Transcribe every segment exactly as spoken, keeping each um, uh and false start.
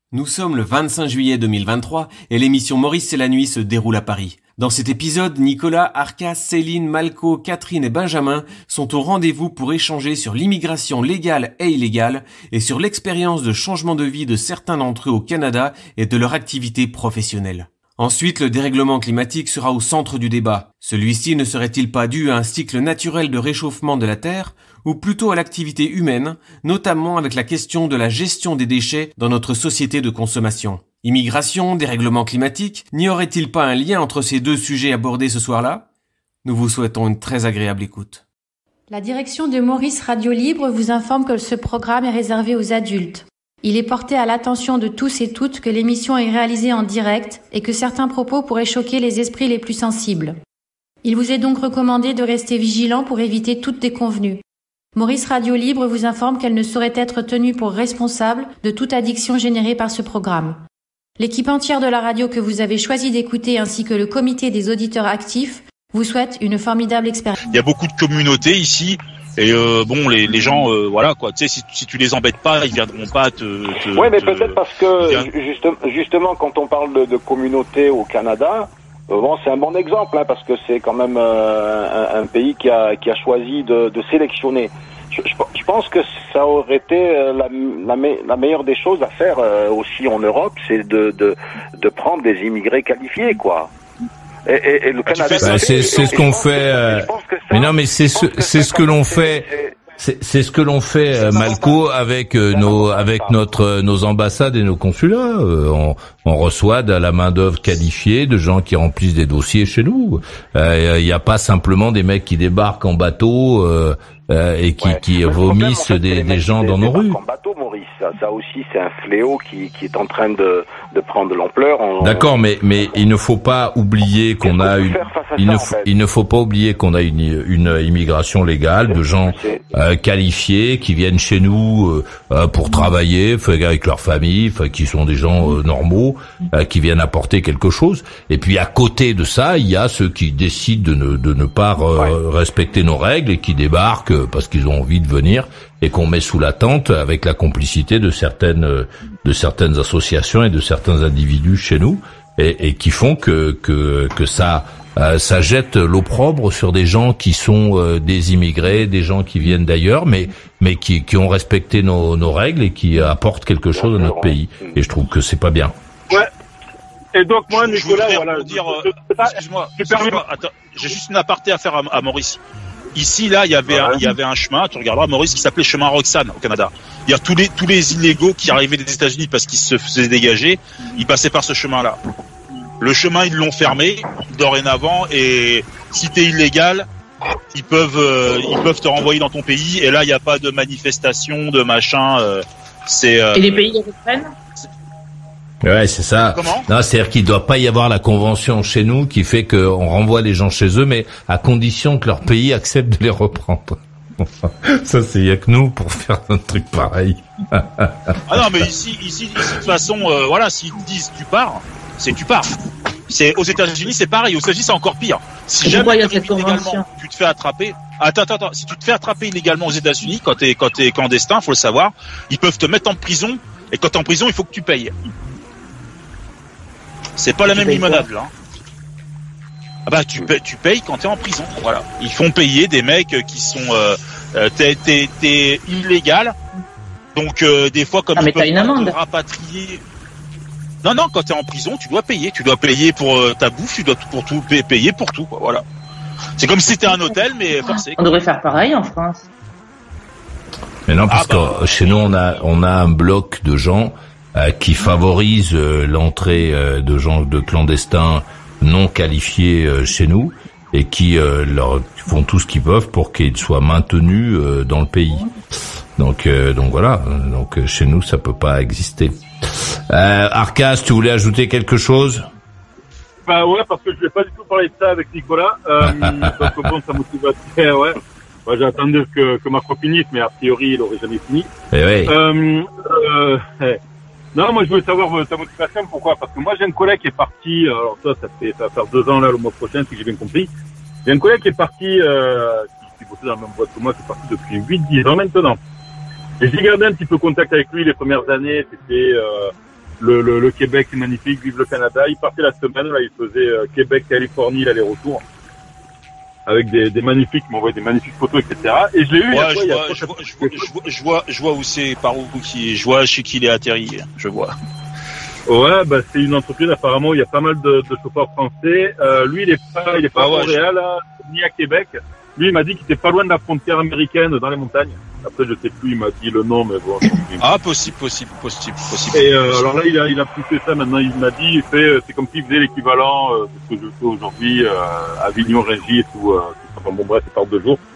Nous sommes le vingt-cinq juillet deux mille vingt-trois et l'émission Maurice c'est la nuit se déroule à Paris. Dans cet épisode, Nicolas, Arcas, Céline, Malco, Catherine et Benjamin sont au rendez-vous pour échanger sur l'immigration légale et illégale et sur l'expérience de changement de vie de certains d'entre eux au Canada et de leur activité professionnelle. Ensuite, le dérèglement climatique sera au centre du débat. Celui-ci ne serait-il pas dû à un cycle naturel de réchauffement de la Terre, ou plutôt à l'activité humaine, notamment avec la question de la gestion des déchets dans notre société de consommation? Immigration, dérèglement climatique, n'y aurait-il pas un lien entre ces deux sujets abordés ce soir-là? Nous vous souhaitons une très agréable écoute. La direction de Maurice Radio Libre vous informe que ce programme est réservé aux adultes. Il est porté à l'attention de tous et toutes que l'émission est réalisée en direct et que certains propos pourraient choquer les esprits les plus sensibles. Il vous est donc recommandé de rester vigilant pour éviter toute déconvenue. Maurice Radio Libre vous informe qu'elle ne saurait être tenue pour responsable de toute addiction générée par ce programme. L'équipe entière de la radio que vous avez choisi d'écouter ainsi que le comité des auditeurs actifs vous souhaite une formidable expérience. Il y a beaucoup de communautés ici. Et euh, bon, les, les gens, euh, voilà quoi. Tu sais, si, si tu les embêtes pas, ils viendront pas te. te oui, mais te, peut-être parce que justement, justement, quand on parle de, de communauté au Canada, euh, bon, c'est un bon exemple, hein, parce que c'est quand même euh, un, un pays qui a qui a choisi de, de sélectionner. Je, je, je pense que ça aurait été la, la, me, la meilleure des choses à faire euh, aussi en Europe, c'est de, de de prendre des immigrés qualifiés, quoi. Et, et, et le Canada, bah, c'est, c'est ce qu'on fait. Euh... Mais non, mais c'est ce, c'est ce que l'on fait. C'est, c'est ce que l'on fait, euh, Malco, avec euh, nos, avec notre, euh, nos ambassades et nos consulats. Euh, on, on reçoit de la main d'œuvre qualifiée, de gens qui remplissent des dossiers chez nous. Il euh, n'y a pas simplement des mecs qui débarquent en bateau euh, euh, et qui, ouais. qui vomissent problème, en fait, des, des gens dans nos rues. En bateau, Maurice, ça, ça aussi, c'est un fléau qui, qui est en train de, de prendre de l'ampleur. On, D'accord, mais mais il ne faut pas oublier qu'on a une. Il ça, ne, en fait. il ne faut pas oublier qu'on a une, une immigration légale de gens euh, qualifiés qui viennent chez nous euh, pour travailler, avec leur famille, qui sont des gens euh, normaux, euh, qui viennent apporter quelque chose. Et puis à côté de ça, il y a ceux qui décident de ne, de ne pas euh, ouais. respecter nos règles et qui débarquent parce qu'ils ont envie de venir et qu'on met sous la tente avec la complicité de certaines de certaines associations et de certains individus chez nous et, et qui font que que que ça Euh, ça jette l'opprobre sur des gens qui sont euh, des immigrés, des gens qui viennent d'ailleurs, mais mais qui qui ont respecté nos nos règles et qui apportent quelque chose à notre pays. Et je trouve que c'est pas bien. Ouais. Et donc moi, Nicolas, voilà, dire, euh, excuse-moi, excuse-moi, attends, j'ai juste une aparté à faire à, à Maurice. Ici, là, il y avait, un, il y avait un chemin, tu regarderas, Maurice, qui s'appelait chemin Roxane au Canada. Il y a tous les tous les illégaux qui arrivaient des États-Unis parce qu'ils se faisaient dégager, ils passaient par ce chemin-là. Le chemin, ils l'ont fermé dorénavant, et si t'es illégal, ils peuvent euh, ils peuvent te renvoyer dans ton pays. Et là, il n'y a pas de manifestation, de machin. Euh, c'est. Euh, et les pays les reprennent. Ouais, c'est ça. Comment ? Non, c'est-à-dire qu'il doit pas y avoir la convention chez nous qui fait qu'on renvoie les gens chez eux, mais à condition que leur pays accepte de les reprendre. Ça, c'est y a que nous pour faire un truc pareil. Ah non, mais ici, ici, ici de toute façon, euh, voilà, s'ils te disent tu pars. C'est tu pars. C'est aux États-Unis, c'est pareil. Aux États-Unis, c'est encore pire. Si jamais tu illégalement, tu te fais attraper. Attends, attends, attends. Si tu te fais attraper illégalement aux États-Unis, quand t'es quand t'es clandestin, faut le savoir, ils peuvent te mettre en prison. Et quand t'es en prison, il faut que tu payes. C'est pas la même limonade là. Ah bah tu payes, tu payes quand t'es en prison. Voilà. Ils font payer des mecs qui sont euh, t'es t'es t'es illégal. Donc euh, des fois comme ah, ils peuvent te rapatrier. Non, non, quand t'es en prison, tu dois payer. Tu dois payer pour euh, ta bouffe, tu dois tout, pour tout payer pour tout, quoi. Voilà. C'est comme si c'était un hôtel, mais forcé. On devrait faire pareil en France. Mais non, parce ah bah, que chez nous, on a, on a un bloc de gens euh, qui favorisent euh, l'entrée euh, de gens, de clandestins non qualifiés euh, chez nous et qui euh, leur font tout ce qu'ils peuvent pour qu'ils soient maintenus euh, dans le pays. Donc, euh, donc voilà. Donc chez nous, ça peut pas exister. Euh, Arcas, tu voulais ajouter quelque chose ? Bah ouais, parce que je vais pas du tout parler de ça avec Nicolas. Euh, parce que bon, ça motive à ouais. ouais J'attendais que, que ma copine finisse, mais a priori, il aurait jamais fini. Eh ouais. Euh, euh, eh. Non, moi je voulais savoir ta motivation. Pourquoi ? Parce que moi j'ai un collègue qui est parti. Alors ça, ça fait ça va faire deux ans là le mois prochain, si j'ai bien compris. J'ai un collègue qui est parti, euh, qui, qui bossait dans la même boîte que moi, qui est parti depuis huit dix ans maintenant. Et j'ai gardé un petit peu contact avec lui les premières années. C'était, euh, le, le, le Québec est magnifique, vive le Canada. Il partait la semaine, là, il faisait euh, Québec-Californie, l'aller-retour. Avec des, des magnifiques, il m'envoyait des magnifiques photos, et cetera. Et je l'ai eu, ouais, il y a quoi, je, vois, je, vois, je, vois, je vois, je vois où c'est, par où qui, je vois chez qui il est atterri, je vois. Ouais, bah, c'est une entreprise, apparemment, il y a pas mal de, de chauffeurs français. Euh, lui, il est pas, il est pas ah, à Montréal, ouais, je... ni à Québec. Lui, il m'a dit qu'il était pas loin de la frontière américaine, dans les montagnes. Après, je sais plus, il m'a dit le nom, mais bon. Ah, possible, possible, possible, possible. Et euh, alors là, il a, il a poussé ça. Maintenant, il m'a dit, il fait, c'est comme s'il faisait l'équivalent euh, de ce que je fais aujourd'hui euh, à Avignon-Régis ou euh, enfin, bon bref, c'est par deux jours.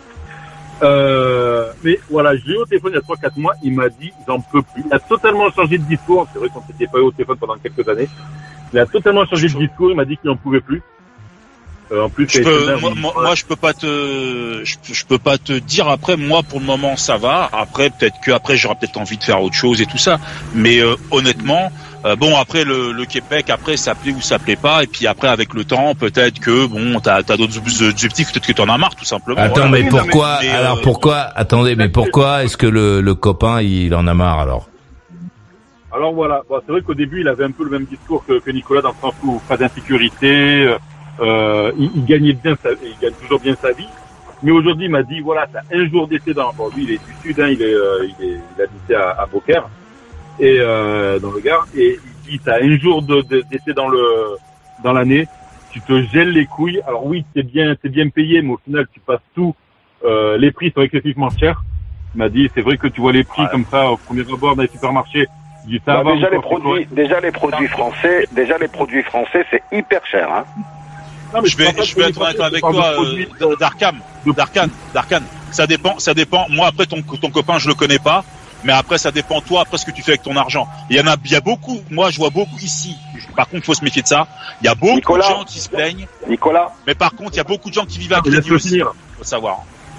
Euh, mais voilà, je l'ai eu au téléphone il y a trois quatre mois. Il m'a dit, j'en peux plus. Il a totalement changé de discours. C'est vrai qu'on s'était pas eu au téléphone pendant quelques années. Il a totalement changé de discours. Il m'a dit qu'il n'en pouvait plus. Euh, en plus, je peux, moi, moi, moi, je peux pas te, je, je peux pas te dire après. Moi, pour le moment, ça va. Après, peut-être que après, j'aurai peut-être envie de faire autre chose et tout ça. Mais euh, honnêtement, euh, bon, après le, le Québec, après, ça plaît ou ça plaît pas. Et puis après, avec le temps, peut-être que bon, t'as, t'as d'autres objectifs. Peut-être que t'en as marre, tout simplement. Attends, voilà. mais pourquoi mais, Alors euh, pourquoi Attendez, mais pourquoi est-ce que le, le copain, il en a marre alors? Alors voilà. Bon, c'est vrai qu'au début, il avait un peu le même discours que, que Nicolas dans le sens où pas d'insécurité. Euh, Euh, il, il gagnait bien sa, il gagne toujours bien sa vie, mais aujourd'hui il m'a dit voilà, t'as un jour d'essai dans, bon lui il est du sud, hein, il est, euh, il est, il habitait à, à Beaucaire et euh, dans le Gard, et il dit t'as un jour de, de, d'essai dans le, dans l'année, tu te gèles les couilles. Alors oui, c'est bien, c'est bien payé, mais au final tu passes tout, euh, les prix sont excessivement chers. Il m'a dit c'est vrai que tu vois les prix ouais. comme ça au premier abord dans les supermarchés. Il dit, ça bah, déjà les produits, déjà les produits français, déjà les produits français c'est hyper cher, hein. Non, mais je vais, je vais être honnête avec toi, euh, Darkham, Darkan, Darkan. Ça dépend, ça dépend. Moi, après, ton, ton copain, je le connais pas. Mais après, ça dépend, toi, après, ce que tu fais avec ton argent. Il y en a, il y a beaucoup. Moi, je vois beaucoup ici. Par contre, faut se méfier de ça. Il y a beaucoup Nicolas, de gens qui se plaignent. Nicolas. Mais par contre, il y a beaucoup de gens qui vivent à crédit aussi. Faut savoir.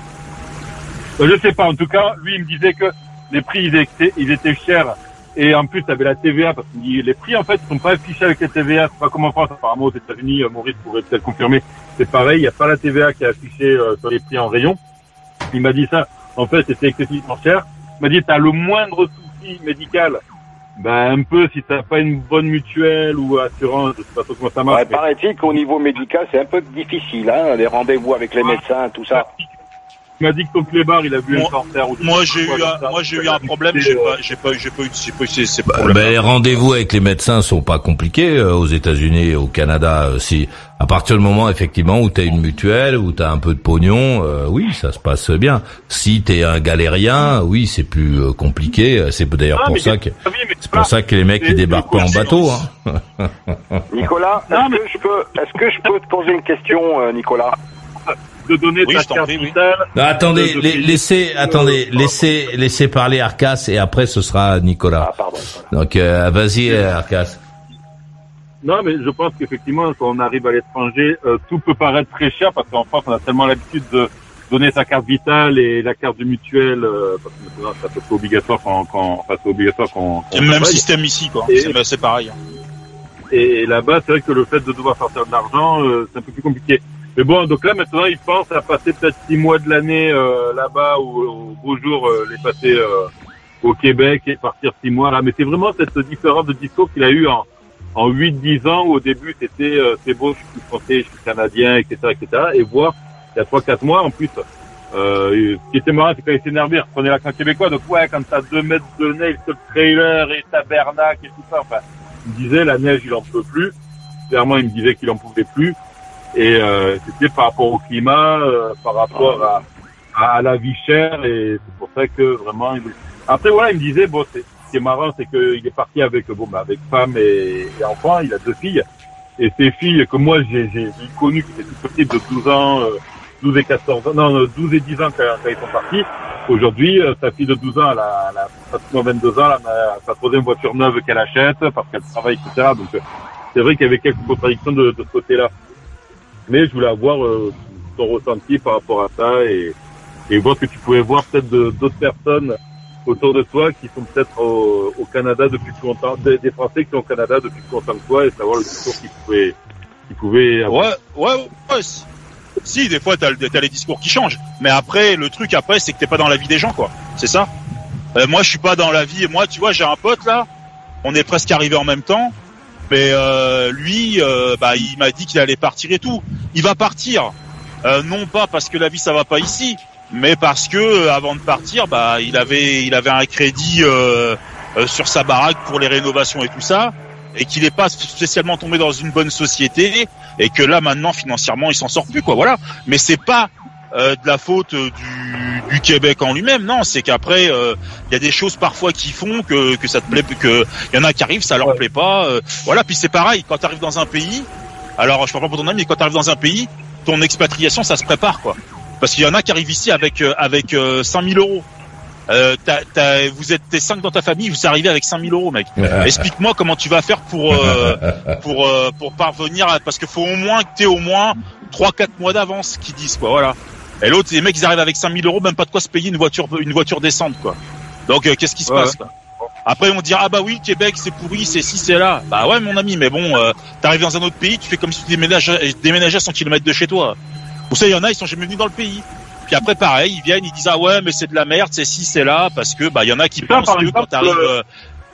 Je sais pas. En tout cas, lui, il me disait que les prix, ils étaient, ils étaient chers. Et en plus, tu avais la T V A, parce que les prix, en fait, sont pas affichés avec la T V A. C'est pas comme en France. Apparemment, aux États-Unis, Maurice pourrait peut-être confirmer. C'est pareil. Il n'y a pas la T V A qui est affichée euh, sur les prix en rayon. Il m'a dit ça. En fait, c'était excessivement cher. Il m'a dit, t'as le moindre souci médical. Ben, un peu, si t'as pas une bonne mutuelle ou assurance, je sais pas trop comment ça marche. Ouais, mais... paraît-il qu'au niveau médical, c'est un peu difficile, hein, les rendez-vous avec les médecins, tout ça. Il m'a dit que ton clébard, il a vu moi, un cancer. Ou moi, j'ai eu un, moi, j'ai eu un problème, j'ai pas, j'ai pas, j'ai pas eu, j'ai pas eu ces, ces problèmes. Ben, les rendez-vous avec les médecins sont pas compliqués, euh, aux États-Unis et au Canada. Euh, si, à partir du moment, effectivement, où t'as une mutuelle, où t'as un peu de pognon, euh, oui, ça se passe bien. Si t'es un galérien, oui, c'est plus euh, compliqué. C'est d'ailleurs ah, pour ça que, c'est pour ça que les mecs, ils débarquent pas en bateau, hein. Nicolas, est-ce que je peux, est-ce que je peux te poser une question, euh, Nicolas? De donner oui, ta carte prie, vitale. Oui. Non, attendez, de, de laissez, euh, attendez, euh, laissez, laissez parler Arcas et après ce sera Nicolas. Ah, pardon. Donc, euh, vas-y, Arcas. Non, mais je pense qu'effectivement, quand on arrive à l'étranger, euh, tout peut paraître très cher parce qu'en France, on a tellement l'habitude de donner sa carte vitale et la carte du mutuel, euh, parce que maintenant, ça peut être obligatoire quand, quand, enfin, c'est obligatoire quand, c'est le même système ici, quoi. Et, c'est, c'est pareil. Et là-bas, c'est vrai que le fait de devoir sortir de l'argent, euh, c'est un peu plus compliqué. Mais bon, donc là, maintenant, ils pensent à passer peut-être six mois de l'année euh, là-bas ou au beau jour, euh, les passer euh, au Québec et partir six mois là. Mais c'est vraiment cette différence de discours qu'il a eu en en huit dix ans où au début, c'était euh, c'est beau, je suis français, je suis canadien, et cetera, et cetera. Et voir, il y a trois quatre mois, en plus, euh, ce qui était marrant, c'est quand il s'énervait, il reprenait l'accent québécois. Donc ouais, quand t'as deux mètres de neige sur le trailer et tabernacle et tout ça, enfin, il me disait, la neige, il en peut plus. Clairement, il me disait qu'il en pouvait plus. Et euh, c'était par rapport au climat, euh, par rapport à, à la vie chère, et c'est pour ça que vraiment. Il... Après voilà, il me disait bon, c'est, ce qui est marrant, c'est qu'il est parti avec bon, bah, avec femme et, et enfant. Il a deux filles, et ces filles que moi j'ai, j'ai, j'ai connues, qui étaient toutes petites, de douze ans, euh, douze et quatorze ans, non, douze et dix ans quand, quand ils sont partis. Aujourd'hui, euh, sa fille de douze ans, elle a, elle a pratiquement vingt-deux ans, elle a sa troisième voiture neuve qu'elle achète parce qu'elle travaille, et cetera. Donc euh, c'est vrai qu'il y avait quelques contradictions de, de ce côté-là. Mais je voulais avoir euh, ton ressenti par rapport à ça et, et voir ce que tu pouvais voir peut-être de, d'autres personnes autour de toi qui sont peut-être au, au Canada depuis plus longtemps, des, des Français qui sont au Canada depuis plus longtemps que toi et savoir le discours qu'ils pouvaient, qu'ils pouvaient avoir. Ouais, ouais, ouais. Si, si des fois t'as, t'as les discours qui changent, mais après le truc après c'est que t'es pas dans la vie des gens quoi. C'est ça. Euh, moi je suis pas dans la vie. Moi tu vois j'ai un pote là. on est presque arrivé en même temps. Mais euh, lui, euh, bah, il m'a dit qu'il allait partir et tout. Il va partir, euh, non pas parce que la vie ça va pas ici, mais parce que euh, avant de partir, bah, il avait, il avait un crédit euh, euh, sur sa baraque pour les rénovations et tout ça, et qu'il n'est pas spécialement tombé dans une bonne société, et que là maintenant financièrement il s'en sort plus, quoi. Voilà. Mais c'est pas euh, de la faute euh, du, du Québec en lui-même, non. C'est qu'après, il euh, y a des choses parfois qui font que que ça te plaît, que il y en a qui arrivent, ça leur ouais. plaît pas. Euh, voilà. Puis c'est pareil quand tu arrives dans un pays. Alors je parle pas pour ton ami, mais quand tu arrives dans un pays, ton expatriation ça se prépare, quoi. Parce qu'il y en a qui arrivent ici avec euh, avec euh, cinq mille euros. Euh, t'as, t'as, vous êtes t'es cinq dans ta famille, vous arrivez avec cinq mille euros, mec. Explique-moi comment tu vas faire pour euh, pour euh, pour parvenir à, parce qu'il faut au moins que t'aies au moins trois quatre mois d'avance, qu'ils disent, quoi. Voilà. Et l'autre, les mecs, ils arrivent avec cinq mille euros, même pas de quoi se payer une voiture une voiture décente, quoi. Donc euh, qu'est-ce qui se ouais. passe, quoi. Après on dira ah bah oui, Québec c'est pourri, c'est ci c'est là. Bah ouais mon ami, mais bon, euh, t'arrives dans un autre pays, tu fais comme si tu déménageais déménageais à cent kilomètres de chez toi. Vous savez, il y en a, ils sont jamais venus dans le pays. Puis après, pareil, ils viennent, ils disent ah ouais, mais c'est de la merde, c'est ci, c'est là, parce que bah il y en a qui ça, pensent que exemple, quand t'arrives euh...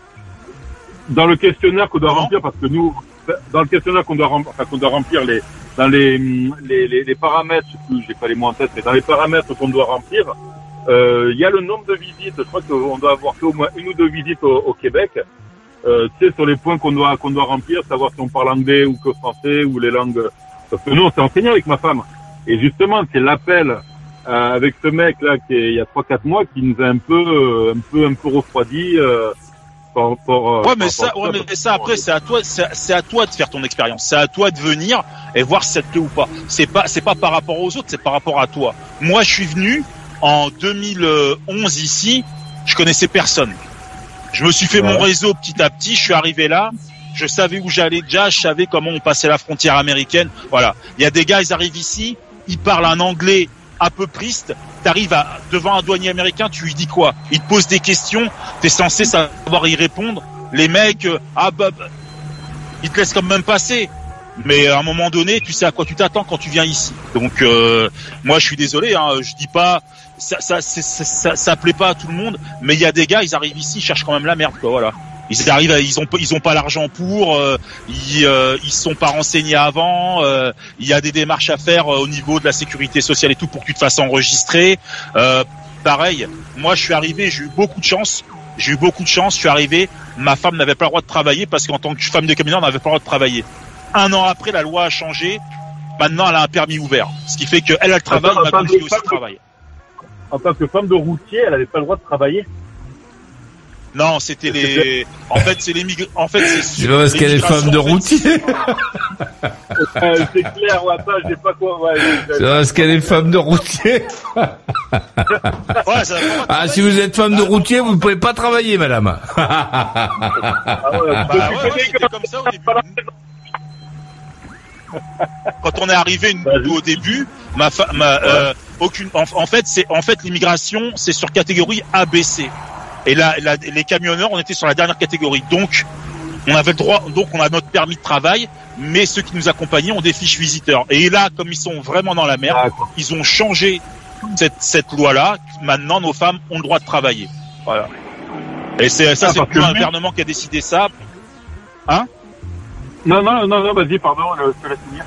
dans le questionnaire qu'on doit non. remplir, parce que nous, dans le questionnaire qu'on doit remplir, enfin, qu'on doit remplir les dans les les les, les paramètres, je sais plus, j'ai pas les mots en tête, mais dans les paramètres qu'on doit remplir, il euh, y a le nombre de visites. Je crois qu'on doit avoir fait au moins une ou deux visites au, au Québec. Euh, tu sais, sur les points qu'on doit qu'on doit remplir, savoir si on parle anglais ou que français ou les langues. Parce que nous, on s'est enseigné avec ma femme. Et justement, c'est l'appel euh, avec ce mec-là qui est il y a trois quatre mois qui nous a un peu euh, un peu un peu refroidi. Euh, par, par, ouais, mais ça, ouais, mais ça après, c'est à toi, c'est, c'est à toi de faire ton expérience. C'est à toi de venir et voir si ça te plaît ou pas. C'est pas, c'est pas par rapport aux autres, c'est par rapport à toi. Moi, je suis venu en deux mille onze ici, je connaissais personne. Je me suis fait ouais. mon réseau petit à petit, je suis arrivé là, je savais où j'allais déjà, je savais comment on passait la frontière américaine. Voilà. Il y a des gars, ils arrivent ici, ils parlent un anglais un peu triste, t'arrives à, devant un douanier américain, tu lui dis quoi? Il te pose des questions, t'es censé savoir y répondre. Les mecs, euh, ah bah, bah, ils te laissent quand même passer. Mais à un moment donné, tu sais à quoi tu t'attends quand tu viens ici. Donc euh, moi, je suis désolé, hein, je dis pas, ça, ça, c'est, ça, ça, ça plaît pas à tout le monde, mais il y a des gars, ils arrivent ici, ils cherchent quand même la merde, quoi. Voilà. Ils arrivent, ils ont, ils ont pas l'argent pour, euh, ils, euh, ils se sont pas renseignés avant. Euh, il y a des démarches à faire euh, au niveau de la sécurité sociale et tout pour que tu te fasses enregistrer. Euh, pareil, moi, je suis arrivé, j'ai eu beaucoup de chance. J'ai eu beaucoup de chance. Je suis arrivé, ma femme n'avait pas le droit de travailler parce qu'en tant que femme de camionneur, elle n'avait pas le droit de travailler. Un an après, la loi a changé. Maintenant, elle a un permis ouvert, ce qui fait qu'elle a le travail, maintenant lui aussi travaille. En tant que femme de routier, elle n'avait pas le droit de travailler. Non, c'était les. En fait, c'est les migrants. En fait, c'est. C'est pas parce qu'elle est femme de routier. euh, c'est clair, ouais, attends, j'ai pas quoi. Ouais, c'est parce qu'elle est femme de routier. Ouais, ça ah, si vous êtes femme de routier, vous ne pouvez pas travailler, madame. Ah ouais, bah ouais, ouais, c'était comme ça au début. Quand on est arrivé nous, au début, ma, fa... ma euh, aucune. En, en fait, c'est en fait l'immigration, c'est sur catégorie A B C. Et là, là, les camionneurs, on était sur la dernière catégorie. Donc, on avait le droit, donc on a notre permis de travail, mais ceux qui nous accompagnaient ont des fiches visiteurs. Et là, comme ils sont vraiment dans la merde, ah, ils ont changé cette, cette loi-là. Maintenant, nos femmes ont le droit de travailler. Voilà. Et c'est ça, ah, c'est plus un gouvernement qui a décidé ça. Hein? Non, non, non, non, vas-y, pardon, je te laisse finir.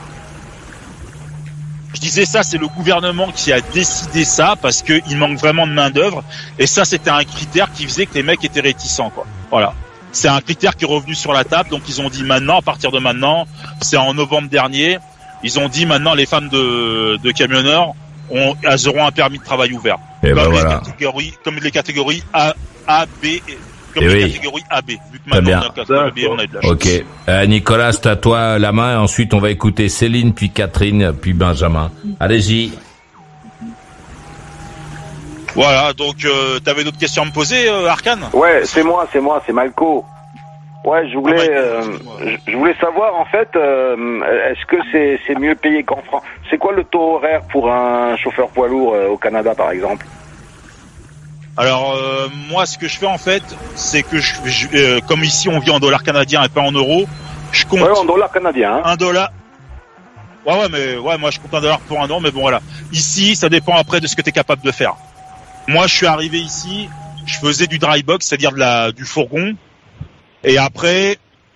Je disais ça, c'est le gouvernement qui a décidé ça parce que il manque vraiment de main d'œuvre et ça c'était un critère qui faisait que les mecs étaient réticents, quoi. Voilà. C'est un critère qui est revenu sur la table, donc ils ont dit maintenant, à partir de maintenant, c'est en novembre dernier, ils ont dit maintenant les femmes de, de camionneurs ont, elles auront un permis de travail ouvert. Et comme, ben les voilà. catégories, comme les catégories A, A, B, comme et les oui. catégories A B. Vu que maintenant on a catégorie B, on a de la chance. Ok. Euh, Nicolas, c'est à toi la main. Ensuite, on va écouter Céline, puis Catherine, puis Benjamin. Allez-y. Voilà, donc euh, t'avais d'autres questions à me poser, euh, Arcane? Ouais, c'est moi, c'est moi, c'est Malco. Ouais, je voulais, ah bah, euh, je voulais savoir en fait, euh, est-ce que c'est c'est mieux payé qu'en France? C'est quoi le taux horaire pour un chauffeur poids lourd euh, au Canada, par exemple? Alors euh, moi, ce que je fais en fait, c'est que je, je euh, comme ici on vit en dollars canadiens et pas en euros, je compte. Ouais, en dollars canadiens. Hein. Un dollar. Ouais, ouais, mais ouais, moi je compte un dollar pour un an, mais bon voilà. Ici, ça dépend après de ce que tu es capable de faire. Moi, je suis arrivé ici, je faisais du dry box, c'est-à-dire de la du fourgon. Et après,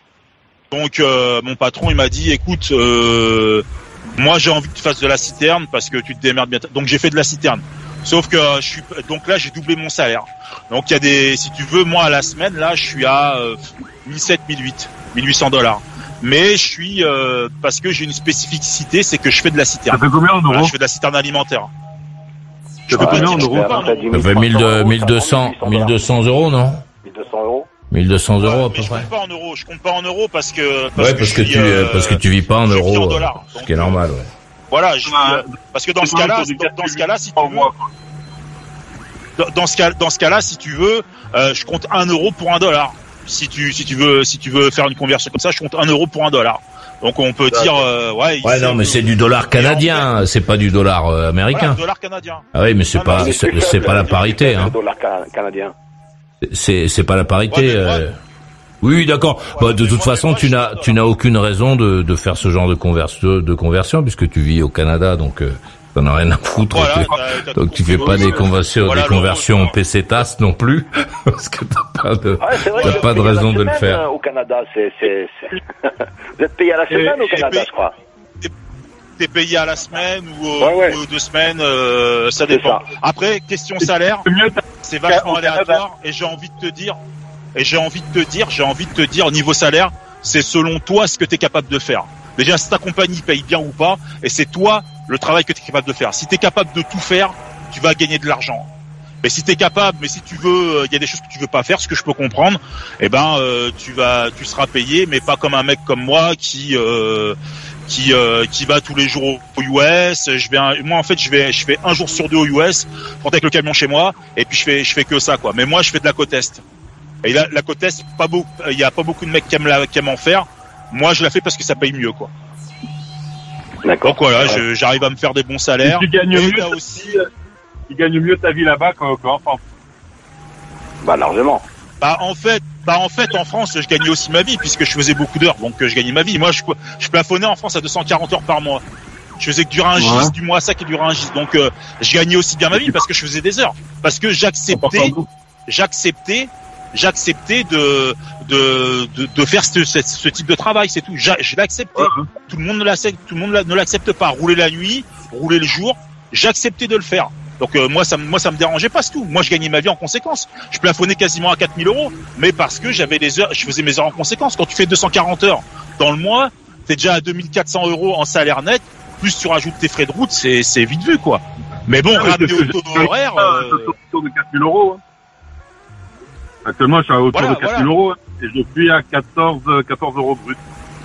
donc euh, mon patron il m'a dit, écoute, euh, moi j'ai envie que tu fasses de la citerne parce que tu te démerdes bien. Donc j'ai fait de la citerne. Sauf que euh, je suis, donc là j'ai doublé mon salaire. Donc il y a des, si tu veux, moi à la semaine là je suis à euh, mille sept cents, mille huit cents, mille huit cents dollars. Mais je suis euh, parce que j'ai une spécificité, c'est que je fais de la citerne. Ça fait combien en euros? Voilà, je fais de la citerne alimentaire. Ça fait combien en euros? Ça fait mille deux cents, mille deux cents euros, non? mille deux cents euros. mille deux cents euros à peu je près. compte pas en euros, je compte pas en euros parce que parce Ouais, que parce que je suis, tu euh, parce que tu vis pas en je vis euros, en dollars. ce Donc, qui est normal, ouais. Voilà, je, Ouais. parce que dans ce cas-là, dans, dans ce cas-là, si tu veux, mois. dans, dans ce cas, dans ce cas-là, si tu veux, euh, je compte un euro pour un dollar. Si tu, si tu veux, si tu veux faire une conversion comme ça, je compte un euro pour un dollar. Donc on peut dire, euh, ouais. Ouais, non, mais c'est du dollar canadien, c'est pas du dollar euh, américain. Voilà, dollar canadien. Ah oui, mais c'est Non, pas, non, c'est c'est pas la parité, hein. Le dollar ca- canadien. C'est c'est pas la parité. Ouais, mais moi- euh... Oui, oui, d'accord. Ouais, Bah, de mais toute moi- façon, moi, tu je n'as suis tu n'as aucune raison de de faire ce genre de conversion de conversion puisque tu vis au Canada, donc euh, t'en as rien à foutre. Voilà, tu- t'as- t'as donc tout tu fais compris. pas des conversions Voilà, des l'euro, conversions l'euro. pesetas non plus parce que t'as pas de Ah, c'est vrai t'as que pas de vous êtes payé à raison la de le semaine, faire. euh, Au Canada, c'est, c'est, c'est... Vous êtes payé à la semaine Et- au Canada, et- je crois. T'es payé à la semaine ou, euh, Ouais, ouais. ou deux semaines, euh, ça C'est dépend. ça. Après, question salaire, C'est mieux, t'as- c'est vachement Au Canada. aléatoire et j'ai envie de te dire, et j'ai envie de te dire, j'ai envie de te dire, niveau salaire, c'est selon toi ce que tu es capable de faire. Déjà, si ta compagnie paye bien ou pas, et c'est toi le travail que tu es capable de faire. Si tu es capable de tout faire, tu vas gagner de l'argent. Mais si tu es capable, mais si tu veux, il y a des choses que tu veux pas faire, ce que je peux comprendre, eh ben euh, tu vas, tu seras payé, mais pas comme un mec comme moi qui euh, qui euh, qui va tous les jours au U S. Je vais, un- moi en fait, je vais, je fais un jour sur deux au U S, je rentre avec le camion chez moi, et puis je fais, je fais que ça quoi. Mais moi, je fais de la côte est. Et là, la côte est, pas beaucoup, il y a pas beaucoup de mecs qui aiment la, qui aiment en faire. Moi, je la fais parce que ça paye mieux quoi. D'accord. Donc voilà, Ouais. je- j'arrive à me faire des bons salaires. Tu gagnes Et mieux, t'as aussi, tu gagnes mieux ta vie là-bas qu'en qu'en France. Bah, largement. bah en fait, bah en fait, en France, je gagnais aussi ma vie puisque je faisais beaucoup d'heures, donc euh, je gagnais ma vie. Moi, je, je plafonnais en France à deux cent quarante heures par mois. Je faisais que du Rungis, Ouais. du Moissac et du Rungis. Donc euh, je gagnais aussi bien ma vie parce que je faisais des heures, parce que j'acceptais, j'acceptais, j'acceptais de de de, de faire ce, ce, ce type de travail, c'est tout. J'a- Je l'acceptais. Ouais. Tout le monde ne l'accepte, tout le monde la- ne l'accepte pas. Rouler la nuit, rouler le jour, j'acceptais de le faire. Donc euh, moi ça me- moi ça me dérangeait pas, c'est tout. Moi je gagnais ma vie en conséquence. Je plafonnais quasiment à quatre mille euros, mais parce que j'avais des heures, je faisais mes heures en conséquence. Quand tu fais deux cent quarante heures dans le mois, t'es déjà à deux mille quatre cents euros en salaire net. Plus tu rajoutes tes frais de route, c'est c'est vite vu quoi. Mais bon, Ouais, ramener parce que au taux j'ai- horaire, Ah, euh, je suis autour de quatre mille euros. hein. Actuellement, je suis à autour Voilà, de quatre mille euros. hein. Et je suis à quatorze, quatorze euros brut.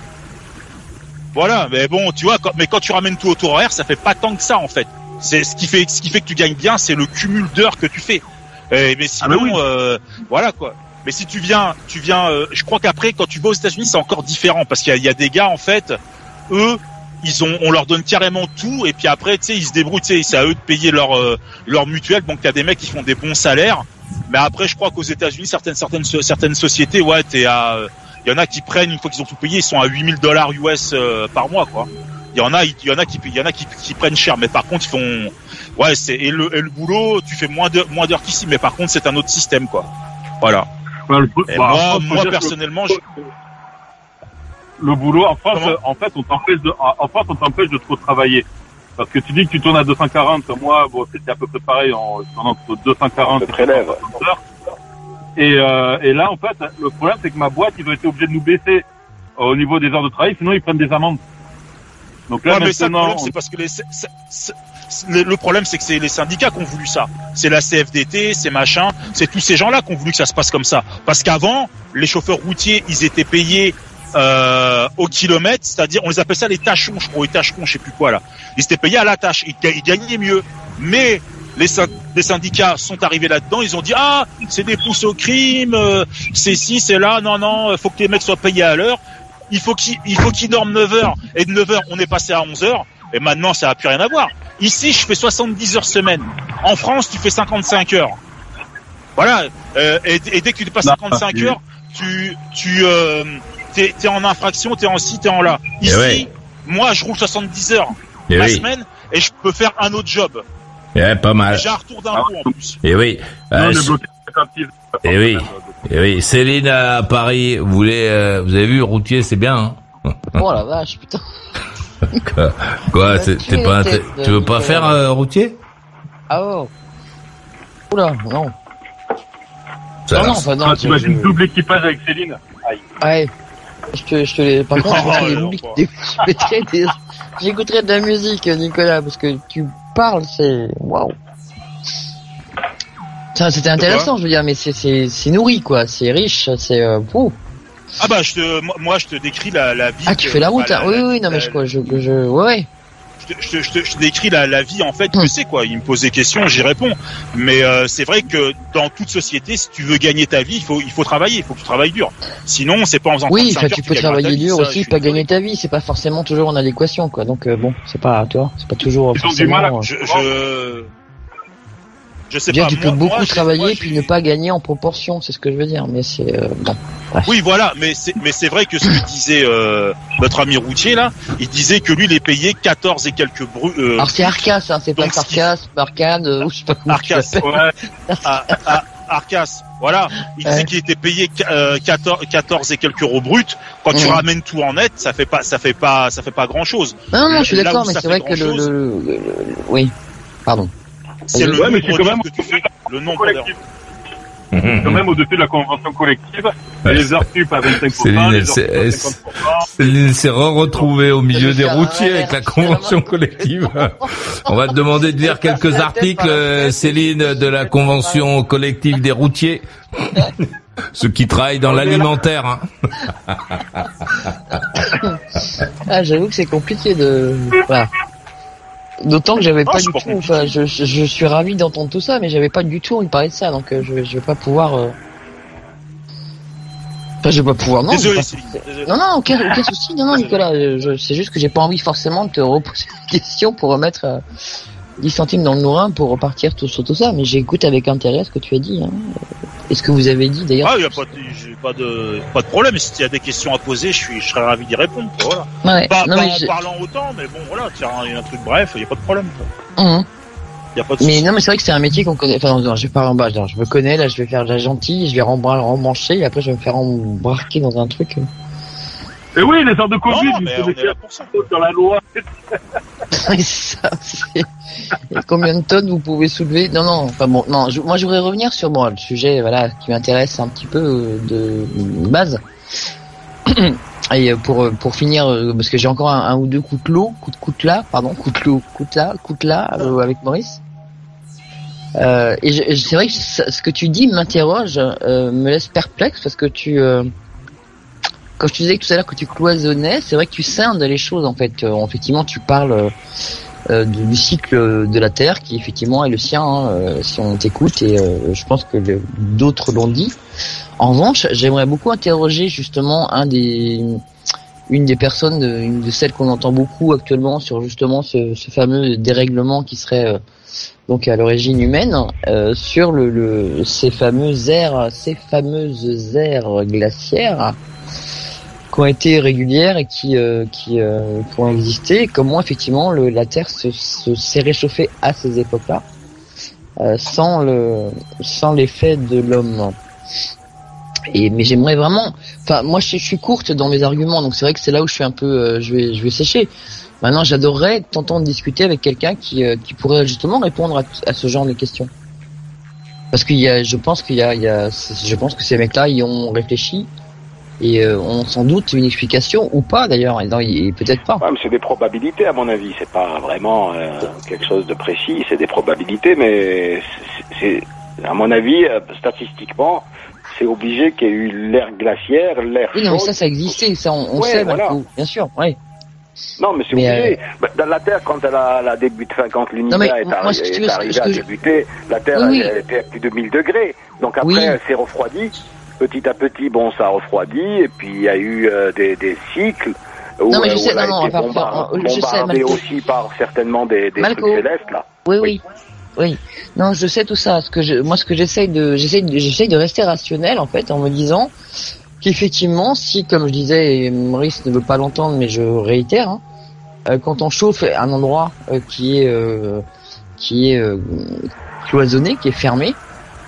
voilà. Mais bon, tu vois, quand, mais quand tu ramènes tout au taux horaire, ça fait pas tant que ça en fait. C'est ce qui fait ce qui fait que tu gagnes bien, c'est le cumul d'heures que tu fais. Euh, mais sinon, Ah bah oui. euh, voilà quoi. Mais si tu viens, tu viens. Euh, je crois qu'après, quand tu vas aux États-Unis, c'est encore différent parce qu'il y a, il y a des gars en fait, eux, ils ont, on leur donne carrément tout et puis après, tu sais, ils se débrouillent. Tu sais, c'est à eux de payer leur euh, leur mutuelle. Donc il y a des mecs qui font des bons salaires. Mais après, je crois qu'aux États-Unis, certaines certaines certaines sociétés, ouais, t'es à. Il y en a qui prennent une fois qu'ils ont tout payé, ils sont à huit mille dollars U S euh, par mois quoi. Il y en a, il y en a qui, il y en a qui, qui prennent cher, mais par contre ils font, ouais, c'est et le, et le boulot, tu fais moins d'heures, moins d'heures qu'ici, mais par contre c'est un autre système quoi. Voilà. Ouais, le, truc- Et bah, en moi, France, faut moi dire que personnellement, le, le boulot en France, Comment euh, en fait, on t'empêche de, en en France, on t'empêche de trop travailler. Parce que tu dis que tu tournes à deux cent quarante, moi, bon, c'était à peu près pareil, en je tourne entre deux cent quarante Je te prélève. deux cent soixante heures. Et, euh, et là, en fait, le problème, c'est que ma boîte, ils ont été obligés de nous baisser euh, au niveau des heures de travail, sinon ils prennent des amendes. Donc là, ouais, mais ça, le maintenant, problème, c'est parce que les, c'est- c'est- c'est- le, le problème, c'est que c'est les syndicats qui ont voulu ça. C'est la C F D T, c'est machin, c'est tous ces gens-là qui ont voulu que ça se passe comme ça. Parce qu'avant, les chauffeurs routiers, ils étaient payés euh, au kilomètre, c'est-à-dire, on les appelle ça les tâcherons, je crois, les tâcherons, je sais plus quoi là. Ils étaient payés à la tâche, ils, ga- ils gagnaient mieux. Mais les, syn- les syndicats sont arrivés là-dedans, ils ont dit ah, c'est des pousses au crime, euh, c'est ci, c'est là, non, non, faut que les mecs soient payés à l'heure. Il faut qu'ils, il faut qu'ils dorment neuf heures. Et de neuf heures, on est passé à onze heures. Et maintenant, ça n'a plus rien à voir. Ici, je fais soixante-dix heures semaine. En France, tu fais cinquante-cinq heures. Voilà. Euh, et, et dès que tu dépasses cinquante-cinq oui. heures, tu, tu, euh, t'es, t'es en infraction, t'es en ci, t'es en là. Eh Ici, ouais. moi, je roule soixante-dix heures Eh la oui. semaine et je peux faire un autre job. Eh, pas mal. J'ai un retour d'impôt en plus. Et oui. Nous, Euh, on est c'est- bloqué quand il... Eh oui, eh oui. Céline à Paris, vous voulez, euh, vous avez vu, routier, c'est bien, hein. Oh la vache, putain. Quoi, quoi c'est, t'es pas, t'es, tu veux pas faire euh, routier? Ah oh. Oula, non. Ça non, non, enfin, non. Ah, tu imagines je... double équipage avec Céline. Aïe. Ouais. Je te, je te les, par contre, oh, je, non, des, je mettrais des, j'écouterais de la musique, Nicolas, parce que tu parles, c'est, waouh. Ça, c'était intéressant, je veux dire, mais c'est, c'est, c'est nourri, quoi, c'est riche, c'est, euh, oh. Ah bah, je te, moi, je te décris la, la vie. Ah, tu fais la route, hein. Oui, oui, non, mais je, quoi, je, je, ouais. Je te, je, te, je, te, je te décris la, la vie en fait que hum. c'est quoi. Il me pose des questions, j'y réponds. Mais euh, c'est vrai que dans toute société, si tu veux gagner ta vie, il faut il faut travailler, il faut que tu travailles dur. Sinon, c'est pas en faisant oui, trente-cinq tu heures peux travailler dur vie, aussi, ça, pas gagner ta vie. C'est pas forcément toujours en adéquation, quoi. Donc euh, bon, c'est pas toi, c'est pas toujours. Ils ont du mal. À... Je, je je sais bien, pas. Tu moi, peux beaucoup moi, travailler moi, puis ne pas gagner en proportion, c'est ce que je veux dire. Mais c'est euh, bon. Ouais. Oui, voilà, mais c'est mais c'est vrai que ce que disait euh, notre ami routier là, il disait que lui il est payé quatorze et quelques bruts. Euh, Alors c'est Arcas, hein, c'est pas Sarcas, Arcade, euh, ou je sais pas comment Arcas, ouais. ah, ah, Arcas, voilà. Il disait ouais. qu'il était payé euh, quatorze et quelques euros bruts. Quand mmh. tu ramènes tout en net, ça fait pas, ça fait pas, ça fait pas grand chose. Non, non, je suis d'accord, mais c'est vrai que le, le, le, le, oui, pardon. C'est le ouais, mais c'est quand même que tu fais, le nombre d'heures. Quand même au-dessus de la convention collective, ouais. Les heures sup à vingt-cinq pour cent, Céline, les heures sup à cinquante pour cent. Céline s'est re-retrouvée au milieu des routiers avec la convention collective. On va te demander de lire quelques articles, Céline, de la convention collective des routiers. Ceux qui travaillent dans l'alimentaire. Hein. Ah, j'avoue que c'est compliqué de... Voilà. D'autant que j'avais oh, pas du tout, enfin, je, je, je suis ravi d'entendre tout ça, mais j'avais pas du tout envie de parler de ça, donc euh, je, je vais pas pouvoir. Euh... Enfin, je vais pas pouvoir. Non. Désolé, pas... Céline. Désolé. Non, non, aucun, aucun souci. Non, non, Nicolas. Je, c'est juste que j'ai pas envie forcément de te reposer une question pour remettre euh, dix centimes dans le nourrin pour repartir tout sur tout ça, mais j'écoute avec intérêt ce que tu as dit. Hein. Et ce que vous avez dit d'ailleurs. Ah, il y a pas, de, j'ai pas de, pas de problème. Si il y a des questions à poser, je suis, je serais ravi d'y répondre. Quoi, voilà. Ouais, pas non, pas mais en je... parlant autant, mais bon, voilà, tiens, il y a un truc bref, il y a pas de problème. Quoi. Mmh. Y a pas de mais non, mais c'est vrai que c'est un métier qu'on connaît. Enfin, non, je vais pas en bas. Je me connais. Là, je vais faire de la gentille. Je vais rembrancher. Et après, je vais me faire embarquer dans un truc. Et oui, les heures de Covid, non, mais on est là pour ça. Dans la loi. ça, c'est... Combien de tonnes vous pouvez soulever? Non, non. Enfin bon, non. Je, moi, je voudrais revenir sur bon, le sujet, voilà, qui m'intéresse un petit peu de base. Et pour pour finir, parce que j'ai encore un, un ou deux coups de l'eau, coups de coups de là, pardon, coups de l'eau, coups de là, coups de là, euh, avec Maurice. Euh, et je, c'est vrai que ça, ce que tu dis m'interroge, euh, me laisse perplexe parce que tu, euh, quand je te disais tout à l'heure que tu cloisonnais, c'est vrai que tu scindes les choses en fait. Euh, effectivement, tu parles euh, du cycle de la Terre qui effectivement est le sien, hein, euh, si on t'écoute, et euh, je pense que le, d'autres l'ont dit. En revanche, j'aimerais beaucoup interroger justement un des, une des personnes, une de celles qu'on entend beaucoup actuellement sur justement ce, ce fameux dérèglement qui serait euh, donc à l'origine humaine, euh, sur le, le ces fameuses aires, ces fameuses aires glaciaires qui ont été régulières et qui euh, qui, euh, qui ont existé. Comment effectivement le, la Terre se, se s'est réchauffée à ces époques-là, euh, sans le sans l'effet de l'homme. Et mais j'aimerais vraiment, enfin moi je, je suis courte dans mes arguments, donc c'est vrai que c'est là où je suis un peu, euh, je vais je vais sécher. Maintenant j'adorerais t'entendre discuter avec quelqu'un qui euh, qui pourrait justement répondre à, à ce genre de questions. Parce qu'il y a, je pense qu'il y a, il y a, je pense que ces mecs-là ils ont réfléchi et euh, ont sans doute une explication ou pas d'ailleurs, et, non, et peut-être pas. Ouais, mais c'est des probabilités à mon avis, c'est pas vraiment euh, quelque chose de précis, c'est des probabilités, mais c'est, c'est à mon avis euh, statistiquement. C'est obligé qu'il y ait eu l'ère glaciaire, l'ère oui, chaude. non, mais ça, ça existait, ça, on, on ouais, sait, voilà. Marco, bien sûr, oui. Non, mais c'est mais obligé. Euh... Dans la Terre, quand elle a, elle a débuté, enfin, quand l'univers non, est, moi, arri- est veux, arrivé à je... débuter, la Terre, oui, oui. Elle, elle était à plus de mille degrés. Donc après, oui. Elle s'est refroidie. Petit à petit, bon, ça a refroidi, et puis il y a eu euh, des, des cycles où, non, mais je où sais, elle a non, été non, bombardée, je sais, aussi par certainement des, des trucs célestes, là. Oui, oui. oui. Oui, non, je sais tout ça. Ce que je, moi, ce que j'essaye de, j'essaye, de, j'essaye de rester rationnel en fait, en me disant qu'effectivement, si, comme je disais, et Maurice ne veut pas l'entendre, mais je réitère, hein, euh, quand on chauffe un endroit euh, qui est, euh, qui est euh, cloisonné, qui est fermé,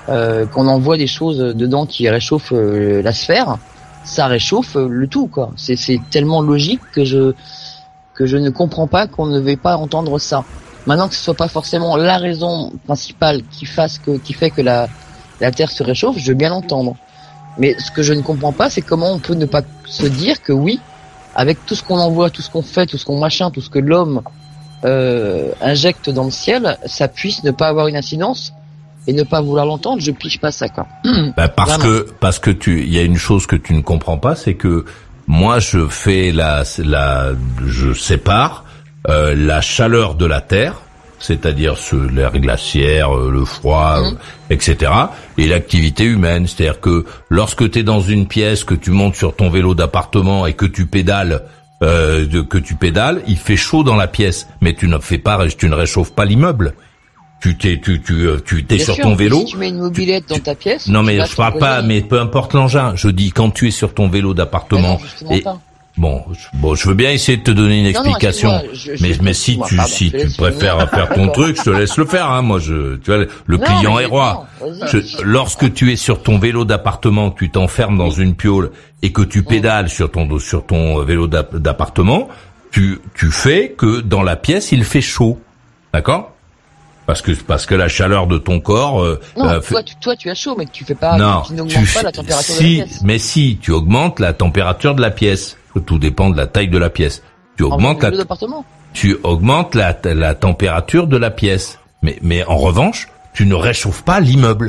euh, qu'on envoie des choses dedans qui réchauffent euh, la sphère, ça réchauffe le tout, quoi. C'est, c'est tellement logique que je que je ne comprends pas qu'on ne veuille pas entendre ça. Maintenant que ce soit pas forcément la raison principale qui fasse que qui fait que la la Terre se réchauffe, je veux bien l'entendre. Mais ce que je ne comprends pas, c'est comment on peut ne pas se dire que oui, avec tout ce qu'on envoie, tout ce qu'on fait, tout ce qu'on machin, tout ce que l'homme euh, injecte dans le ciel, ça puisse ne pas avoir une incidence et ne pas vouloir l'entendre. Je pige pas ça, quoi. Bah parce Vraiment. que parce que tu, il y a une chose que tu ne comprends pas, c'est que moi je fais la la, je sépare euh, la chaleur de la Terre, c'est-à-dire ce, l'air glaciaire, euh, le froid, Mmh. euh, et cetera, et l'activité humaine. C'est-à-dire que lorsque tu es dans une pièce, que tu montes sur ton vélo d'appartement et que tu pédales, euh, de, que tu pédales, il fait chaud dans la pièce, mais tu ne fais pas, tu ne réchauffes pas l'immeuble. Tu t'es, tu, tu, tu t'es Bien sur sûr, ton vélo. Si tu mets une mobilette dans ta pièce. Non tu mais vas je parle pas, t'empoisonner. mais peu importe l'engin. Je dis quand tu es sur ton vélo Mais d'appartement. non, justement Et pas. bon, je, bon, je veux bien essayer de te donner une Non, non, explication. excuse-moi, je- je- mais mais si excuse-moi, tu pardon, si je te tu laisse préfères finir. faire ton D'accord. truc, je te laisse le faire. Hein. Moi, je, tu vois, le Non, client mais est roi. non, vas-y. Je- lorsque tu es sur ton vélo d'appartement, tu t'enfermes dans une piole et que tu pédales sur ton sur ton vélo d'app- d'appartement, tu tu fais que dans la pièce il fait chaud, d'accord? Parce que parce que la chaleur de ton corps. Euh, Non, euh, fait- toi, tu, toi, tu as chaud, mais tu fais pas, non, tu n'augmentes tu pas fais- la température si, de la pièce. mais si, tu augmentes la température de la pièce. Tout dépend de la taille de la pièce. Tu En augmentes vélo la, d'appartement. tu augmentes la, la température de la pièce. Mais, mais en revanche, tu ne réchauffes pas l'immeuble.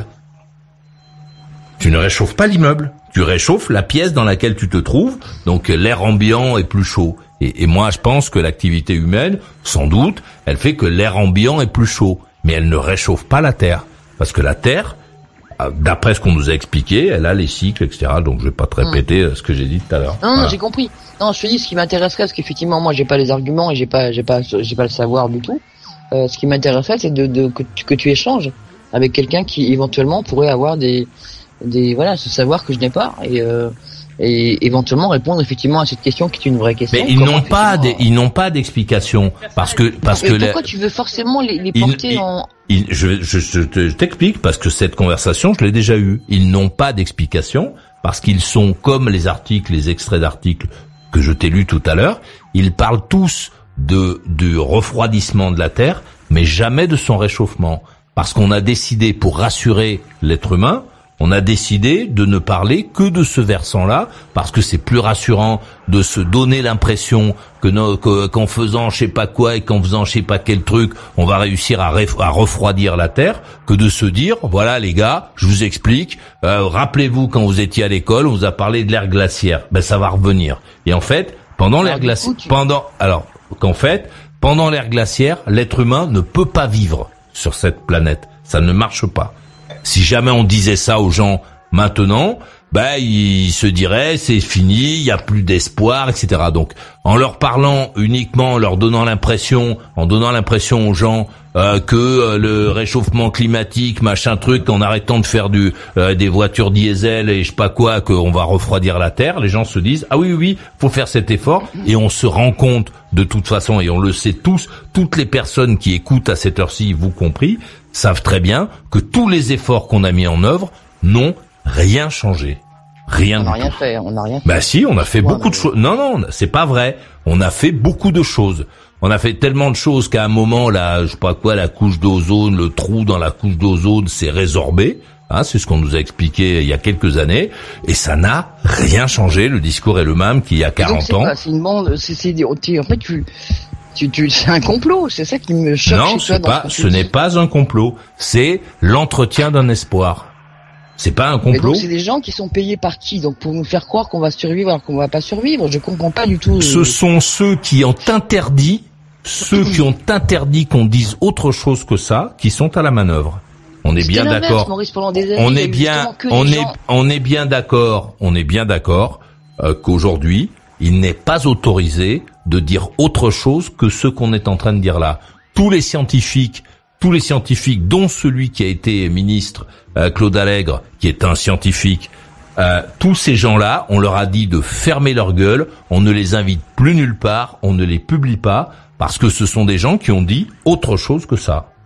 Tu ne réchauffes pas l'immeuble. Tu réchauffes la pièce dans laquelle tu te trouves. Donc l'air ambiant est plus chaud. Et, et moi, je pense que l'activité humaine, sans doute, elle fait que l'air ambiant est plus chaud. Mais elle ne réchauffe pas la Terre. Parce que la Terre, d'après ce qu'on nous a expliqué, elle a les cycles, et cetera. Donc je vais pas te répéter euh, ce que j'ai dit tout à l'heure. Non, non, Voilà. j'ai compris. Non, je te dis, ce qui m'intéresserait, parce qu'effectivement, moi, j'ai pas les arguments et j'ai pas, j'ai pas, j'ai pas le savoir du tout. Euh, ce qui m'intéresserait, c'est de, de que, tu, que tu échanges avec quelqu'un qui éventuellement pourrait avoir des, des, voilà, ce savoir que je n'ai pas et, euh, et éventuellement répondre effectivement à cette question qui est une vraie question. Mais ils Comment, n'ont pas, des, effectivement, ils n'ont pas d'explication parce que parce Mais que pourquoi la- tu veux forcément les, les Ils- porter ils- en ils- je, je, je te- je t'explique parce que cette conversation, je l'ai déjà eue. Ils n'ont pas d'explication parce qu'ils sont comme les articles, les extraits d'articles que je t'ai lus tout à l'heure. Ils parlent tous de du refroidissement de la Terre, mais jamais de son réchauffement. Parce qu'on a décidé, pour rassurer l'être humain, on a décidé de ne parler que de ce versant-là, parce que c'est plus rassurant de se donner l'impression que, no- que- qu'en faisant je sais pas quoi et qu'en faisant je sais pas quel truc, on va réussir à, ref- à refroidir la Terre, que de se dire, voilà les gars, je vous explique, euh, rappelez-vous quand vous étiez à l'école, on vous a parlé de l'ère glaciaire, ben ça va revenir. Et en fait, pendant Alors, l'ère du glaciaire, coup, tu- pendant, alors qu'en fait, pendant l'ère glaciaire, l'être humain ne peut pas vivre sur cette planète, ça ne marche pas. Si jamais on disait ça aux gens maintenant, ben ils se diraient c'est fini, il y a plus d'espoir, et cetera. Donc en leur parlant uniquement, en leur donnant l'impression, en donnant l'impression aux gens euh, que euh, le réchauffement climatique, machin truc, en arrêtant de faire du euh, des voitures diesel et je sais pas quoi, qu'on va refroidir la Terre, les gens se disent ah oui oui oui, faut faire cet effort et on se rend compte de toute façon et on le sait tous, toutes les personnes qui écoutent à cette heure-ci, vous compris, savent très bien que tous les efforts qu'on a mis en œuvre n'ont rien changé. Rien on n'a du rien tout. fait, on n'a rien fait. Bah si, on a fait Ouais, beaucoup de mais- choses. Non, non, c'est pas vrai. On a fait beaucoup de choses. On a fait tellement de choses qu'à un moment, là, je sais pas quoi, la couche d'ozone, le trou dans la couche d'ozone s'est résorbé. Hein, c'est ce qu'on nous a expliqué il y a quelques années. Et ça n'a rien changé. Le discours est le même qu'il y a Et donc, quarante c'est ans. quoi, c'est une bande, c'est, c'est, t'es- en fait, tu, tu, tu, c'est un complot, c'est ça qui me choque Non, chez toi c'est dans pas, que tu ce dis. n'est pas un complot. C'est l'entretien d'un espoir. C'est pas un Mais complot. donc c'est des gens qui sont payés par qui? Donc pour nous faire croire qu'on va survivre alors qu'on va pas survivre, je comprends pas du tout. Ce sont ceux qui ont interdit, ceux qui ont interdit qu'on dise autre chose que ça, qui sont à la manœuvre. On est C'était bien l'inverse, d'accord. Maurice, pendant des années, On il y a est eu bien, justement que on des est, gens- on est bien d'accord. On est bien d'accord euh, qu'aujourd'hui, il n'est pas autorisé de dire autre chose que ce qu'on est en train de dire là. Tous les scientifiques, tous les scientifiques, dont celui qui a été ministre, euh, Claude Allègre, qui est un scientifique, euh, tous ces gens-là, on leur a dit de fermer leur gueule, on ne les invite plus nulle part, on ne les publie pas, parce que ce sont des gens qui ont dit autre chose que ça.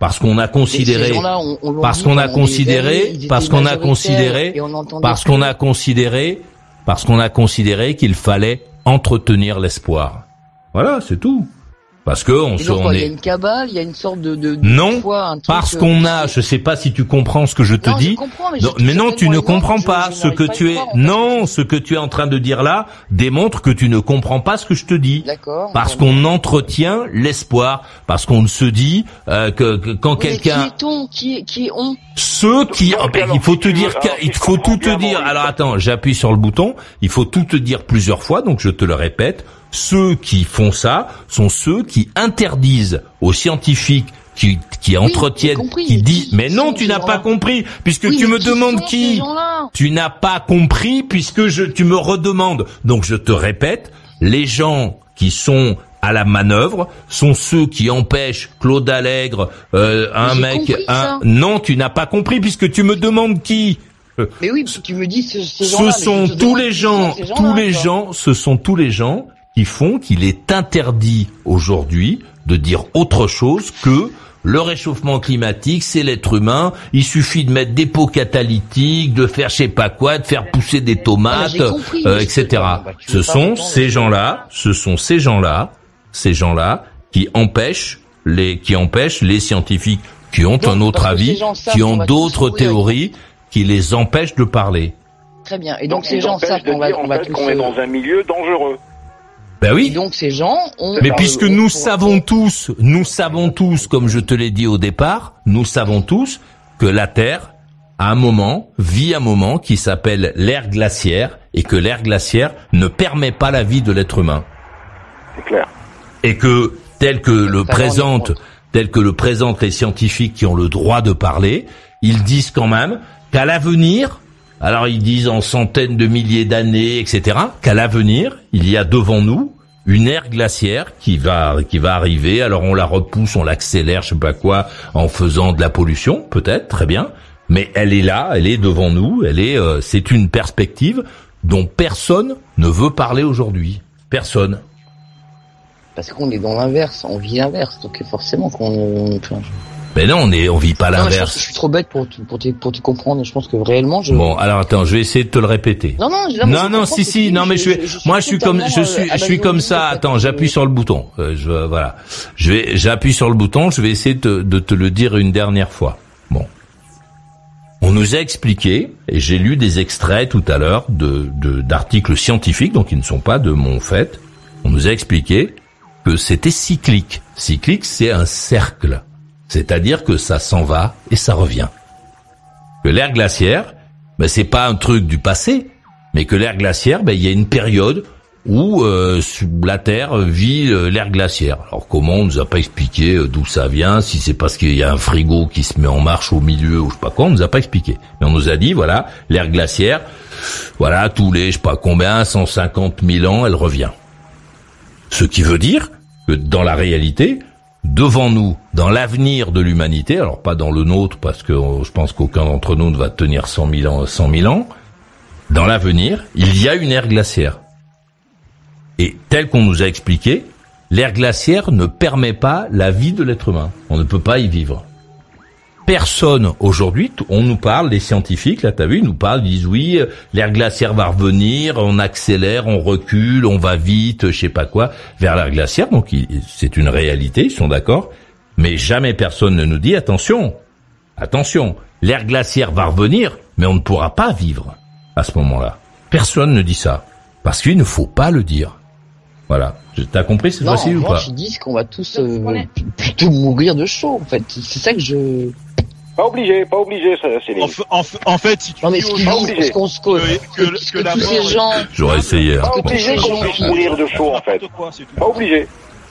parce qu'on a considéré, on, on parce qu'on a considéré, années, parce qu'on a considéré, parce qu'on a considéré, parce qu'on a considéré qu'il fallait entretenir l'espoir. Voilà, c'est tout. Parce que on se, on est. Il est... y a une cabale, il y a une sorte de, de, de non, foi, un truc parce qu'on a, je sais pas si tu comprends ce que je te non, dis. Je comprends, mais, non, mais non, tu ne exemple, comprends pas je, je ce que tu es. Non, ce que tu es en train de dire là démontre que tu ne comprends pas ce que je te dis. D'accord. Parce qu'on entretient l'espoir, parce qu'on se dit euh, que, que quand oui, quelqu'un. Qui est-on Qui est qui est on Ceux qui, oh, ben, il faut te dire, alors, il faut tout te dire. Alors attends, j'appuie sur le bouton. Il faut tout te dire plusieurs fois, donc je te le répète. Ceux qui font ça sont ceux qui interdisent aux scientifiques qui, qui oui, entretiennent, compris, qui disent, mais non, tu n'as pas compris, puisque oui, tu me demandes qui. Tu n'as pas compris, puisque je, tu me redemandes. Donc je te répète, les gens qui sont à la manœuvre sont ceux qui empêchent Claude Allègre, euh, un mec, compris, un. Non, tu n'as pas compris, puisque tu me demandes qui. Mais oui, parce que tu me dis ce, ce, ce sont tous les gens, tous les gens, ce sont tous les gens qui font qu'il est interdit aujourd'hui de dire autre chose que le réchauffement climatique, c'est l'être humain, il suffit de mettre des pots catalytiques, de faire je sais pas quoi, de faire pousser des tomates, ah, compris, euh, et cetera. Bah, ce sont ces gens-là, ce sont ces gens-là, ces gens-là qui empêchent les, qui empêchent les scientifiques qui ont Donc, un autre avis, qui ont d'autres théories, qui les empêchent de parler. Très bien. Et donc, donc ces gens savent qu'on va, on va tous qu'on est dans un milieu dangereux. Ben oui. Et donc ces gens ont... Mais puisque nous savons tous, nous savons tous, comme je te l'ai dit au départ, nous savons tous que la Terre, à un moment, vit un moment qui s'appelle l'ère glaciaire et que l'ère glaciaire ne permet pas la vie de l'être humain. C'est clair. Et que, tel que le présentent, tel que le présentent les scientifiques qui ont le droit de parler, ils disent quand même qu'à l'avenir, alors ils disent en centaines de milliers d'années, et cetera, qu'à l'avenir, il y a devant nous une ère glaciaire qui va qui va arriver. Alors on la repousse, on l'accélère, je sais pas quoi, en faisant de la pollution, peut-être, très bien. Mais elle est là, elle est devant nous, elle est, euh, c'est une perspective dont personne ne veut parler aujourd'hui. Personne. Parce qu'on est dans l'inverse, on vit l'inverse, donc forcément qu'on... Enfin, mais non, on est, on vit pas non, l'inverse. Je, je suis trop bête pour, pour, te, pour te comprendre. Je pense que réellement, je. Bon, alors attends, je vais essayer de te le répéter. Non, non, non, non, non si, si, non, mais je, je, je, je moi, je suis comme, je suis, je suis comme ça. Attends, j'appuie sur le bouton. Euh, je, voilà, je vais, j'appuie sur le bouton. Je vais essayer de, de te le dire une dernière fois. Bon, on nous a expliqué, et j'ai lu des extraits tout à l'heure de, de d'articles scientifiques, donc ils ne sont pas de mon fait. On nous a expliqué que c'était cyclique. Cyclique, c'est un cercle. C'est-à-dire que ça s'en va et ça revient. Que l'ère glaciaire, ben c'est pas un truc du passé, mais que l'ère glaciaire, ben il y a une période où euh, la Terre vit euh, l'ère glaciaire. Alors comment, on nous a pas expliqué euh, d'où ça vient, si c'est parce qu'il y a un frigo qui se met en marche au milieu ou je sais pas quoi, on nous a pas expliqué. Mais on nous a dit, voilà, l'ère glaciaire, voilà, tous les, je sais pas combien, cent cinquante mille ans, elle revient. Ce qui veut dire que dans la réalité, devant nous, dans l'avenir de l'humanité, alors pas dans le nôtre, parce que je pense qu'aucun d'entre nous ne va tenir cent mille ans, cent mille ans, dans l'avenir, il y a une ère glaciaire. Et tel qu'on nous a expliqué, l'ère glaciaire ne permet pas la vie de l'être humain. On ne peut pas y vivre. Personne aujourd'hui, on nous parle, les scientifiques, là t'as vu, ils nous parlent, ils disent oui, l'ère glaciaire va revenir, on accélère, on recule, on va vite, je sais pas quoi, vers l'ère glaciaire, donc c'est une réalité, ils sont d'accord, mais jamais personne ne nous dit attention, attention, l'ère glaciaire va revenir, mais on ne pourra pas vivre à ce moment-là. Personne ne dit ça, parce qu'il ne faut pas le dire. Voilà. T'as compris cette fois-ci ou pas? Non, je dis qu'on va tous euh, plutôt mourir de chaud, en fait. C'est ça que je... Pas obligé, pas obligé, c'est en, en, en fait, si tu non, mais dis aux gens que, qu'on se cause, que, que, que, que la tous mort, ces gens... J'aurais essayé. Pas obligé qu'on puisse mourir de chaud, en fait. Quoi, pas obligé.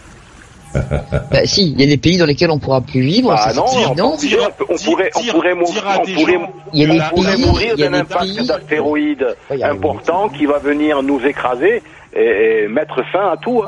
Bah si, il y a des pays dans lesquels on pourra plus vivre. Ah c'est non, évident. on, dire, on pourrait, on pourrait, mourir, on pourrait, il y a des on pourrait pays, mourir d'un impact pays... d'astéroïdes ouais, important qui va venir nous écraser et, et mettre fin à tout. Hein.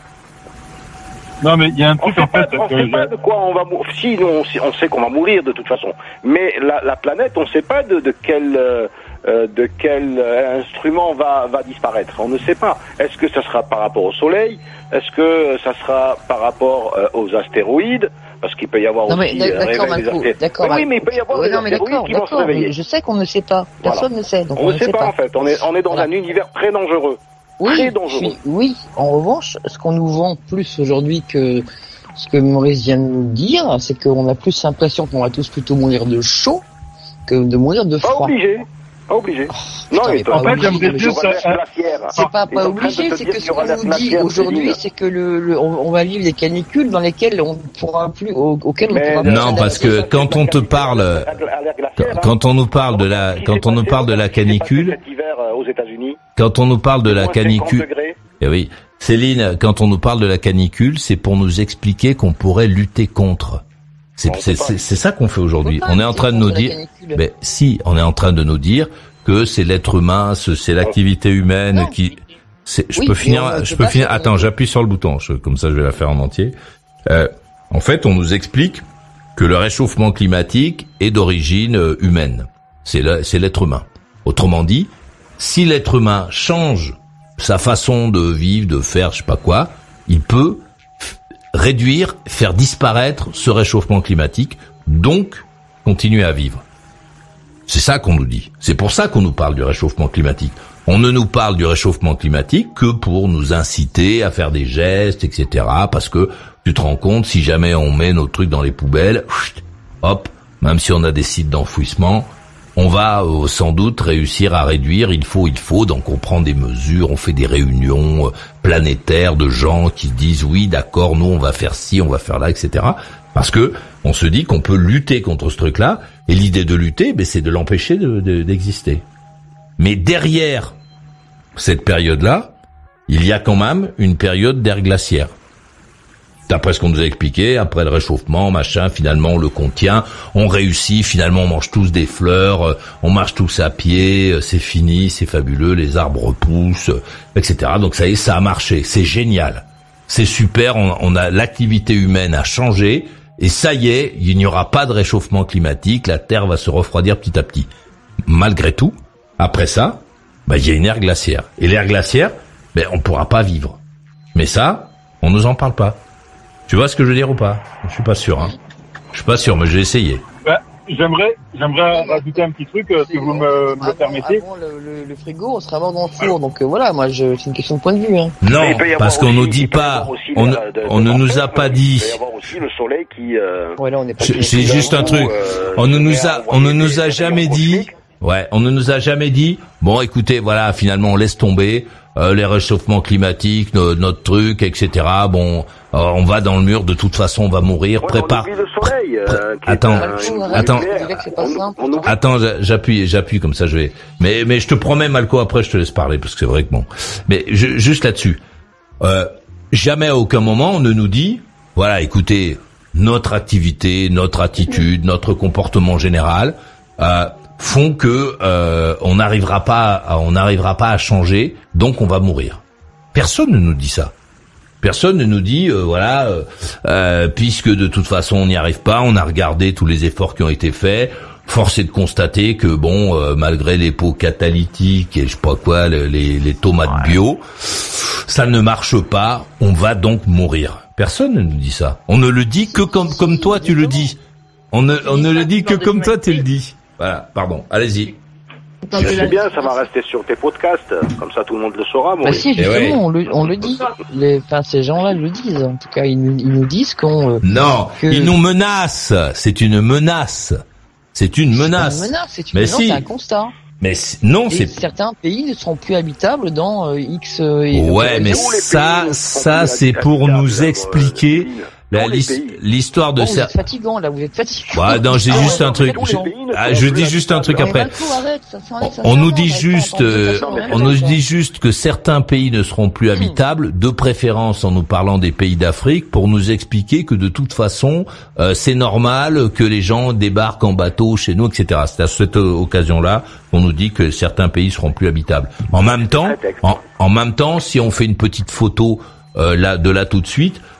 Non, mais il y a un truc on en fait. On ne sait pas de quoi on va mourir. Si, nous, on sait, on sait qu'on va mourir de toute façon. Mais la, la planète, on ne sait pas de, de quel, euh, de quel instrument va, va disparaître. On ne sait pas. Est-ce que ça sera par rapport au Soleil? Est-ce que ça sera par rapport euh, aux astéroïdes? parce qu'il peut y avoir non, aussi mais, un d'accord, réveil des Malco, astéroïdes. d'accord, Oui, mais il peut y avoir ouais, des non, mais astéroïdes d'accord, qui vont se d'accord, réveiller. je sais qu'on ne sait pas. Personne Voilà. ne sait. Donc on on ne sait pas, pas en fait. On est, on est dans voilà. un univers très dangereux. Oui, très dangereux. Puis, oui. En revanche, ce qu'on nous vend plus aujourd'hui que ce que Maurice vient de nous dire, c'est qu'on a plus l'impression qu'on va tous plutôt mourir de chaud que de mourir de Pas froid. obligé. Pas obligé. Oh, non, putain, mais pas en fait, obligé, j'aimerais mais juste, je- C'est pas pas obligé, c'est que ce qu'on nous dit aujourd'hui, c'est que le, le on, on va vivre des canicules dans lesquelles on pourra plus, au, auxquelles on Mais pourra plus. Non, parce que quand on te parle, quand, quand on nous parle de la, quand on nous parle de la canicule, Cet hiver euh, aux États-Unis, quand on nous parle de la moins cinquante canicule, degrés. eh oui, Céline, quand on nous parle de la canicule, c'est pour nous expliquer qu'on pourrait lutter contre. C'est, c'est, c'est, c'est ça qu'on fait aujourd'hui. On est en train de nous dire, mais si, on est en train de nous dire que c'est l'être humain, c'est l'activité humaine Non. qui. C'est, je Oui, peux mais finir, on ne je peut peux pas finir. faire- Attends, j'appuie sur le bouton. Je- comme ça, je vais la faire en entier. Euh, en fait, on nous explique que le réchauffement climatique est d'origine euh, humaine. C'est le- c'est l'être humain. Autrement dit, si l'être humain change sa façon de vivre, de faire, je sais pas quoi, il peut f- réduire, faire disparaître ce réchauffement climatique, donc continuer à vivre. C'est ça qu'on nous dit. C'est pour ça qu'on nous parle du réchauffement climatique. On ne nous parle du réchauffement climatique que pour nous inciter à faire des gestes, et cetera. Parce que tu te rends compte, si jamais on met nos trucs dans les poubelles, chut, hop, même si on a des sites d'enfouissement, on va euh, sans doute réussir à réduire. Il faut, il faut. Donc on prend des mesures, on fait des réunions euh, planétaires de gens qui disent oui, d'accord, nous on va faire ci, on va faire là, et cetera. Parce que on se dit qu'on peut lutter contre ce truc-là. Et l'idée de lutter, ben, c'est de l'empêcher de, de, d'exister. Mais derrière cette période-là, il y a quand même une période d'ère glaciaire. D'après ce qu'on nous a expliqué, après le réchauffement, machin, finalement on le contient, on réussit, finalement on mange tous des fleurs, euh, on marche tous à pied, euh, c'est fini, c'est fabuleux, les arbres repoussent, euh, et cetera. Donc ça y est, ça a marché, c'est génial, c'est super, on, on a l'activité humaine a changé, et ça y est, il n'y aura pas de réchauffement climatique, la Terre va se refroidir petit à petit. Malgré tout, après ça, bah, il y a une ère glaciaire. Et l'ère glaciaire, ben, on pourra pas vivre. Mais ça, on nous en parle pas. Tu vois ce que je veux dire ou pas? Je suis pas sûr, hein. Je suis pas sûr, mais j'ai essayé. Bah, j'aimerais, j'aimerais rajouter un petit truc, euh, si vous me, me le permettez. Avant le, le, le frigo, on sera mort dans le four. Donc euh, voilà, moi, je, c'est une question de point de vue. Hein. Non, Mais il peut y avoir parce qu'on aussi- nous dit il peut y pas, avoir aussi on, de- ne- de- on ne de- nous a de- pas Il dit. peut y avoir aussi le soleil qui... Euh, Ouais, là, on est pas. J'ai j'ai juste un truc. euh, On ne se nous met à a, on ne envoyer nous des- a des jamais rayons dit. cosmiques. Ouais, on ne nous a jamais dit. Bon, écoutez, voilà, finalement, on laisse tomber euh, les réchauffements climatiques, no- notre truc, et cetera. Bon, euh, on va dans le mur. De toute façon, on va mourir. Ouais, Prépare. on oublie le soleil. euh, qui est Attends, un- une attends. nucléaire. Tu dirais que c'est pas On- simple. on oublie- Attends, j'a- j'appuie, j'appuie comme ça, je vais. Mais, mais je te promets, Malco, après, je te laisse parler parce que c'est vrai que bon. Mais je- juste là-dessus, euh, jamais à aucun moment on ne nous dit, voilà, écoutez, notre activité, notre attitude, notre comportement général euh, font que euh, on n'arrivera pas, à, on n'arrivera pas à changer, donc on va mourir. Personne ne nous dit ça. Personne ne nous dit, euh, voilà, euh, euh, puisque de toute façon on n'y arrive pas, on a regardé tous les efforts qui ont été faits, force est de constater que bon, euh, malgré les pots catalytiques et je sais pas quoi, le- les, les tomates bio, ça ne marche pas, on va donc mourir. Personne ne nous dit ça. On ne le dit que comme, comme toi tu le dis. On ne, on ne le dit que comme toi tu le dis. Voilà, pardon, allez-y. Je sais bien, ça va rester sur tes podcasts, comme ça tout le monde le saura. Bah Maurice. si, justement, ouais. on, le, on le dit. Les, enfin, ces gens-là le disent. En tout cas, ils nous, ils nous disent qu'on. Euh, Non, que- ils nous menacent. C'est une menace. C'est une menace. C'est une menace, c'est une Mais menace, si. c'est un constat. Mais c'est- non, Et c'est certains pays ne seront plus habitables dans euh, X. Euh, et- ouais, mais Tous les ça, pays ça, sont c'est pour habitables, nous euh, expliquer Céline. la- Tous les l'his- pays. l'histoire de Oh, vous ça. êtes fatigant là, vous êtes fatigant. Ouais, non, j'ai Ah, juste ouais, un non, truc. mais Je, non, ah, je dis juste un truc mais après. Malco, arrête, ça s'arrête, ça On nous s'arrête, dit arrête, juste, attends, euh, attends, attends, on nous attends. dit juste que certains pays ne seront plus habitables, de préférence en nous parlant des pays d'Afrique, pour nous expliquer que de toute façon, euh, c'est normal que les gens débarquent en bateau chez nous, et cetera. C'est à cette euh, occasion-là qu'on nous dit que certains pays seront plus habitables. En même temps, en, en même temps, si on fait une petite photo euh, là de là tout de suite,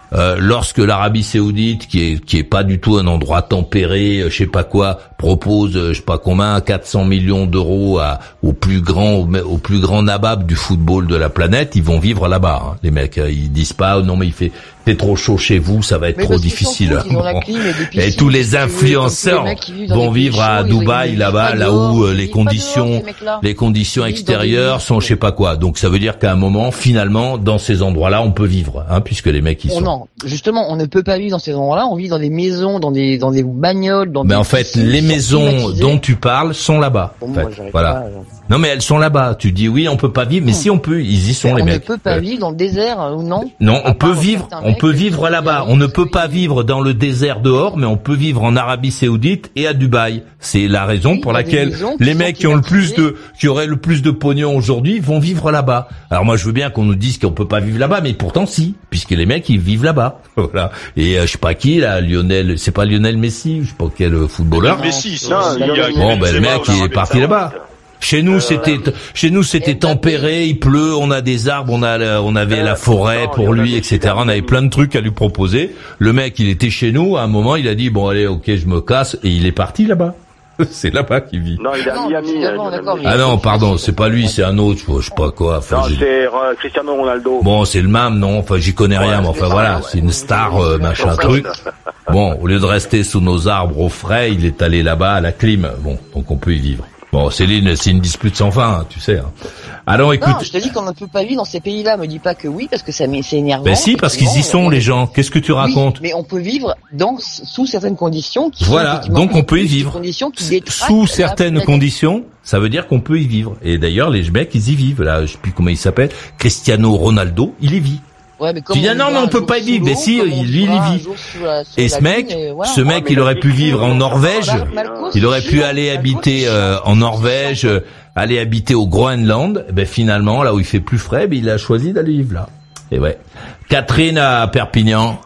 euh, lorsque l'Arabie Saoudite, qui est qui est pas du tout un endroit tempéré, euh, je sais pas quoi, propose, euh, je sais pas combien, quatre cents millions d'euros à au plus grand au, au plus grand nabab du football de la planète, ils vont vivre là-bas. Hein, les mecs, ils disent pas, oh, non mais il fait c'est trop chaud chez vous, ça va être mais trop difficile. Foutent, bon. et, et tous les influenceurs vont vivre à Dubaï, là-bas, là où euh, les conditions, dehors, les conditions extérieures sont je sais pas quoi. Donc ça veut dire qu'à un moment, finalement, dans ces endroits-là, on peut vivre, hein, puisque les mecs ils oh sont. Non, justement, on ne peut pas vivre dans ces endroits-là. On vit dans des maisons, dans des dans des bagnoles, dans. Mais des en fait, les maisons dont tu parles sont là-bas. Bon, en fait. Moi, voilà. Pas, non, mais elles sont là-bas. Tu dis oui, on peut pas vivre, mais non. Si on peut, ils y sont, on les mecs. On ne peut pas euh... vivre dans le désert ou non. Non, on peut vivre. On peut vivre là-bas. On ne peut pas vivre dans le désert dehors, mais on peut vivre en Arabie Saoudite et à Dubaï. C'est la raison oui, pour laquelle les mecs qui ont le plus de, qui auraient le plus de pognon aujourd'hui vont vivre là-bas. Alors moi, je veux bien qu'on nous dise qu'on peut pas vivre là-bas, mais pourtant si, puisque les mecs ils vivent là-bas. Voilà. Et euh, je sais pas qui là, Lionel, c'est pas Lionel Messi, je sais pas quel footballeur. Messi, c'est bon ben le mec il est parti là-bas. Chez nous, c'était, chez nous, c'était tempéré, il pleut, on a des arbres, on a, on avait la forêt pour lui, et cetera. On avait plein de trucs à lui proposer. Le mec, il était chez nous, à un moment, il a dit, bon, allez, ok, je me casse, et il est parti là-bas. C'est là-bas qu'il vit. Non, il est à Miami. Ah non, pardon, c'est pas lui, c'est un autre, je sais pas quoi. Enfin, non, c'est euh, Cristiano Ronaldo. Bon, c'est le même, non, enfin, j'y connais rien, mais enfin, voilà, c'est une star, euh, machin truc. Bon, au lieu de rester sous nos arbres au frais, il est allé là-bas à la clim. Bon, donc on peut y vivre. Bon, Céline, c'est une dispute sans fin, hein, tu sais. Hein. Alors, écoute. Non, je te dis qu'on ne peut pas vivre dans ces pays-là. Me dis pas que oui, parce que ça c'est énervant. Ben si, parce qu'ils y sont, les gens. Qu'est-ce que tu racontes? Oui, mais on peut vivre dans, sous certaines conditions qui voilà. sont donc on peut y vivre. Conditions qui sous certaines conditions, ça veut dire qu'on peut y vivre. Et d'ailleurs, les mecs, ils y vivent. Là, je sais plus comment il s'appelle. Cristiano Ronaldo, il y vit. Ouais, mais tu dis, non, mais on peut pas y vivre. Mais si, lui, il y vit. Et ce mec, voilà, ce mec, il aurait pu vivre en Norvège. Il aurait pu aller habiter euh, en Norvège, euh, aller habiter au Groenland. Ben finalement, là où il fait plus frais, ben il a choisi d'aller vivre là. Et ouais. Catherine à Perpignan.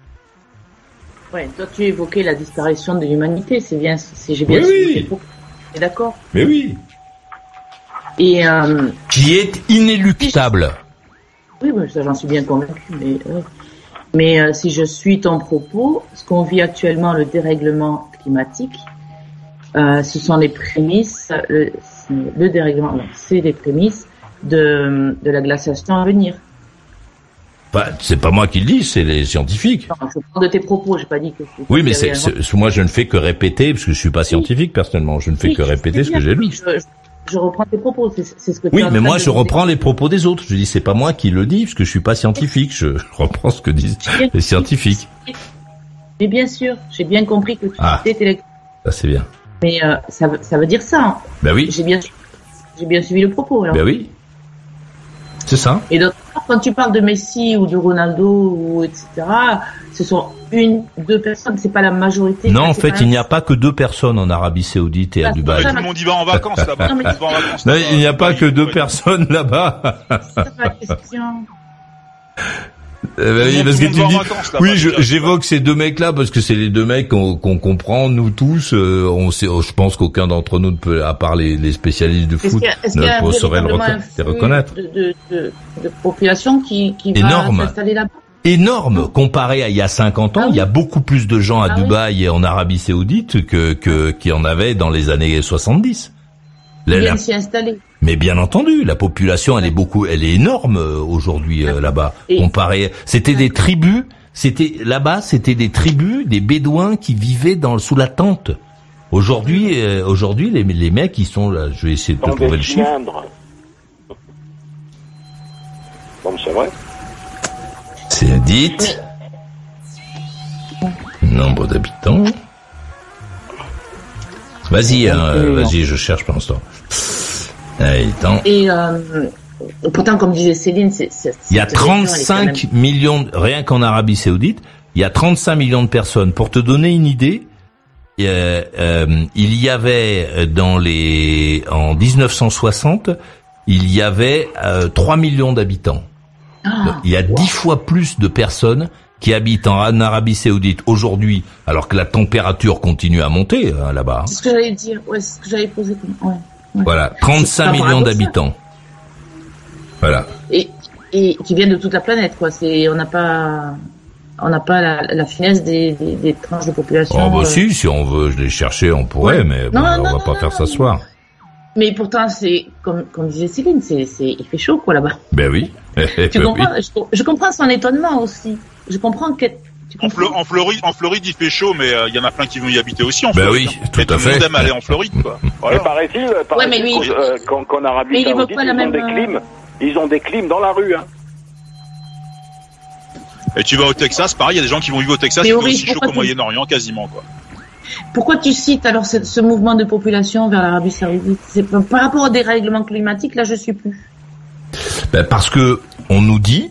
Ouais, toi tu évoquais la disparition de l'humanité. C'est bien, c'est j'ai bien oui, oui. T'es d'accord? Mais oui. Et euh, qui est inéluctable. Oui, bah, ça j'en suis bien convaincu. Mais, euh, mais euh, si je suis ton propos, ce qu'on vit actuellement, le dérèglement climatique, euh, ce sont les prémices, le, le dérèglement, non, c'est les prémices de, de la glaciation à venir. Bah, c'est pas moi qui le dis, c'est les scientifiques. Non, je parle de tes propos, j'ai pas dit que. que oui, mais c'est, c'est, moi je ne fais que répéter, parce que je suis pas scientifique oui. personnellement, je ne fais oui, que répéter ce que j'ai lu. Je, je, Je reprends tes propos, c'est, c'est ce que tu oui, mais moi je reprends les propos des autres. Je dis c'est pas moi qui le dis parce que je suis pas scientifique. Je, je reprends ce que disent les scientifiques. Mais bien sûr, j'ai bien compris que tu ah, étais. Ça c'est bien. Mais euh, ça, ça veut dire ça. Hein. Ben oui. J'ai bien, j'ai bien suivi le propos. Alors. Ben oui. C'est ça. Et d'autre part, quand tu parles de Messi ou de Ronaldo ou et cetera, ce sont une, deux personnes, c'est pas la majorité. Non, en fait, il n'y a pas que deux personnes en Arabie Saoudite et à Dubaï. Tout le monde y va en vacances là-bas. Non, mais... non, il n'y a pas que deux personnes là-bas. C'est pas la question. Euh, oui, parce que tu dis, oui, je, j'évoque ces deux mecs-là parce que c'est les deux mecs qu'on, qu'on comprend, nous tous. Euh, on sait, je pense qu'aucun d'entre nous ne peut, à part les, les spécialistes de foot, est-ce qu'il y a, est-ce ne saurait le reco- reconnaître. De, de, de, de population qui, qui énorme. va s'installer là-bas. Énorme, comparé à il y a cinquante ans, ah oui. Il y a beaucoup plus de gens à ah Dubaï oui. et en Arabie Saoudite que, que, qu'il y en avait dans les années soixante-dix. Ils viennent s'y installer. Mais bien entendu, la population, elle est beaucoup, elle est énorme aujourd'hui euh, là-bas. Et comparé, c'était des tribus, c'était là-bas, c'était des tribus, des bédouins qui vivaient dans sous la tente. Aujourd'hui, euh, aujourd'hui, les, les mecs, ils sont là. Je vais essayer de te trouver le chiffre. Bon, c'est vrai. C'est dit. Nombre d'habitants. Vas-y, hein, vas-y, je cherche pendant ce temps. Allez, et euh, pourtant, comme disait Céline, c'est, c'est, il y a trente-cinq même... millions, rien qu'en Arabie Saoudite, il y a trente-cinq millions de personnes. Pour te donner une idée, euh, euh, il y avait dans les en dix-neuf cent soixante, il y avait euh, trois millions d'habitants. Ah, il y a dix wow. fois plus de personnes qui habitent en Arabie Saoudite aujourd'hui, alors que la température continue à monter hein, là-bas. C'est ce que j'allais dire, ouais, c'est ce que j'allais poser. Ouais, ouais. Voilà, trente-cinq millions d'habitants. Voilà. Et, et qui viennent de toute la planète, quoi. C'est, on n'a pas, on n'a pas la, la finesse des, des, des tranches de population. Oh bah euh... si, si on veut les chercher, on pourrait, ouais. mais bon, non, on non, va non, pas non, faire non, ça ce soir. Mais pourtant, c'est comme, comme disait Céline, c'est, c'est, il fait chaud quoi là-bas. Ben oui. tu ben comprends, oui. Je, je comprends son étonnement aussi. Je comprends que. En, Flo- en Floride, en Floride, il fait chaud, mais il euh, y en a plein qui vont y habiter aussi en ben Floride. Oui, tout, tout à le fait. monde aime aller en Floride, quoi. Voilà. Mais paraît-il, paraît-il ouais, mais lui, euh, qu'en, qu'en Arabie Saoudite, ils ont même... des clims, ils ont des clims dans la rue, hein. Et tu vas au Texas, pareil, il y a des gens qui vont vivre au Texas, qui vont aussi chaud qu'au Moyen-Orient, quasiment, quoi. Pourquoi tu cites alors ce, ce mouvement de population vers l'Arabie Saoudite? C'est par rapport au dérèglement climatique, là, je suis plus. Ben parce que on nous dit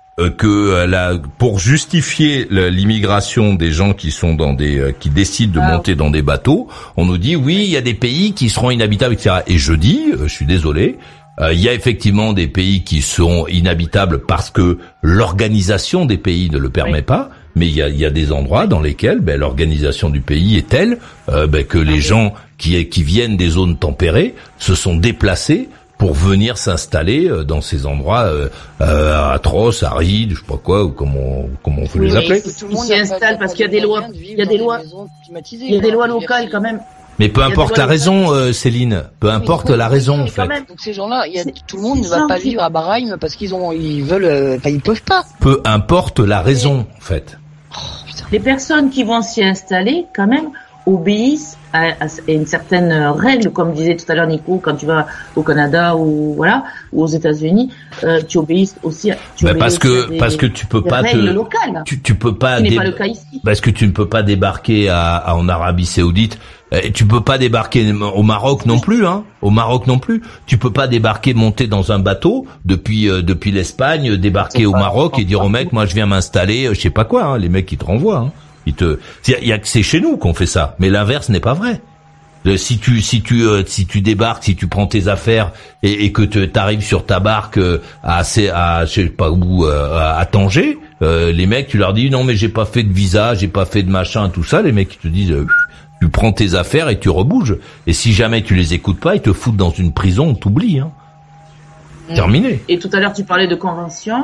que la, pour justifier l'immigration des gens qui sont dans des, qui décident de ah. monter dans des bateaux, on nous dit oui, il y a des pays qui seront inhabitables, et cetera. Et je dis, je suis désolé, euh, il y a effectivement des pays qui sont inhabitables parce que l'organisation des pays ne le permet oui. pas. Mais il y a, il y a des endroits dans lesquels ben, l'organisation du pays est telle euh, ben, que les gens qui, qui viennent des zones tempérées se sont déplacés pour venir s'installer dans ces endroits euh, euh, atroces, arides, je sais pas quoi, ou comment comment on peut oui, les appeler. Ils s'y installent parce qu'il y a des lois, il y a des lois, il y a des lois locales quand même. Mais peu importe la raison, euh, Céline. Peu importe la raison, en fait. Donc ces gens-là, il y a, tout le monde ne va pas vivre à Bahreïn parce qu'ils ont, ils veulent, enfin ils peuvent pas. Peu importe la raison, en fait. Les personnes qui vont s'y installer, quand même, obéissent à, à une certaine règle, comme disait tout à l'heure Nico, quand tu vas au Canada ou voilà, ou aux États-Unis, euh, tu obéis aussi. À, tu bah obéis parce aussi que à des, parce que tu peux pas te. Locales. Tu tu peux pas. Ce n'est dé... pas le cas ici. Parce que tu ne peux pas débarquer à, à en Arabie Saoudite. Et tu peux pas débarquer au Maroc non plus, hein. Au Maroc non plus. Tu peux pas débarquer, monter dans un bateau depuis euh, depuis l'Espagne, débarquer au Maroc et dire au mec, moi je viens m'installer, je sais pas quoi. Hein, les mecs ils te renvoient. Hein. Ils te. Il y a que c'est chez nous qu'on fait ça, mais l'inverse n'est pas vrai. Si tu si tu euh, si tu débarques, si tu prends tes affaires et, et que tu arrives sur ta barque euh, à à je sais pas où euh, à Tanger, euh, les mecs tu leur dis non mais j'ai pas fait de visa, j'ai pas fait de machin, tout ça, les mecs ils te disent euh, tu prends tes affaires et tu rebouges. Et si jamais tu les écoutes pas, ils te foutent dans une prison, on t'oublie. Hein. Mmh. Terminé. Et tout à l'heure, tu parlais de conventions.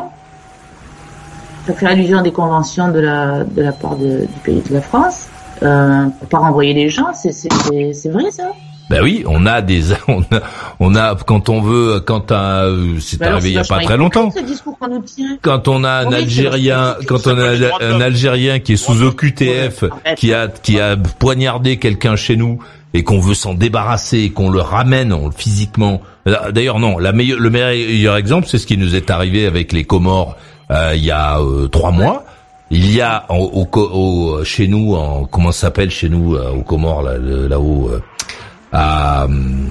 Tu as fait allusion à des conventions de la, de la part de, du pays de la France. Euh, pour pas renvoyer les gens, c'est, c'est, c'est, c'est vrai ça? Ben oui, on a des, on a, on a quand on veut, quand un, c'est ben arrivé alors, il y a pas très longtemps. Quand on a un oui, Algérien, quand on a un Algérien qui est sous O Q T F, qui a, qui a poignardé quelqu'un chez nous et qu'on veut s'en débarrasser, et qu'on le ramène physiquement. D'ailleurs non, la meilleure, le meilleur exemple, c'est ce qui nous est arrivé avec les Comores euh, il y a euh, trois mois. Il y a au, au, au chez nous, en, comment ça s'appelle chez nous euh, aux Comores là, là-haut. Euh, à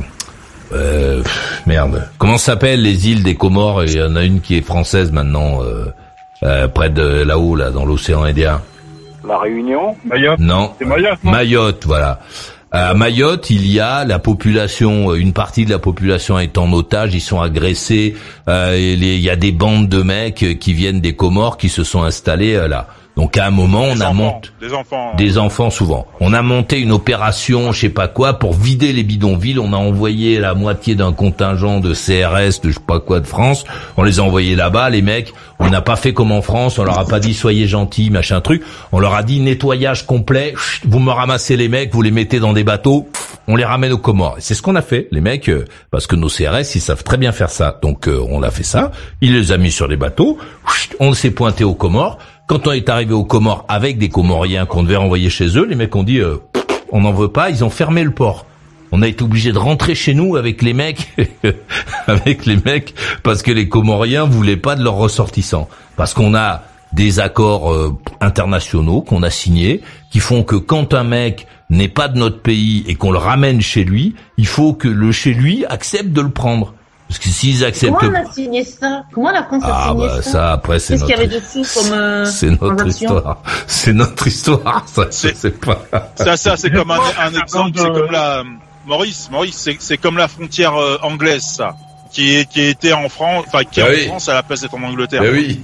euh, merde, comment s'appellent les îles des Comores? Il y en a une qui est française maintenant, euh, euh, près de là-haut, là, dans l'océan Indien. La Réunion? Mayotte. Non. C'est Mayotte. Non Mayotte, voilà. À Mayotte, il y a la population, une partie de la population est en otage, ils sont agressés. Euh, il y a des bandes de mecs qui viennent des Comores qui se sont installés euh, là. Donc à un moment, on des a monté des enfants, des enfants souvent. On a monté une opération, je sais pas quoi, pour vider les bidonvilles. On a envoyé la moitié d'un contingent de C R S, de je sais pas quoi de France. On les a envoyés là-bas, les mecs. On n'a pas fait comme en France. On leur a pas dit soyez gentils, machin truc. On leur a dit nettoyage complet. Vous me ramassez les mecs, vous les mettez dans des bateaux. On les ramène aux Comores. C'est ce qu'on a fait, les mecs, parce que nos C R S, ils savent très bien faire ça. Donc euh, on a fait ça. Il les a mis sur les bateaux. On s'est pointé aux Comores. Quand on est arrivé aux Comores avec des Comoriens qu'on devait renvoyer chez eux, les mecs ont dit euh, on n'en veut pas, ils ont fermé le port. On a été obligé de rentrer chez nous avec les mecs, avec les mecs, parce que les Comoriens voulaient pas de leurs ressortissants. Parce qu'on a des accords euh, internationaux qu'on a signés, qui font que quand un mec n'est pas de notre pays et qu'on le ramène chez lui, il faut que le chez lui accepte de le prendre. Parce que s'ils acceptent. Comment on a signé ça? Comment la France a ah signé bah, ça? ça après c'est Qu'est-ce notre. qu'il y avait dessous comme euh, c'est notre histoire. C'est notre histoire. Ça, c'est, c'est pas. Ça, ça, c'est comme un, un exemple. C'est comme la Maurice. Maurice, c'est, c'est comme la frontière euh, anglaise, ça, qui est, qui était en France, enfin qui est ah en oui. France à la place d'être en Angleterre. Ah oui.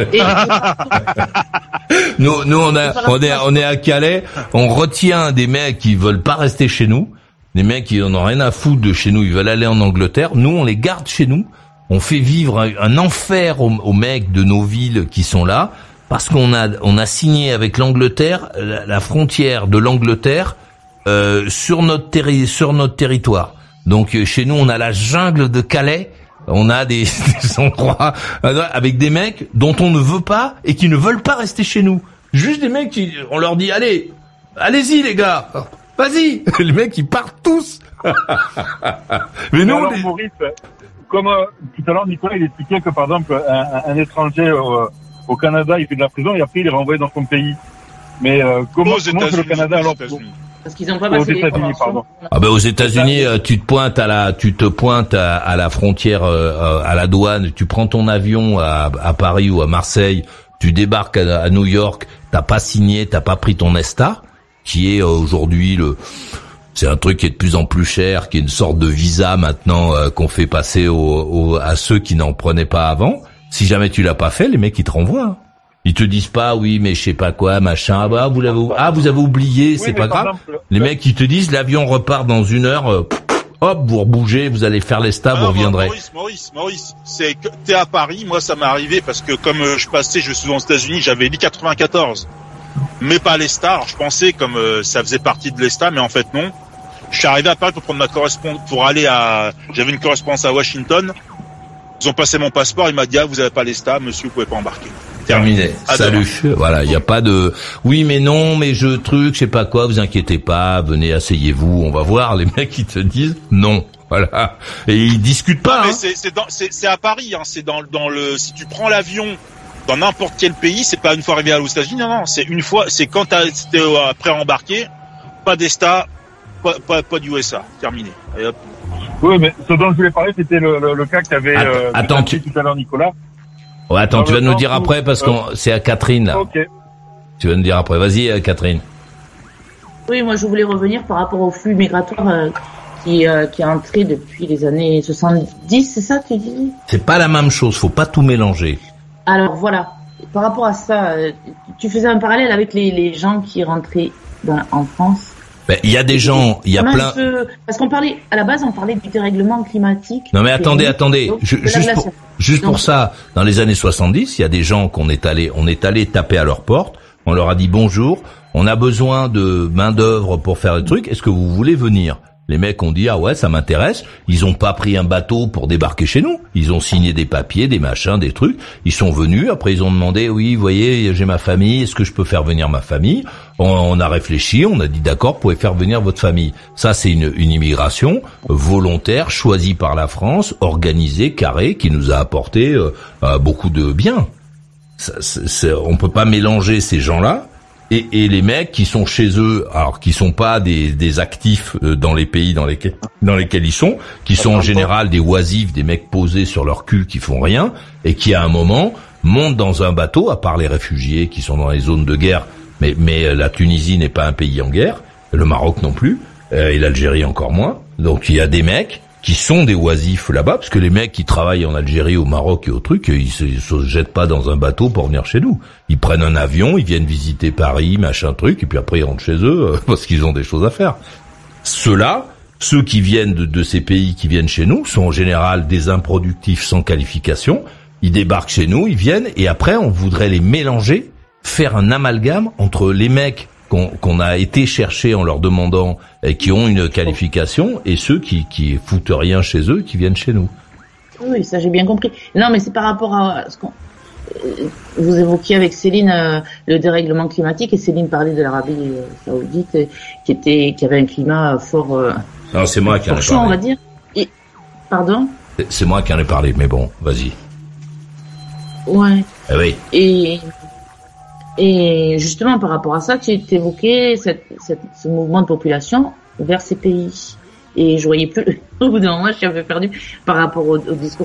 nous, nous on a, on est, on est à Calais. On retient des mecs qui veulent pas rester chez nous. Les mecs, ils en ont rien à foutre de chez nous, ils veulent aller en Angleterre. Nous, on les garde chez nous. On fait vivre un, un enfer aux, aux mecs de nos villes qui sont là. parce qu'on a on a signé avec l'Angleterre la, la frontière de l'Angleterre euh, sur notre terri- sur notre territoire. Donc euh, chez nous on a la jungle de Calais, on a des, des endroits avec des mecs dont on ne veut pas et qui ne veulent pas rester chez nous. Juste des mecs qui on leur dit allez, allez-y les gars. Vas-y, les mecs ils partent tous. Mais non, alors, les... Maurice, comme euh, tout à l'heure Nicolas il expliquait que par exemple un, un étranger euh, au Canada il fait de la prison et après il est renvoyé dans son pays. Mais euh, comment comment c'est le Canada alors? Parce qu'ils ont pas passé les pardon. Ah ben aux États-Unis, tu te pointes à la, tu te pointes à, à la frontière, euh, à la douane, tu prends ton avion à, à Paris ou à Marseille, tu débarques à, à New York, t'as pas signé, t'as pas pris ton ESTA, qui est euh, aujourd'hui le, c'est un truc qui est de plus en plus cher, qui est une sorte de visa maintenant euh, qu'on fait passer au, au, à ceux qui n'en prenaient pas avant. Si jamais tu l'as pas fait, les mecs ils te renvoient. Ils te disent pas oui mais je sais pas quoi machin, ah bah vous l'avez ah vous avez oublié, oui, c'est pas grave. Exemple, les mecs ils te disent l'avion repart dans une heure, euh, hop vous rebougez, vous allez faire les stats, ah, vous reviendrez. Maurice, Maurice, Maurice, c'est que t'es à Paris, moi ça m'est arrivé parce que comme euh, je passais, je vais souvent aux États-Unis, j'avais l'I quatre-vingt-quatorze, mais pas l'ESTA. Alors je pensais comme euh, ça faisait partie de l'ESTA, mais en fait non. Je suis arrivé à Paris pour prendre ma correspondance, pour aller à, j'avais une correspondance à Washington. Ils ont passé mon passeport, il m'a dit ah vous avez pas l'ESTA, monsieur vous pouvez pas embarquer. Terminé. Ah, salut. Demain. Voilà, il y a pas de oui mais non, mais je truc, je sais pas quoi, vous inquiétez pas, venez asseyez-vous, on va voir. Les mecs qui te disent non. Voilà. Et ils discutent pas. Non, mais hein. c'est c'est dans c'est c'est à Paris hein, c'est dans dans le si tu prends l'avion dans n'importe quel pays, c'est pas une fois arrivé aux États-Unis, non non, c'est une fois, c'est quand t'as t'es prêt à embarquer, pas d'ESTA, pas pas, pas d'U S A, terminé. Allez, hop. Oui, mais ce dont je voulais parler, c'était le, le, le cas qu'avait euh, attends, tu... tout à l'heure Nicolas. Ouais, attends, tu vas nous dire après parce que euh... c'est à Catherine là. Ok. Tu vas nous dire après. Vas-y, Catherine. Oui, moi je voulais revenir par rapport au flux migratoire euh, qui euh, qui est entré depuis les années soixante-dix, c'est ça tu dis? C'est pas la même chose, faut pas tout mélanger. Alors voilà, par rapport à ça, euh, tu faisais un parallèle avec les les gens qui rentraient dans, en France. Ben, il y a des gens, il y a plein. Peu... Parce qu'on parlait, à la base, on parlait du dérèglement climatique. Non mais attendez, attendez, je, juste pour, juste Donc, pour ça, dans les années soixante-dix, il y a des gens qu'on est allé, on est allé taper à leur porte, on leur a dit bonjour, on a besoin de main d'œuvre pour faire des trucs, est-ce que vous voulez venir? Les mecs ont dit ah ouais ça m'intéresse. Ils ont pas pris un bateau pour débarquer chez nous. Ils ont signé des papiers, des machins, des trucs. Ils sont venus. Après ils ont demandé oui vous voyez j'ai ma famille. Est-ce que je peux faire venir ma famille? On, on a réfléchi. On a dit d'accord vous pouvez faire venir votre famille. Ça c'est une, une immigration volontaire choisie par la France, organisée, carrée, qui nous a apporté euh, euh, beaucoup de bien. Ça, c'est, c'est, on peut pas mélanger ces gens-là. Et, et les mecs qui sont chez eux, alors qui sont pas des, des actifs dans les pays dans lesquels dans lesquels ils sont, qui sont en général des oisifs, des mecs posés sur leur cul qui font rien, et qui à un moment montent dans un bateau, à part les réfugiés qui sont dans les zones de guerre, mais mais la Tunisie n'est pas un pays en guerre, le Maroc non plus, et l'Algérie encore moins. Donc il y a des mecs qui sont des oisifs là-bas, parce que les mecs qui travaillent en Algérie, au Maroc et au truc, ils se, ils se jettent pas dans un bateau pour venir chez nous. Ils prennent un avion, ils viennent visiter Paris, machin truc, et puis après ils rentrent chez eux, euh, parce qu'ils ont des choses à faire. Ceux-là, ceux qui viennent de, de ces pays qui viennent chez nous, sont en général des improductifs sans qualification. Ils débarquent chez nous, ils viennent, et après on voudrait les mélanger, faire un amalgame entre les mecs Qu'on, qu'on a été chercher en leur demandant et qui ont une qualification et ceux qui, qui foutent rien chez eux qui viennent chez nous. Oui, ça j'ai bien compris. Non, mais c'est par rapport à ce qu'on vous évoquiez avec Céline euh, le dérèglement climatique et Céline parlait de l'Arabie euh, Saoudite euh, qui était qui avait un climat fort. Euh, non, c'est moi qui en ai chaud, parlé. On va dire. Et pardon. C'est, c'est moi qui en ai parlé, mais bon, vas-y. Ouais. Eh oui. Et Et justement, par rapport à ça, tu évoquais cette, cette, ce mouvement de population vers ces pays. Et je voyais plus, au bout d'un moment, je suis un peu perdue par rapport au, au discours,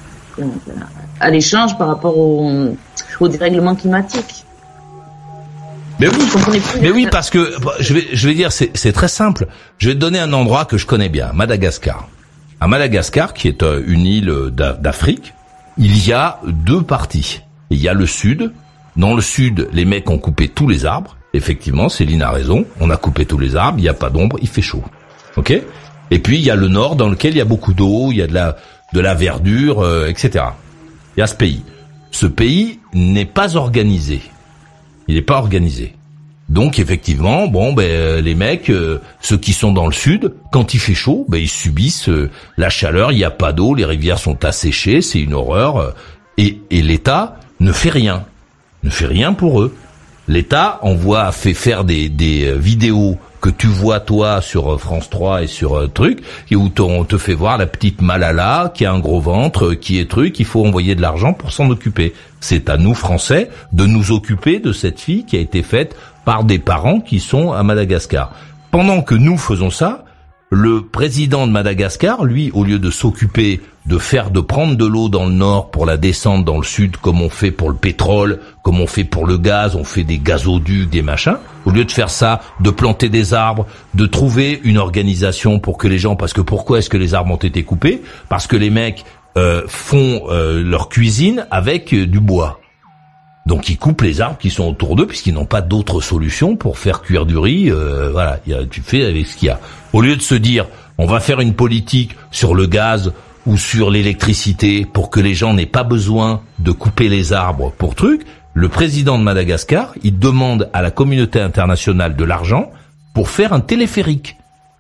à l'échange, par rapport au, au dérèglement climatique. Mais oui, mais oui, parce que, je vais, je vais dire, c'est, c'est très simple. Je vais te donner un endroit que je connais bien, Madagascar. À Madagascar, qui est une île d'Afrique, il y a deux parties. Il y a le sud. Dans le sud, les mecs ont coupé tous les arbres. Effectivement, Céline a raison. On a coupé tous les arbres. Il n'y a pas d'ombre. Il fait chaud. Ok. Et puis il y a le nord, dans lequel il y a beaucoup d'eau, il y a de la de la verdure, euh, et cetera. Il y a ce pays. ce pays n'est pas organisé. Il n'est pas organisé. Donc effectivement, bon, ben les mecs, euh, ceux qui sont dans le sud, quand il fait chaud, ben ils subissent euh, la chaleur. Il n'y a pas d'eau, les rivières sont asséchées, c'est une horreur. Euh, et, et l'État ne fait rien, ne fait rien pour eux. L'État envoie, fait faire des, des vidéos que tu vois toi sur France trois et sur euh, truc, et où on te fait voir la petite Malala qui a un gros ventre, qui est truc, il faut envoyer de l'argent pour s'en occuper. C'est à nous Français de nous occuper de cette fille qui a été faite par des parents qui sont à Madagascar. Pendant que nous faisons ça, le président de Madagascar, lui, au lieu de s'occuper de faire, de prendre de l'eau dans le nord pour la descendre dans le sud, comme on fait pour le pétrole, comme on fait pour le gaz, on fait des gazoducs, des machins, au lieu de faire ça, de planter des arbres, de trouver une organisation pour que les gens, parce que pourquoi est-ce que les arbres ont été coupés? Parce que les mecs euh, font euh, leur cuisine avec euh, du bois. Donc ils coupent les arbres qui sont autour d'eux puisqu'ils n'ont pas d'autre solution pour faire cuire du riz. Euh, voilà, y a, tu fais avec ce qu'il y a. Au lieu de se dire, on va faire une politique sur le gaz ou sur l'électricité pour que les gens n'aient pas besoin de couper les arbres pour truc, le président de Madagascar, il demande à la communauté internationale de l'argent pour faire un téléphérique.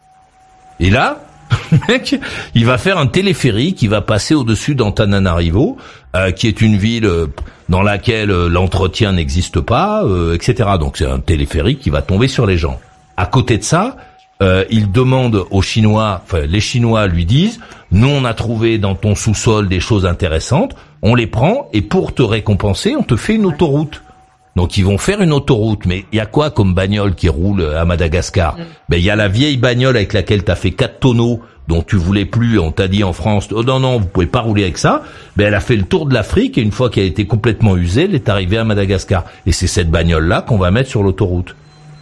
Et là, le mec, il va faire un téléphérique, il va passer au-dessus d'Antananarivo, euh, qui est une ville euh, dans laquelle euh, l'entretien n'existe pas, euh, et cetera. Donc c'est un téléphérique qui va tomber sur les gens. À côté de ça, euh, il demande aux Chinois, enfin les Chinois lui disent, nous on a trouvé dans ton sous-sol des choses intéressantes, on les prend et pour te récompenser, on te fait une autoroute. Donc ils vont faire une autoroute, mais il y a quoi comme bagnole qui roule à Madagascar? Ben il y a la vieille bagnole avec laquelle t'as fait quatre tonneaux, dont tu voulais plus, on t'a dit en France, oh non non, vous pouvez pas rouler avec ça. Ben elle a fait le tour de l'Afrique et une fois qu'elle a été complètement usée, elle est arrivée à Madagascar. Et c'est cette bagnole là qu'on va mettre sur l'autoroute.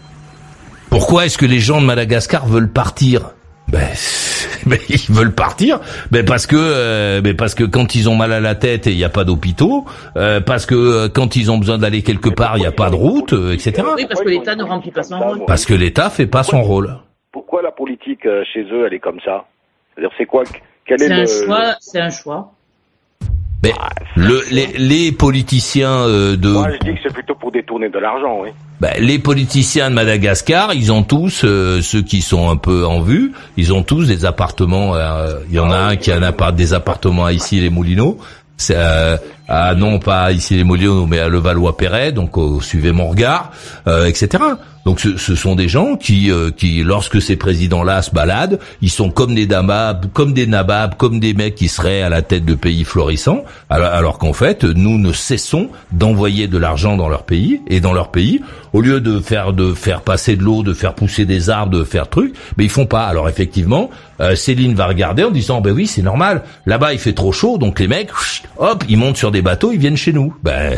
Pourquoi est-ce que les gens de Madagascar veulent partir? Ben, ben ils veulent partir, ben parce que euh, ben parce que quand ils ont mal à la tête et il y a pas d'hôpitaux, euh, parce que euh, quand ils ont besoin d'aller quelque part, il y a pas de route, euh, et cetera. Oui, parce que l'État ne remplit pas son rôle. Parce que l'État fait pas son rôle. Pourquoi la politique euh, chez eux, elle est comme ça? C'est-à-dire, c'est quoi? Quel est C'est un le... choix, c'est un choix. Mais le, les, les politiciens euh, de... Moi, je dis que c'est plutôt pour détourner de l'argent, oui. Ben, les politiciens de Madagascar, ils ont tous, euh, ceux qui sont un peu en vue, ils ont tous des appartements. Euh, il y en a un qui a un appart, des appartements à Issy-les-Moulineaux. C'est, euh, ah non, pas ici les Moulineaux, mais à Levallois-Perret, donc euh, suivez mon regard, euh, et cetera. Donc ce, ce sont des gens qui, euh, qui, lorsque ces présidents-là se baladent, ils sont comme des nababs, comme des nababs, comme des mecs qui seraient à la tête de pays florissants, alors, alors qu'en fait, nous ne cessons d'envoyer de l'argent dans leur pays, et dans leur pays, au lieu de faire de faire passer de l'eau, de faire pousser des arbres, de faire trucs, mais ils font pas. Alors effectivement, euh, Céline va regarder en disant, ben oui, c'est normal, là-bas il fait trop chaud, donc les mecs, hop, ils montent sur des bateaux, ils viennent chez nous. Ben,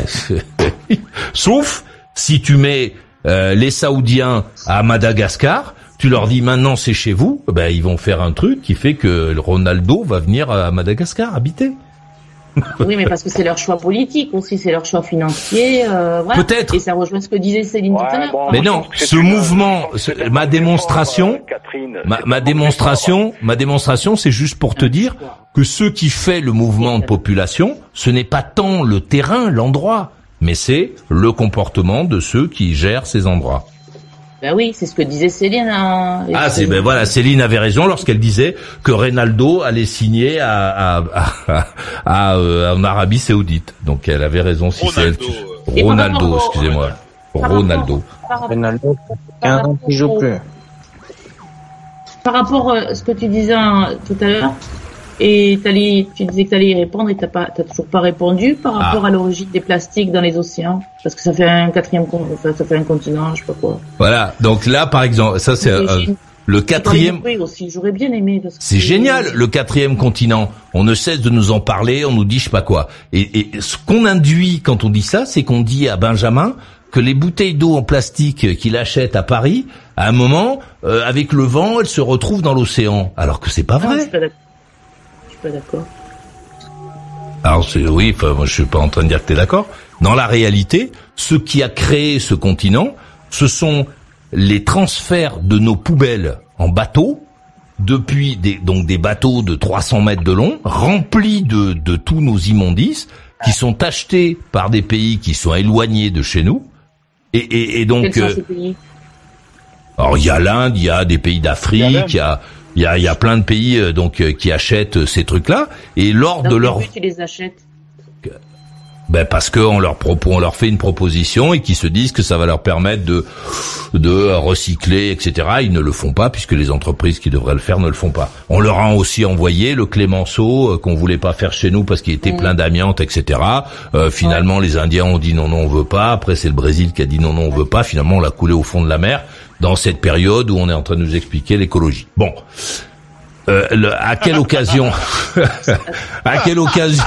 sauf si tu mets euh, les Saoudiens à Madagascar, tu leur dis maintenant c'est chez vous, ben ils vont faire un truc qui fait que Ronaldo va venir à Madagascar habiter. Oui, mais parce que c'est leur choix politique aussi, c'est leur choix financier. Euh, voilà. Peut-être. Et ça rejoint ce que disait Céline Ouais, tout à l'heure. bon, Mais non, ce mouvement, ce- ma démonstration, ma, ma démonstration, ma démonstration, c'est juste pour te dire que ce qui fait le mouvement de population, ce n'est pas tant le terrain, l'endroit, mais c'est le comportement de ceux qui gèrent ces endroits. Ben oui, c'est ce que disait Céline. Hein, Ah, c'est ben voilà, Céline avait raison lorsqu'elle disait que Ronaldo allait signer à à à, à, euh, en Arabie Saoudite. Donc elle avait raison si c'est elle. Ronaldo, qui- Et par Ronaldo, rapport au- excusez-moi. par Ronaldo. Par, rapport- Ronaldo, par quinze ans qu'il joue plus. par rapport à ce que tu disais hein, tout à l'heure, et t'allais, tu disais que tu allais y répondre et t'as pas, t'as toujours pas répondu par rapport Ah. à l'origine des plastiques dans les océans, parce que ça fait un quatrième, con- enfin, ça fait un continent, je sais pas quoi. Voilà. Donc là, par exemple, ça c'est euh, L'origine. le quatrième. Oui, aussi, j'aurais bien aimé. Parce que C'est génial, le quatrième continent. On ne cesse de nous en parler, on nous dit je sais pas quoi. Et, et ce qu'on induit quand on dit ça, c'est qu'on dit à Benjamin que les bouteilles d'eau en plastique qu'il achète à Paris, à un moment, euh, avec le vent, elles se retrouvent dans l'océan. Alors que c'est pas Non, je vrai. suis pas d'accord. Je suis pas d'accord. Alors c'est oui, enfin, moi je suis pas en train de dire que t'es d'accord. Dans la réalité, ce qui a créé ce continent, ce sont les transferts de nos poubelles en bateau, depuis des, donc des bateaux de trois cents mètres de long, remplis de, de tous nos immondices, qui sont achetés par des pays qui sont éloignés de chez nous. Et, et, et donc, quels sont ces pays? Alors il y a l'Inde, il y a des pays d'Afrique, il y a il y a il y a plein de pays euh, donc euh, qui achètent ces trucs-là et lors Dans de quel leur but tu les achètes? ben parce que on leur propose, on leur fait une proposition et qu'ils se disent que ça va leur permettre de de recycler, et cetera. Ils ne le font pas puisque les entreprises qui devraient le faire ne le font pas. On leur a aussi envoyé le Clémenceau euh, qu'on voulait pas faire chez nous parce qu'il était mmh. plein d'amiante, et cetera. Euh, finalement, ouais. les Indiens ont dit non, non, on veut pas. Après, c'est le Brésil qui a dit non, non, on veut pas. Finalement, on l'a coulé au fond de la mer dans cette période où on est en train de nous expliquer l'écologie. Bon. Euh, le, à quelle occasion à quelle occasion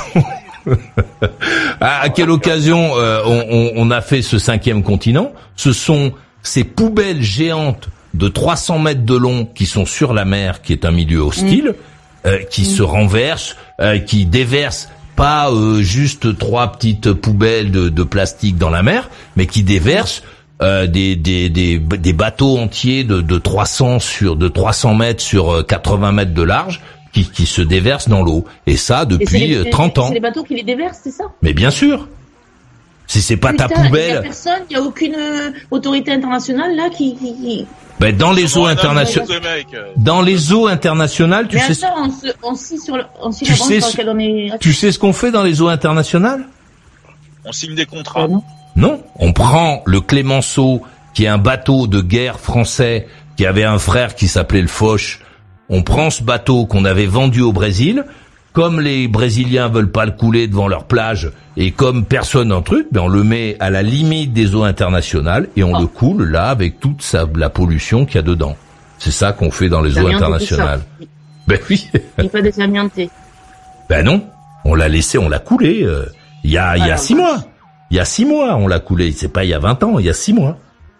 à quelle occasion euh, on, on a fait ce cinquième continent? Ce sont ces poubelles géantes de trois cents mètres de long qui sont sur la mer, qui est un milieu hostile, mmh. euh, qui mmh. se renversent, euh, qui déversent pas euh, juste trois petites poubelles de, de plastique dans la mer, mais qui déversent euh, des, des, des, des bateaux entiers de, de trois cents sur de trois cents mètres sur quatre-vingts mètres de large. Qui, qui se déversent dans l'eau. Et ça, depuis et les, trente ans. C'est les bateaux qui les déversent, c'est ça? Mais bien sûr. Si c'est pas Putain, ta poubelle. Il y a personne, il y a aucune euh, autorité internationale, là, qui, qui, qui... Ben, dans les eaux internationales, dans les eaux internationales, tu mais sais. Attends, on se, on scie sur le, on scie tu la sais, sur laquelle on est. Tu sais ce qu'on fait dans les eaux internationales? On signe des contrats. Ah, non. non. On prend le Clémenceau, qui est un bateau de guerre français, qui avait un frère qui s'appelait le Foch. On prend ce bateau qu'on avait vendu au Brésil, comme les Brésiliens veulent pas le couler devant leur plage, et comme personne en truc, ben on le met à la limite des eaux internationales, et on oh. le coule là avec toute sa, la pollution qu'il y a dedans. C'est ça qu'on fait dans les eaux internationales. Ben oui. Il n'est pas désamianté. Ben non. On l'a laissé, on l'a coulé, euh, il y a, il y a six mois. Il y a six mois, on l'a coulé. C'est pas il y a vingt ans, il y a six mois.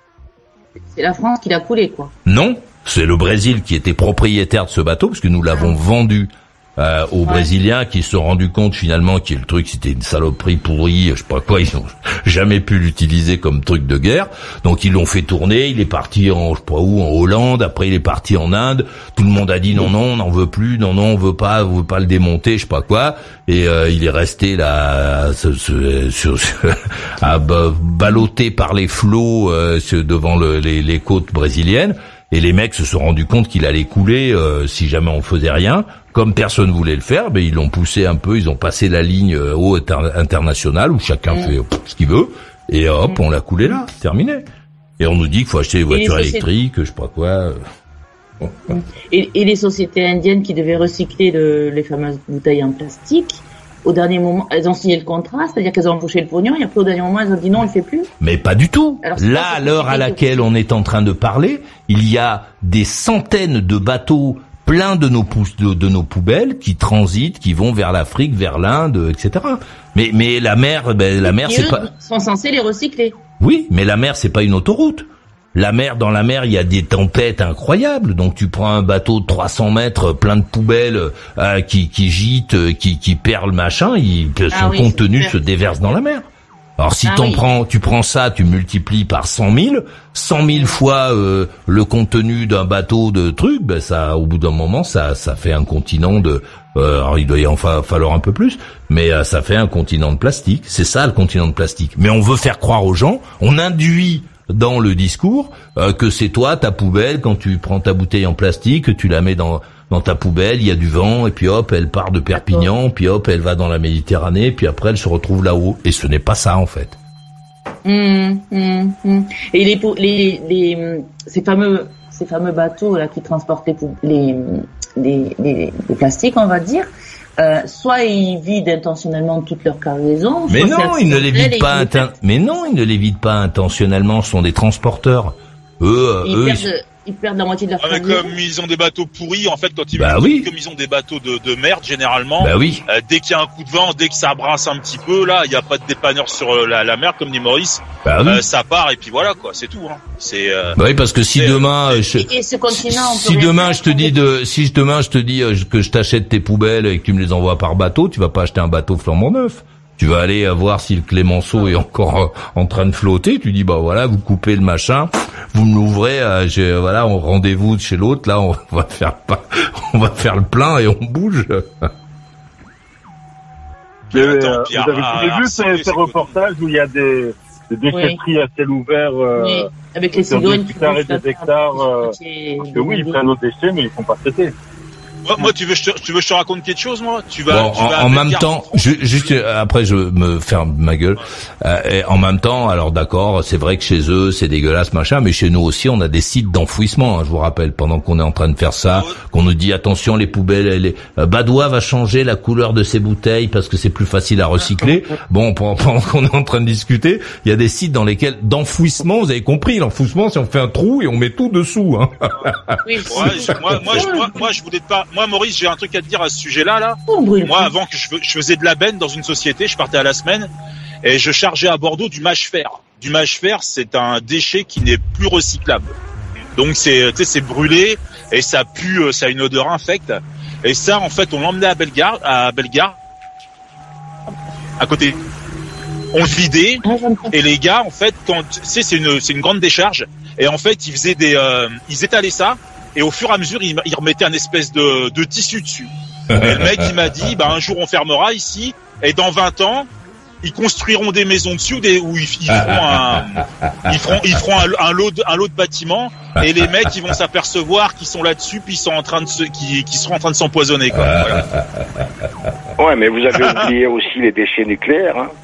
C'est la France qui l'a coulé, quoi. Non. C'est le Brésil qui était propriétaire de ce bateau, parce que nous l'avons vendu euh, aux ouais. Brésiliens, qui se sont rendus compte finalement que le truc c'était une saloperie pourrie, je sais pas quoi, ils n'ont jamais pu l'utiliser comme truc de guerre. Donc ils l'ont fait tourner, il est parti en je sais pas où, en Hollande, après il est parti en Inde. Tout le monde a dit non non, on n'en veut plus, non non, on veut pas, on veut pas le démonter, je sais pas quoi. Et euh, il est resté là, ce, ce, ce, ce, à balloter par les flots euh, devant le, les, les côtes brésiliennes. Et les mecs se sont rendus compte qu'il allait couler euh, si jamais on faisait rien. Comme personne voulait le faire, ben ils l'ont poussé un peu, ils ont passé la ligne euh, haut inter- internationale où chacun mmh. fait pff, ce qu'il veut. Et hop, mmh. on l'a coulé là, terminé. Et on nous dit qu'il faut acheter des voitures électriques, je sais pas quoi. Bon. Et, et les sociétés indiennes qui devaient recycler le, les fameuses bouteilles en plastique, au dernier moment, elles ont signé le contrat, c'est-à-dire qu'elles ont embauché le pognon, et après au dernier moment, elles ont dit non, on le fait plus. Mais pas du tout. Alors, là, à l'heure à laquelle on est en train de parler, il y a des centaines de bateaux pleins de nos, pou- de, de nos poubelles qui transitent, qui vont vers l'Afrique, vers l'Inde, et cetera. Mais, mais la mer, ben, la mer, et c'est eux pas... sont censés les recycler. Oui, mais la mer, c'est pas une autoroute. La mer, dans la mer, il y a des tempêtes incroyables. Donc tu prends un bateau de trois cents mètres, plein de poubelles euh, qui, qui gîtent, qui, qui perdent le machin, il, son ah oui, contenu se déverse dans la mer. Alors si ah t'en oui. prends, tu prends ça, tu multiplies par cent mille, cent mille fois euh, le contenu d'un bateau de trucs, ben ça, au bout d'un moment, ça, ça fait un continent de. Euh, alors il doit y en fa- falloir un peu plus, mais euh, ça fait un continent de plastique. C'est ça le continent de plastique. Mais on veut faire croire aux gens, on induit dans le discours euh, que c'est toi ta poubelle quand tu prends ta bouteille en plastique, que tu la mets dans dans ta poubelle, il y a du vent et puis hop, elle part de Perpignan, puis hop, elle va dans la Méditerranée, puis après elle se retrouve là-haut. Et ce n'est pas ça en fait. Mmh, mmh, mmh. Et les, les les ces fameux ces fameux bateaux là qui transportent les les les, les plastiques, on va dire. Euh, soit ils vident intentionnellement toute leur cargaison. Mais non, ils ne les vident pas. Inten... Mais non, ils ne les vident pas intentionnellement. Ce sont des transporteurs. Eux, ils, eux, perdent, ils... ils perdent la moitié de leur ah, cargaison. Comme ils ont des bateaux pourris, en fait, quand ils bah vident, oui. comme ils ont des bateaux de, de merde, généralement, bah oui. euh, dès qu'il y a un coup de vent, dès que ça brasse un petit peu, là, il n'y a pas de dépanneur sur la, la mer, comme dit Maurice. Bah oui. euh, ça part et puis voilà quoi, c'est tout. Hein. C'est. Euh... Bah oui, parce que si demain, et, je... et ce continent, on si demain je te dis de, si demain je te dis que je t'achète tes poubelles et que tu me les envoies par bateau, tu vas pas acheter un bateau flambant neuf. Tu vas aller voir si le Clémenceau est encore en train de flotter. Tu dis bah voilà, vous coupez le machin, vous me l'ouvrez. Euh, j'ai, voilà, on rendez-vous chez l'autre. Là, on va faire pas, on va faire le plein et on bouge. Mais, euh, vous avez, vous avez vu ces, ces reportages où il y a des, des déchetteries oui. à ciel ouvert, euh, oui. Avec les sur des hectares et des hectares, euh, parce que oui, ils prennent nos déchets, mais ils sont pas traités. Moi, moi, tu veux, je te, tu veux, je te raconte quelque chose, moi? Tu vas, bon, tu en, vas en même temps, je, juste après, je me ferme ma gueule. Euh, et en même temps, alors d'accord, c'est vrai que chez eux, c'est dégueulasse, machin, mais chez nous aussi, on a des sites d'enfouissement. Hein, je vous rappelle, pendant qu'on est en train de faire ça, qu'on nous dit attention, les poubelles, les euh, Badois va changer la couleur de ses bouteilles parce que c'est plus facile à recycler. Bon, pendant qu'on est en train de discuter, il y a des sites dans lesquels d'enfouissement, vous avez compris, l'enfouissement, c'est on fait un trou et on met tout dessous. Hein. Oui, ouais, moi, moi, je, moi, moi, je voulais pas. Moi, Maurice, j'ai un truc à te dire à ce sujet-là, là. Moi, avant que je, je faisais de la benne dans une société, je partais à la semaine et je chargeais à Bordeaux du mâche-fer. Du mâche-fer, c'est un déchet qui n'est plus recyclable. Donc, c'est, tu sais, c'est brûlé et ça pue, ça a une odeur infecte. Et ça, en fait, on l'emmenait à Bellegarde, à Bellegarde, à côté. On le vidait et les gars, en fait, quand, tu sais, c'est une, c'est une grande décharge et en fait, ils faisaient des, euh, ils étalaient ça. Et au fur et à mesure, il, il remettait un espèce de, de tissu dessus. Et le mec, il m'a dit, bah, un jour, on fermera ici, et dans vingt ans, ils construiront des maisons dessus, des, où ils, ils feront un, ils feront, ils feront un, un lot de, un lot de bâtiments, et les mecs, ils vont s'apercevoir qu'ils sont là-dessus, puis ils sont en train de se, qu'ils, qu'ils seront en train de s'empoisonner, quoi. Voilà. Ouais, mais vous avez oublié aussi les déchets nucléaires, hein.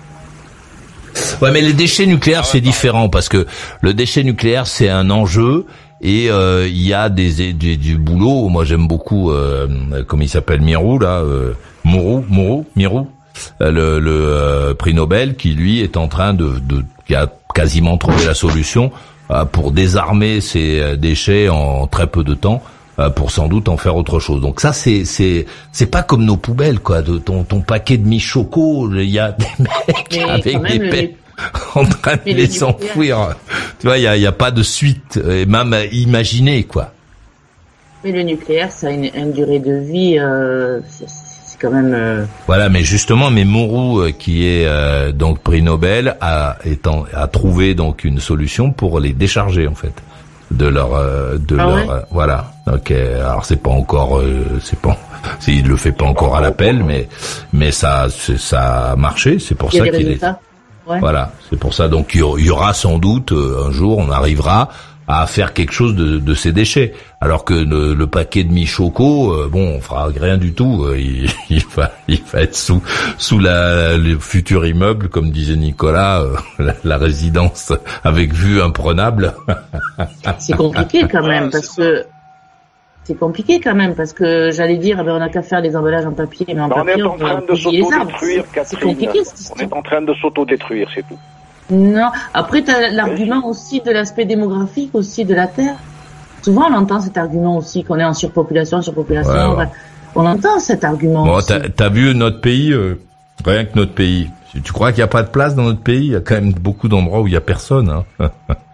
Ouais, mais les déchets nucléaires, c'est différent, parce que le déchet nucléaire, c'est un enjeu. Et il euh, y a des, des du boulot. Moi, j'aime beaucoup, euh, comment il s'appelle, Mirou là, euh, Mourou, Mourou, Mirou, euh, le, le euh, prix Nobel, qui lui est en train de, de qui a quasiment trouvé la solution euh, pour désarmer ces déchets en très peu de temps, euh, pour sans doute en faire autre chose. Donc ça, c'est c'est c'est pas comme nos poubelles, quoi. De ton ton paquet de mi-choco, il y a des mecs mais avec des pelles en train de mais les, les enfouir. Tu vois, il y a, y a pas de suite, et même imaginer, quoi. Mais le nucléaire, ça a une, une durée de vie, euh, c'est, c'est quand même. Euh... Voilà, mais justement, mais Mourou, qui est euh, donc prix Nobel, a étant a trouvé donc une solution pour les décharger en fait de leur euh, de ah leur ouais euh, voilà. Ok, alors c'est pas encore, euh, c'est pas, il le fait pas encore à l'appel, mais mais ça ça a marché. C'est pour ça qu'il est. Ouais. Voilà, c'est pour ça. Donc il y aura sans doute euh, un jour, on arrivera à faire quelque chose de, de ces déchets. Alors que le, le paquet de mi-choco, euh, bon, on fera rien du tout. Euh, il, il va, il va être sous sous la le futur immeuble, comme disait Nicolas, euh, la, la résidence avec vue imprenable. C'est compliqué quand même parce que. C'est compliqué quand même parce que j'allais dire, eh ben, on n'a qu'à faire des emballages en papier, mais en ben, papier, on est en train de s'auto-détruire, c'est compliqué. On est en train de s'auto-détruire, c'est tout. Non. Après, t'as l'argument aussi de l'aspect démographique aussi de la Terre. Souvent, on entend cet argument aussi qu'on est en surpopulation, surpopulation. Ouais, ouais. On entend cet argument. Bon, aussi. t'as, t'as vu notre pays, euh, rien que notre pays. Tu crois qu'il n'y a pas de place dans notre pays? Il y a quand même beaucoup d'endroits où il y a personne. Hein.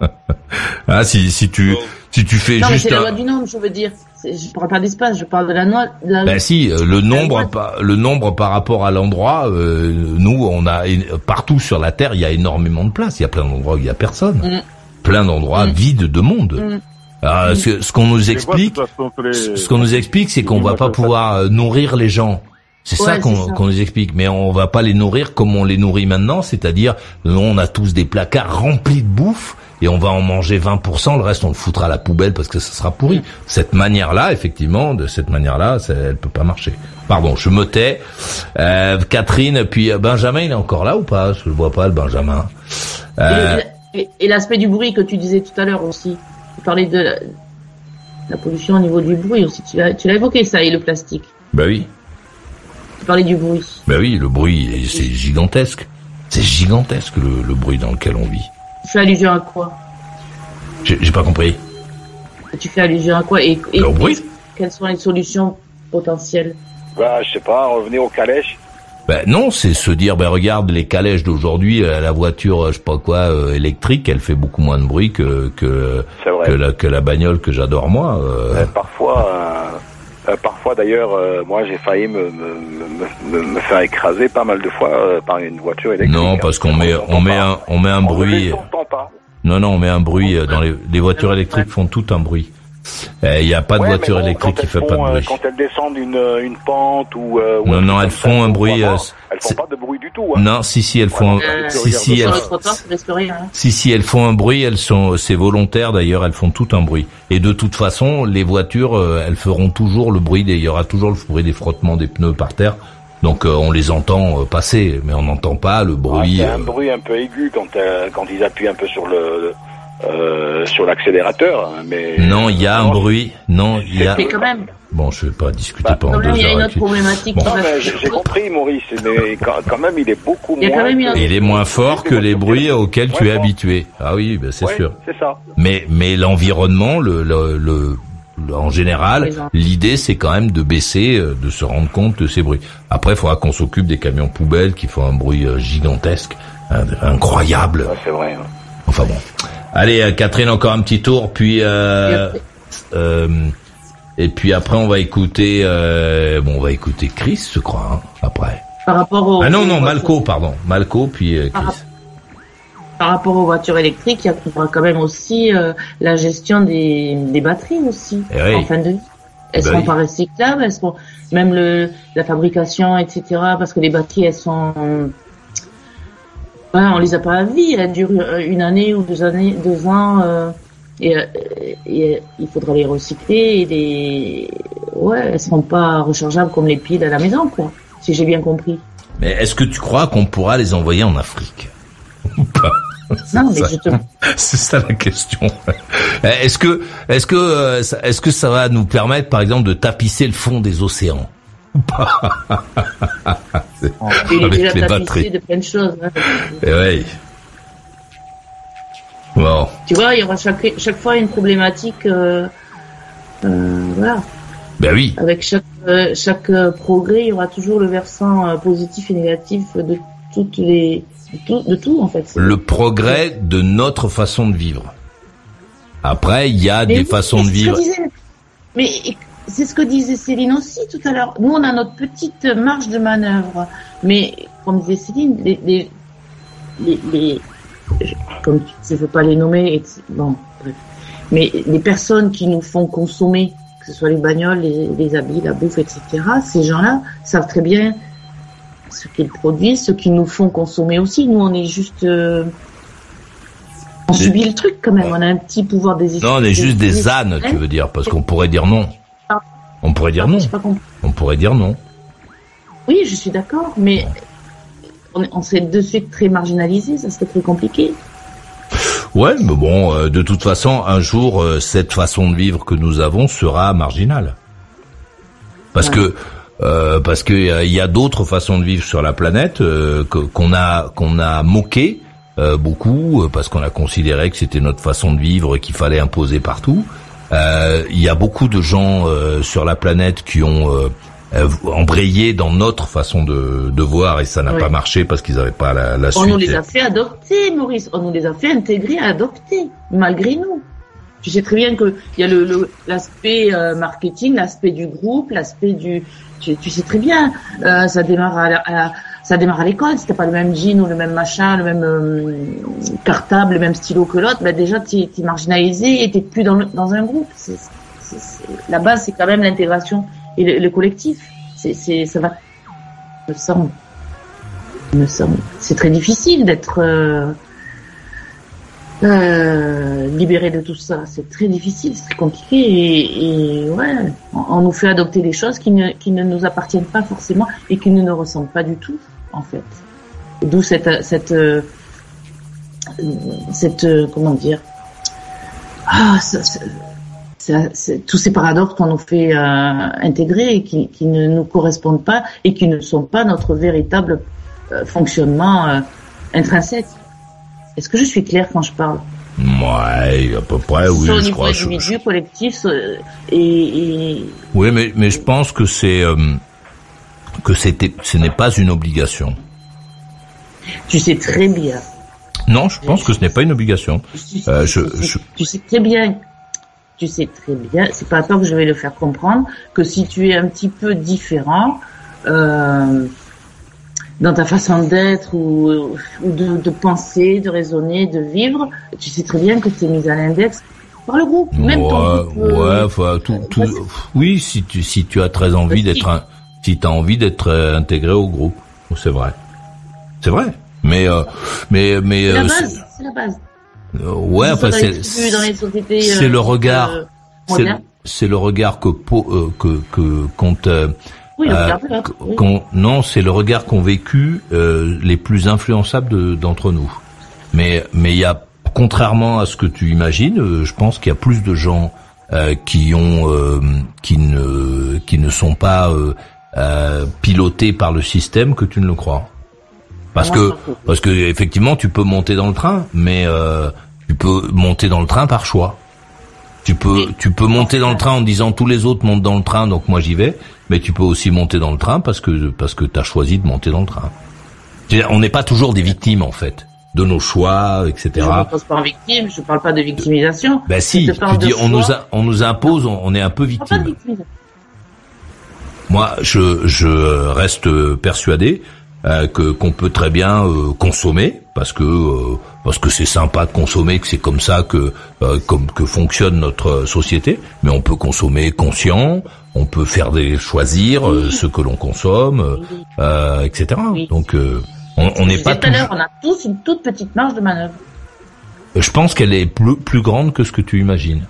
Ah, si si tu si tu fais non, juste. Non, mais c'est un... la loi du nombre, je veux dire. C'est, je parle pas d'espace, je parle de la loi. La... Ben si, le nombre, par, le nombre par rapport à l'endroit, euh, nous, on a partout sur la Terre, il y a énormément de place. Il y a plein d'endroits où il y a personne, mm. plein d'endroits mm. vides de monde. Mm. Alors, ce, ce qu'on nous explique, ce qu'on nous explique, c'est qu'on va pas pouvoir nourrir les gens. C'est ouais, ça qu'on, c'est ça qu'on nous explique, mais on va pas les nourrir comme on les nourrit maintenant, c'est-à-dire on a tous des placards remplis de bouffe et on va en manger vingt pour cent, le reste on le foutra à la poubelle parce que ça sera pourri. Cette manière-là, effectivement, de cette manière-là, ça, elle peut pas marcher. Pardon, je me tais. Euh, Catherine, puis Benjamin, il est encore là ou pas? Je le vois pas, le Benjamin. Euh... Et, et, et l'aspect du bruit que tu disais tout à l'heure aussi. Tu parlais de la, la pollution au niveau du bruit aussi. Tu l'as, tu l'as évoqué ça et le plastique. Bah oui. Tu parlais du bruit. Ben oui, le bruit, c'est gigantesque. C'est gigantesque le, le bruit dans lequel on vit. Tu fais allusion à quoi? J'ai, j'ai pas compris. Tu fais allusion à quoi? Et, et le bruit. Quelles sont les solutions potentielles? Bah, je sais pas, revenir aux calèches. Ben non, c'est se dire, ben regarde les calèches d'aujourd'hui, la voiture, je sais pas quoi, euh, électrique, elle fait beaucoup moins de bruit que que que la, que la bagnole que j'adore moi. Euh... Euh, parfois. Euh... Euh, parfois d'ailleurs, euh, moi j'ai failli me, me, me, me faire écraser pas mal de fois euh, par une voiture électrique. Non, parce qu'on met on met un on met un bruit. Non non, on met un bruit dans les les voitures électriques font tout un bruit. Il n'y a pas de ouais, voiture bon, électrique qui fait font, pas de bruit. Euh, quand elles descendent une, une pente ou... Euh, non, ou non, elles font ça, un bruit... Euh, elles font pas de bruit du tout. Hein. Non, si, si, elles font... Euh, si, si, elles... Rien, hein. si, si, elles font un bruit, elles sont... C'est volontaire, d'ailleurs, elles font tout un bruit. Et de toute façon, les voitures, euh, elles feront toujours le bruit, des... il y aura toujours le bruit des frottements des pneus par terre. Donc euh, on les entend euh, passer, mais on n'entend pas le bruit. Ah, c'est euh... un bruit un peu aigu quand, euh, quand ils appuient un peu sur le... Euh, sur l'accélérateur, hein, mais non, il y a un bruit. Non, il y a. Mais quand même. Bon, je vais pas discuter bah, pendant deux heures. Il y a une autre problématique. Bon. Non, mais j'ai, j'ai compris, Maurice, mais quand, quand même, il est beaucoup il moins. Même il est moins fort que les bruits auxquels tu es habitué. Ah oui, ben c'est ouais, sûr. C'est ça. Mais mais l'environnement, le le, le, le en général, l'idée c'est quand même de baisser, de se rendre compte de ces bruits. Après, il faudra qu'on s'occupe des camions poubelles qui font un bruit gigantesque, incroyable. Ouais, c'est vrai. Hein. Enfin bon. Allez, Catherine, encore un petit tour, puis euh, euh, et puis après on va écouter, euh, bon, on va écouter Chris, je crois, hein, après. Par rapport au. Ah non non, Malco, pardon, Malco, puis euh, Chris. Par, par rapport aux voitures électriques, il y a quand même aussi euh, la gestion des, des batteries aussi eh oui. en fin de vie. Elles ben seront oui. pas recyclables, elles seront même le la fabrication, et cetera. Parce que les batteries, elles sont Ouais, on les a pas à vie, elles durent une année ou deux années, deux ans, euh, et, et, et il faudra les recycler et les, ouais, elles seront pas rechargeables comme les piles à la maison, quoi, si j'ai bien compris. Mais est-ce que tu crois qu'on pourra les envoyer en Afrique ou pas? Non, mais ça, je te... C'est ça la question. Est-ce que, est-ce que, est-ce que ça va nous permettre, par exemple, de tapisser le fond des océans? Il est déjà tapissé de plein de choses. Hein. Et ouais. Bon. Tu vois, il y aura chaque, chaque fois une problématique. Euh, euh, voilà. Ben oui. Avec chaque, euh, chaque progrès, il y aura toujours le versant euh, positif et négatif de toutes les, de tout, de tout en fait. C'est... Le progrès de notre façon de vivre. Après, il y a mais des oui, façons de vivre. Disais, mais c'est ce que disait Céline aussi tout à l'heure. Nous, on a notre petite marge de manœuvre. Mais, comme disait Céline, les, les, les, les comme je ne veux pas les nommer, et, bon, bref. Mais les personnes qui nous font consommer, que ce soit les bagnoles, les, les habits, la bouffe, et cetera, ces gens-là savent très bien ce qu'ils produisent, ce qu'ils nous font consommer aussi. Nous, on est juste... Euh, on des... subit le truc quand même. On a un petit pouvoir des... Non, on est juste des, des ânes, tu veux dire, parce qu'on pourrait dire non. On pourrait dire non. On pourrait dire non. Oui, je suis d'accord, mais on, on serait de suite très marginalisé, ça serait très compliqué. Ouais, mais bon, euh, de toute façon, un jour, euh, cette façon de vivre que nous avons sera marginale. Parce ouais. que euh, parce que il euh, y a d'autres façons de vivre sur la planète euh, que, qu'on a qu'on a moqué euh, beaucoup euh, parce qu'on a considéré que c'était notre façon de vivre et qu'il fallait imposer partout. Il euh, y a beaucoup de gens euh, sur la planète qui ont euh, euh, embrayé dans notre façon de, de voir et ça n'a ouais. pas marché parce qu'ils n'avaient pas la, la suite. On nous les a fait adopter, Maurice. On nous les a fait intégrer, adopter, malgré nous. Tu sais très bien que il y a le, le l'aspect euh, marketing, l'aspect du groupe, l'aspect du. Tu, tu sais très bien. Euh, ça démarre à, à ça démarre à l'école. Si t'as pas le même jean ou le même machin, le même euh, cartable, le même stylo que l'autre, ben déjà t'es, t'es marginalisé et t'es plus dans le, dans un groupe. C'est, c'est, c'est, la base, c'est quand même l'intégration et le, le collectif. C'est, c'est, ça va. Me semble. Me semble. C'est très difficile d'être euh, euh, libéré de tout ça. C'est très difficile, c'est très compliqué et, et ouais, on, on nous fait adopter des choses qui ne, qui ne nous appartiennent pas forcément et qui ne nous ressemblent pas du tout, en fait. D'où cette, cette, euh, cette, euh, comment dire, ah, ça, ça, ça, c'est, tous ces paradoxes qu'on nous fait euh, intégrer et qui, qui ne nous correspondent pas et qui ne sont pas notre véritable euh, fonctionnement euh, intrinsèque. Est-ce que je suis claire quand je parle? Ouais, à peu près, oui, je je crois. Sur individu, je... collectif, et, et... Oui, mais, mais je pense que c'est, euh, que c'était, ce n'est pas une obligation. Tu sais très bien. Non, je pense je... que ce n'est pas une obligation. Tu, euh, je, je, je... tu sais très bien, tu sais très bien, c'est pas à toi que je vais le faire comprendre, que si tu es un petit peu différent, euh, dans ta façon d'être ou, ou de, de penser, de raisonner, de vivre, tu sais très bien que tu es mise à l'index par le groupe, même ouais, ton groupe. Ouais, euh, enfin, tout, tout, oui, si tu, si tu as très envie Aussi. d'être un, si t'as envie d'être euh, intégré au groupe, c'est vrai, c'est vrai. Mais, euh, mais, mais, C'est la euh, base, c'est la base. euh, ouais, enfin, Dans les c'est, tribus, dans les sociétés, c'est euh, le regard, euh, c'est, modernes. c'est le regard que, po- euh, que, que, qu'on te, Oui, le euh, regard de l'autre, oui. qu'on, non, c'est le regard qu'ont vécu euh, les plus influençables de, d'entre nous. Mais, mais il y a, contrairement à ce que tu imagines, euh, je pense qu'il y a plus de gens euh, qui ont, euh, qui ne, qui ne sont pas euh, euh, pilotés par le système que tu ne le crois. Parce Ah, que, moi, je pense que- parce que effectivement, tu peux monter dans le train, mais euh, tu peux monter dans le train par choix. Tu peux, tu peux monter dans le train en disant tous les autres montent dans le train, donc moi j'y vais. Mais tu peux aussi monter dans le train parce que parce que t'as choisi de monter dans le train. C'est-à-dire, on n'est pas toujours des victimes en fait de nos choix, et Je cetera. ne pense pas en victime, je parle pas de victimisation. Ben si, Je te parle tu dis de on nous choix. a, on nous impose, on, on est un peu Je parle pas de victime. victimisation. Moi, je je reste persuadé euh, que qu'on peut très bien euh, consommer parce que euh, parce que c'est sympa de consommer, que c'est comme ça que euh, comme que fonctionne notre société. Mais on peut consommer conscient, on peut faire des choisir euh, ce que l'on consomme, euh, et cetera. Oui. Donc euh, on on Je n'est disais pas tout à l'heure, toujours- on a tous une toute petite marge de manœuvre. Je pense qu'elle est plus plus grande que ce que tu imagines.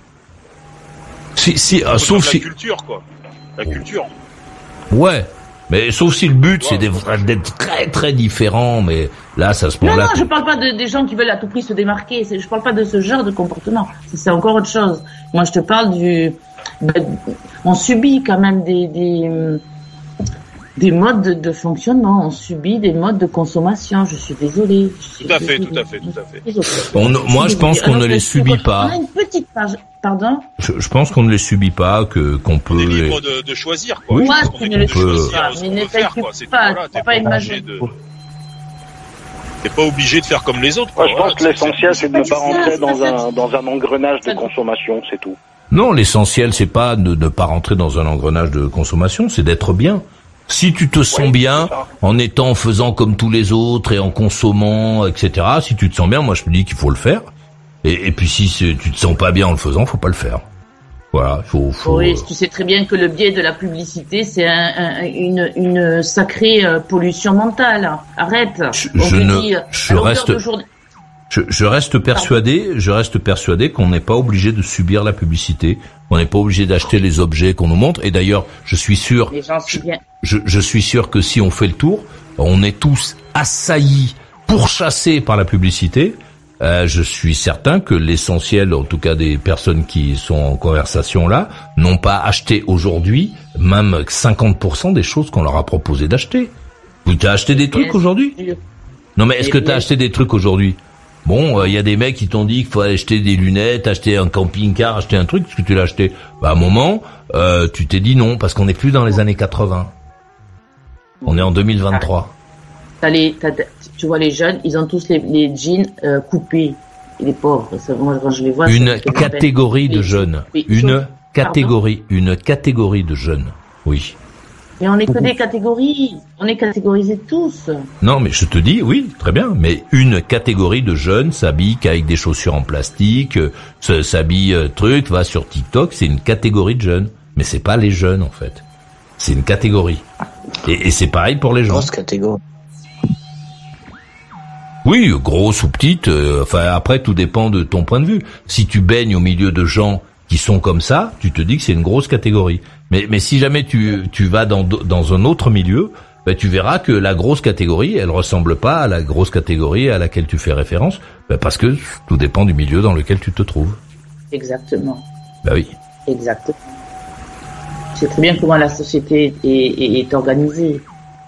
Si si, ah, Faut sauf la si culture, quoi. La culture. ouais. Mais sauf si le but c'est Ouais. d'être d'être très très différent, mais là ça se Non, prend non, là. je parle pas de, des gens qui veulent à tout prix se démarquer. C'est- Je parle pas de ce genre de comportement. Ça, c'est encore autre chose. Moi, je te parle du. ben, on subit quand même des des, hum, des modes de, de fonctionnement. On subit des modes de consommation. Je suis désolée. Je suis Tout à fait, désolée. tout à fait, tout à fait. Désolée. On, moi, je pense qu'on Alors ne que les sur- subit pas. On a une petite page. Pardon. Je, je pense qu'on ne les subit pas, que qu'on peut. On est les- libre de, de choisir, quoi. Oui. Je pense Moi, qu'on tu est ne libre le de peux- choisir pas, ce mais qu'on ne veut faire, t'inquiète quoi. C'est tout, pas, voilà. faut T'es pas pas imaginer. obligé de, t'es pas obligé de faire comme les autres, Moi, quoi. je Voilà, pense que l'essentiel, c'est de ne c'est pas ça, rentrer c'est dans ça. un, dans un engrenage de consommation, c'est tout. Non, l'essentiel, c'est pas de ne pas rentrer dans un engrenage de consommation, c'est d'être bien. Si tu te sens Oui, bien, c'est ça. en étant, en faisant comme tous les autres et en consommant, et cetera. Si tu te sens bien, moi je te dis qu'il faut le faire. Et, et puis si c'est- tu te sens pas bien en le faisant, faut pas le faire. Voilà, faut. faut Oui, euh, tu sais très bien que le biais de la publicité, c'est un, un- une, une sacrée euh, pollution mentale. Arrête. Je- On je te ne- dit, je à longueur reste- de journée- Je, je reste persuadé, je reste persuadé qu'on n'est pas obligé de subir la publicité, on n'est pas obligé d'acheter les objets qu'on nous montre. Et d'ailleurs, je suis sûr, Les gens sont bien. je, je suis sûr que si on fait le tour, on est tous assaillis, pourchassés par la publicité. Euh, je suis certain que l'essentiel, en tout cas des personnes qui sont en conversation là, n'ont pas acheté aujourd'hui même cinquante pour cent des choses qu'on leur a proposé d'acheter. Tu as acheté des trucs Bien aujourd'hui? sûr. Non mais est-ce Et que tu as bien- acheté des trucs aujourd'hui? Bon, il y a des mecs qui t'ont dit qu'il faut acheter des lunettes, acheter un camping-car, acheter un truc, est-ce que tu l'as acheté? Bah à un moment, euh, tu t'es dit non, parce qu'on n'est plus dans les années quatre-vingts. On est en deux mille vingt-trois. T'as les, t'as- tu vois les jeunes, ils ont tous les, les jeans euh, coupés. Et les pauvres, ça, moi quand je les vois. Une ça me fait catégorie peine. de Les- jeunes. oui, Une sauf- catégorie, une catégorie de jeunes. Oui. Mais on est que des catégories. On est catégorisés tous. Non, mais je te dis, oui, très bien, mais une catégorie de jeunes s'habille qu'avec des chaussures en plastique, euh, se- s'habille euh, truc, va sur TikTok, c'est une catégorie de jeunes. Mais c'est pas les jeunes, en fait. C'est une catégorie. Et, et c'est pareil pour les gens. Grosse catégorie. Oui, grosse ou petite, euh, enfin après tout dépend de ton point de vue. Si tu baignes au milieu de gens qui sont comme ça, tu te dis que c'est une grosse catégorie. Mais, mais si jamais tu, tu vas dans, dans un autre milieu, ben tu verras que la grosse catégorie, elle ressemble pas à la grosse catégorie à laquelle tu fais référence, ben parce que tout dépend du milieu dans lequel tu te trouves. Exactement. Ben oui. Exactement. Tu sais très bien comment la société est, est, est organisée.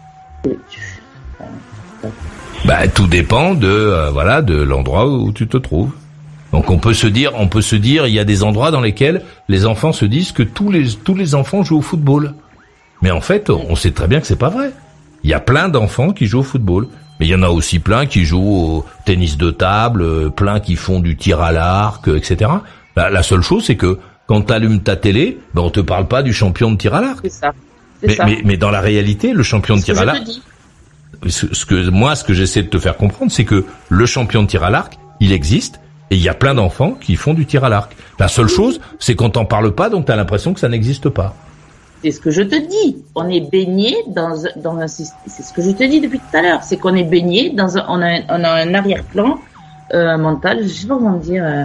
Ben tout dépend de euh, voilà de l'endroit où tu te trouves. Donc on peut se dire, on peut se dire, il y a des endroits dans lesquels les enfants se disent que tous les tous les enfants jouent au football. Mais en fait, on sait très bien que c'est pas vrai. Il y a plein d'enfants qui jouent au football, mais il y en a aussi plein qui jouent au tennis de table, euh, plein qui font du tir à l'arc, euh, et cetera. La, la seule chose, c'est que quand tu allumes ta télé, ben on te parle pas du champion de tir à l'arc. C'est ça. C'est Mais, ça. mais mais dans la réalité, le champion de C'est ce tir que à je l'arc, te dis. ce, ce que moi, ce que j'essaie de te faire comprendre, c'est que le champion de tir à l'arc, il existe. Et il y a plein d'enfants qui font du tir à l'arc. La seule chose, c'est qu'on t'en parle pas, donc t'as l'impression que ça n'existe pas. C'est ce que je te dis. On est baigné dans, dans un système. C'est ce que je te dis depuis tout à l'heure. C'est qu'on est baigné dans un, on a, un, on a un arrière-plan euh, mental, je sais pas comment dire, euh,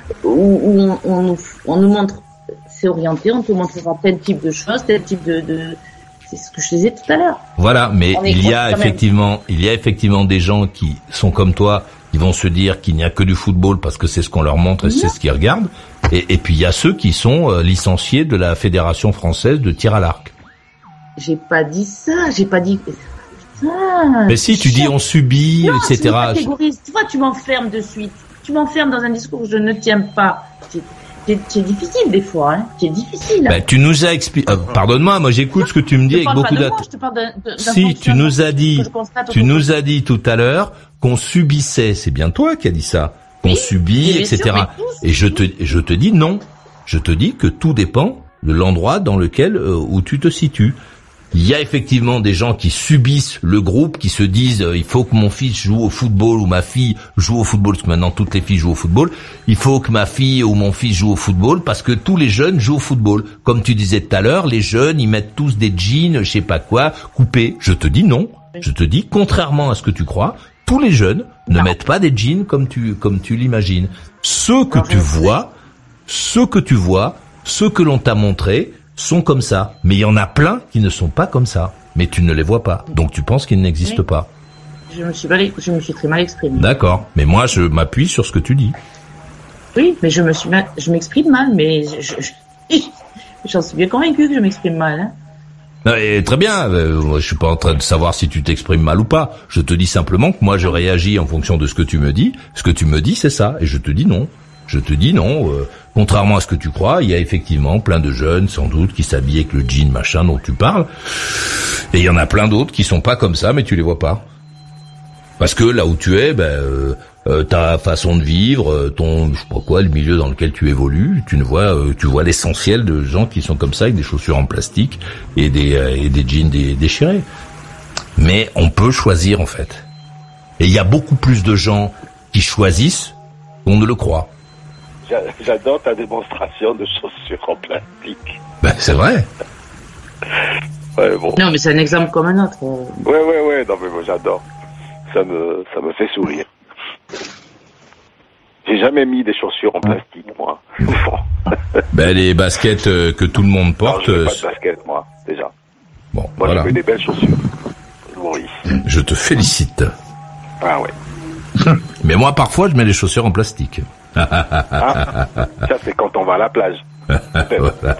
où, où on, on, nous, on nous montre, c'est orienté, on te montrera tel type de choses, tel type de, de c'est ce que je disais tout à l'heure. Voilà, mais il y a effectivement, il y a effectivement des gens qui sont comme toi, qui vont se dire qu'il n'y a que du football parce que c'est ce qu'on leur montre et c'est ce qu'ils regardent. Et, et puis il y a ceux qui sont euh, licenciés de la Fédération française de tir à l'arc. J'ai pas dit ça, j'ai pas dit. Putain, mais si tu dis on subit, non, et cetera. Tu catégorises, tu vois, tu m'enfermes de suite. Tu m'enfermes dans un discours que je ne tiens pas. C'est, c'est, c'est difficile des fois, hein. C'est difficile. Ben, tu nous as expliqué. Euh, pardonne-moi, moi j'écoute ce que tu me dis avec beaucoup d'attente. Si tu nous as dit, tu nous as dit tout à l'heure qu'on subissait. C'est bien toi qui as dit ça. Qu'on oui, subit, et cetera. Sûr, et je te, je te dis non. Je te dis que tout dépend de l'endroit dans lequel euh, où tu te situes. Il y a effectivement des gens qui subissent le groupe, qui se disent euh, il faut que mon fils joue au football ou ma fille joue au football, parce que maintenant toutes les filles jouent au football. Il faut que ma fille ou mon fils joue au football parce que tous les jeunes jouent au football. Comme tu disais tout à l'heure, les jeunes ils mettent tous des jeans, je sais pas quoi, coupés. Je te dis non. Je te dis contrairement à ce que tu crois. Tous les jeunes ne mettent pas des jeans comme tu comme tu l'imagines. Ceux que tu vois, ceux que tu vois, ceux que l'on t'a montré sont comme ça. Mais il y en a plein qui ne sont pas comme ça. Mais tu ne les vois pas. Donc tu penses qu'ils n'existent oui. pas. Je me suis mal, je me suis très mal exprimé. D'accord. Mais moi je m'appuie sur ce que tu dis. Oui, mais je me suis mal, je m'exprime mal, mais je, je, je, j'en suis bien convaincu que je m'exprime mal. Hein. Et très bien, euh, je suis pas en train de savoir si tu t'exprimes mal ou pas. Je te dis simplement que moi je réagis en fonction de ce que tu me dis. Ce que tu me dis c'est ça, et je te dis non. Je te dis non. Euh, contrairement à ce que tu crois, il y a effectivement plein de jeunes sans doute qui s'habillent avec le jean machin dont tu parles. Et il y en a plein d'autres qui sont pas comme ça, mais tu les vois pas. Parce que là où tu es, ben, euh, euh, ta façon de vivre, ton, je sais pas quoi, le milieu dans lequel tu évolues, tu ne vois, euh, tu vois l'essentiel de gens qui sont comme ça avec des chaussures en plastique et des euh, et des jeans dé, déchirés. Mais on peut choisir en fait. Et il y a beaucoup plus de gens qui choisissent qu'on ne le croit. J'adore ta démonstration de chaussures en plastique. Ben c'est vrai. Ouais, bon. Non mais c'est un exemple comme un autre. Ouais ouais ouais, non mais moi j'adore. Ça me, ça me fait sourire. J'ai jamais mis des chaussures en plastique, moi. Ben, les baskets euh, que tout le monde porte... Non, je n'ai pas de baskets, moi, déjà. Bon, moi, voilà. j'ai des belles chaussures. Maurice. Je te félicite. Ah ouais. Mais moi, parfois, je mets les chaussures en plastique. Ah, ça, c'est quand on va à la plage. Voilà.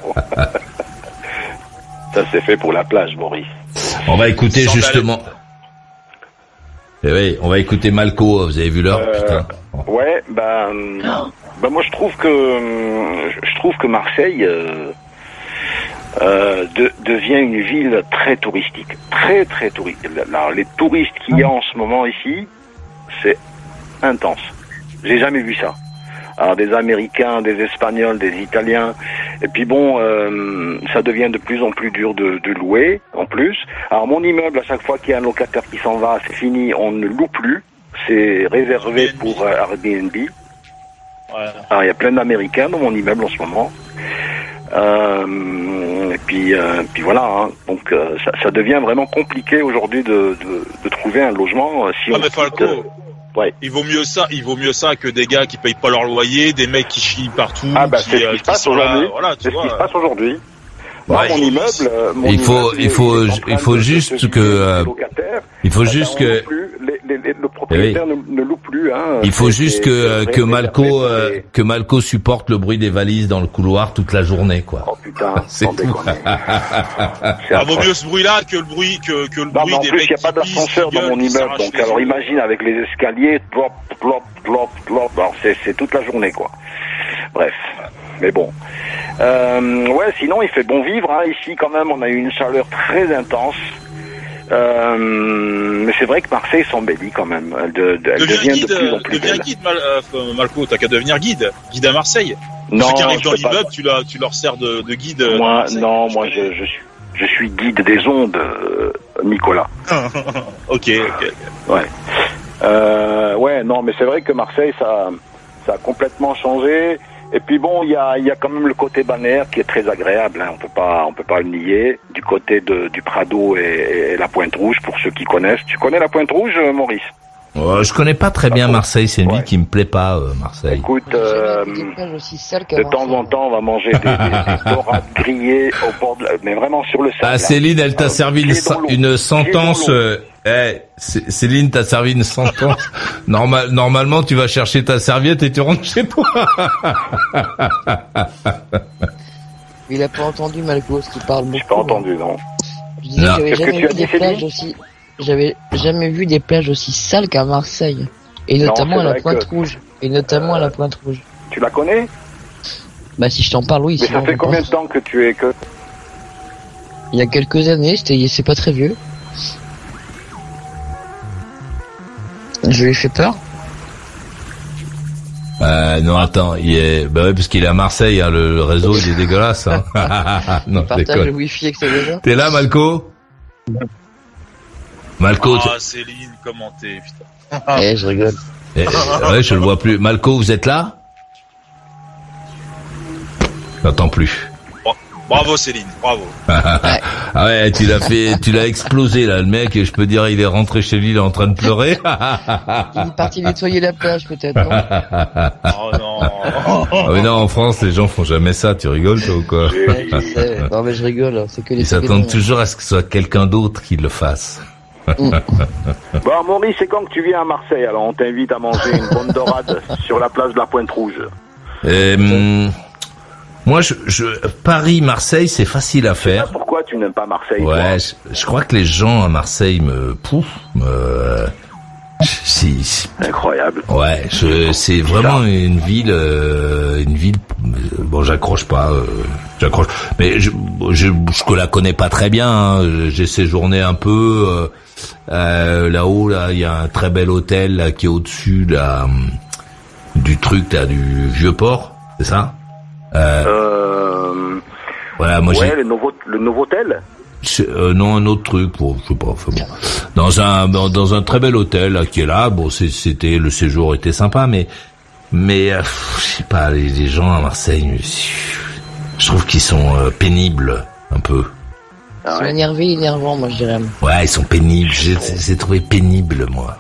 Ça, c'est fait pour la plage, Maurice. On va écouter Sans justement... Balai. Eh oui, on va écouter Malco, vous avez vu l'heure, euh, putain. Ouais, ben, ben moi je trouve que je trouve que Marseille euh, euh, de, devient une ville très touristique, très très touristique. Alors, les touristes qu'il y a en ce moment ici, c'est intense. J'ai jamais vu ça. Alors des Américains, des Espagnols, des Italiens, et puis bon, euh, ça devient de plus en plus dur de, de louer, en plus. Alors mon immeuble, à chaque fois qu'il y a un locataire qui s'en va, c'est fini, on ne loue plus, c'est réservé pour euh, Airbnb. Ouais. Alors il y a plein d'Américains dans mon immeuble en ce moment. Euh, et puis, euh, puis voilà, hein. Donc euh, ça, ça devient vraiment compliqué aujourd'hui de, de, de trouver un logement. Euh, si ah on mais Falco, quitte, ouais. Il vaut mieux ça, il vaut mieux ça que des gars qui payent pas leur loyer, des mecs qui chient partout. Ah bah qui, c'est ce qui se passe aujourd'hui. Voilà, c'est vois, ce qui se passe aujourd'hui. Ouais, Moi, mon immeuble, mon il faut, immeuble il faut, il faut de, juste de que, euh, il faut ah, juste ben, que, plus, les, les, les, le propriétaire oui. ne, ne loue plus. Hein, il faut juste que c'est, que Malco, euh, que Malco supporte le bruit des valises dans le couloir toute la journée, quoi. Oh putain, c'est tout. Ah, vaut mieux ce bruit-là que le bruit que que le non, bruit mais en des plus, mecs il n'y a pas d'ascenseur dans mon immeuble, donc alors imagine avec les escaliers, plop, plop, plop, plop. Alors c'est c'est toute la journée, quoi. Bref, mais bon. Euh, ouais, sinon il fait bon vivre hein. Ici quand même on a eu une chaleur très intense. Euh, mais c'est vrai que Marseille s'embellit quand même. Elle, de, de, elle devient guide, de plus en plus deviens belle. guide, Mal, euh, Malco. T'as qu'à devenir guide, guide à Marseille. Non, ceux qui arrivent dans pas. l'immeuble, tu, la, tu leur sers de, de guide. Moi, non, je moi je, je suis je suis guide des ondes, euh, Nicolas. ok, ok. Ouais. Euh, ouais, non, mais c'est vrai que Marseille, ça. ça a complètement changé. Et puis bon, il y a, il y a quand même le côté balnéaire qui est très agréable. Hein. On peut pas, on peut pas le nier. Du côté de, du Prado et, et la Pointe-Rouge, pour ceux qui connaissent. Tu connais la Pointe-Rouge, Maurice? Euh, je connais pas très bien Marseille, c'est une ouais. ville qui me plaît pas, euh, Marseille. Écoute, euh, de temps en temps, on va manger des, des, des dorades grillées au bord de la, mais vraiment sur le sable. Ah, Céline, elle t'a euh, servi une, une sentence, euh, eh, Céline t'a servi une sentence. Normal, normalement, tu vas chercher ta serviette et tu rentres chez toi. Il a pas entendu Malco, ce qui parle beaucoup. J'ai pas entendu, non. Je disais, j'avais jamais vu des plages aussi. J'avais jamais vu des plages aussi sales qu'à Marseille. Et notamment non, à la Pointe-Rouge. Que... Et notamment euh, à la Pointe-Rouge. Tu la connais? Bah, si je t'en parle, oui. Mais ça fait combien pense. de temps que tu es que... Il y a quelques années, c'était, c'est pas très vieux. Je lui ai fait peur. Euh, non, attends, il est, bah ouais, parce qu'il est à Marseille, hein, le, le réseau, il est dégueulasse, hein. Non, il partage le wifi avec ses gens. T'es là, Malco? Malco. Ah, Céline, comment t'es, putain. Eh, je rigole. Eh, ouais, je le vois plus. Malco, vous êtes là? J'entends plus. Bravo, Céline, bravo. Ah ouais, tu l'as fait, tu l'as explosé, là, le mec, et je peux dire, il est rentré chez lui, il est en train de pleurer. Il est parti nettoyer la plage, peut-être, non? Oh non. Ah mais non, en France, les gens font jamais ça, tu rigoles, toi, ou quoi? Ouais, je sais. Non, mais je rigole, c'est que les... Ils s'attendent toujours à ce que ce soit quelqu'un d'autre qui le fasse. Bon, Maurice, c'est quand que tu viens à Marseille? Alors, on t'invite à manger une bonne dorade sur la place de la Pointe-Rouge. Euh, moi, je, je, Paris, Marseille, c'est facile à faire. Pourquoi tu n'aimes pas Marseille? Ouais, je, je crois que les gens à Marseille me pouf, me, c'est, c'est incroyable. Ouais, je, c'est vraiment une ville, euh, une ville. Bon, j'accroche pas, euh, j'accroche. Mais je, je, je la connais pas très bien. Hein. J'ai séjourné un peu euh, euh, là-haut. Là, il y a un très bel hôtel là, qui est au-dessus là, du truc là, du vieux port, c'est ça? Euh, euh, voilà, moi ouais, j'ai... le nouveau, le nouveau hôtel. Euh, non, un autre truc, pour, je sais pas, enfin bon. Dans un, dans, dans un très bel hôtel, là, qui est là, bon, c'est, c'était, le séjour était sympa, mais, mais, euh, je sais pas, les, les gens à Marseille, je trouve qu'ils sont euh, pénibles, un peu. Ils sont énervés, énervants, moi, je dirais. Ouais, ils sont pénibles, j'ai, j'ai trouvé pénible, moi.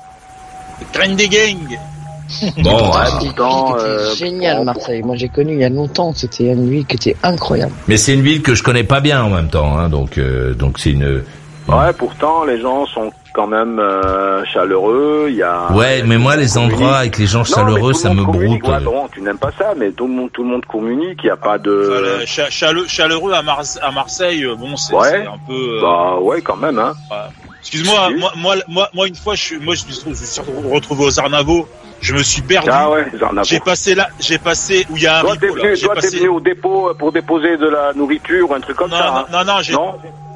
Graine des gangs. Bon, ah, c'était euh, génial, Marseille. Moi, j'ai connu il y a longtemps. C'était une ville qui était incroyable. Mais c'est une ville que je connais pas bien en même temps, hein, donc, euh, donc c'est une. Ouais, pourtant les gens sont quand même euh, chaleureux. Il y a. Ouais, mais moi les endroits avec les gens chaleureux, ça me broute. Ouais, bon, tu n'aimes pas ça, mais tout le monde, tout le monde communique. Il y a pas de. Euh, chaleureux, chaleureux à, Mar- à Marseille, bon, c'est, ouais. c'est un peu. Euh... Bah ouais, quand même, hein. Ouais. Excuse-moi, moi, moi, moi, moi, une fois, je suis, moi, je me suis, je me suis retrouvé aux Arnavaux. Je me suis perdu. Ah ouais, j'ai passé là, j'ai passé où il y a un toi, rico, t'es venu, j'ai toi, passé... t'es venu au dépôt pour déposer de la nourriture ou un truc comme non, ça. Non, hein. non, non, j'ai... non,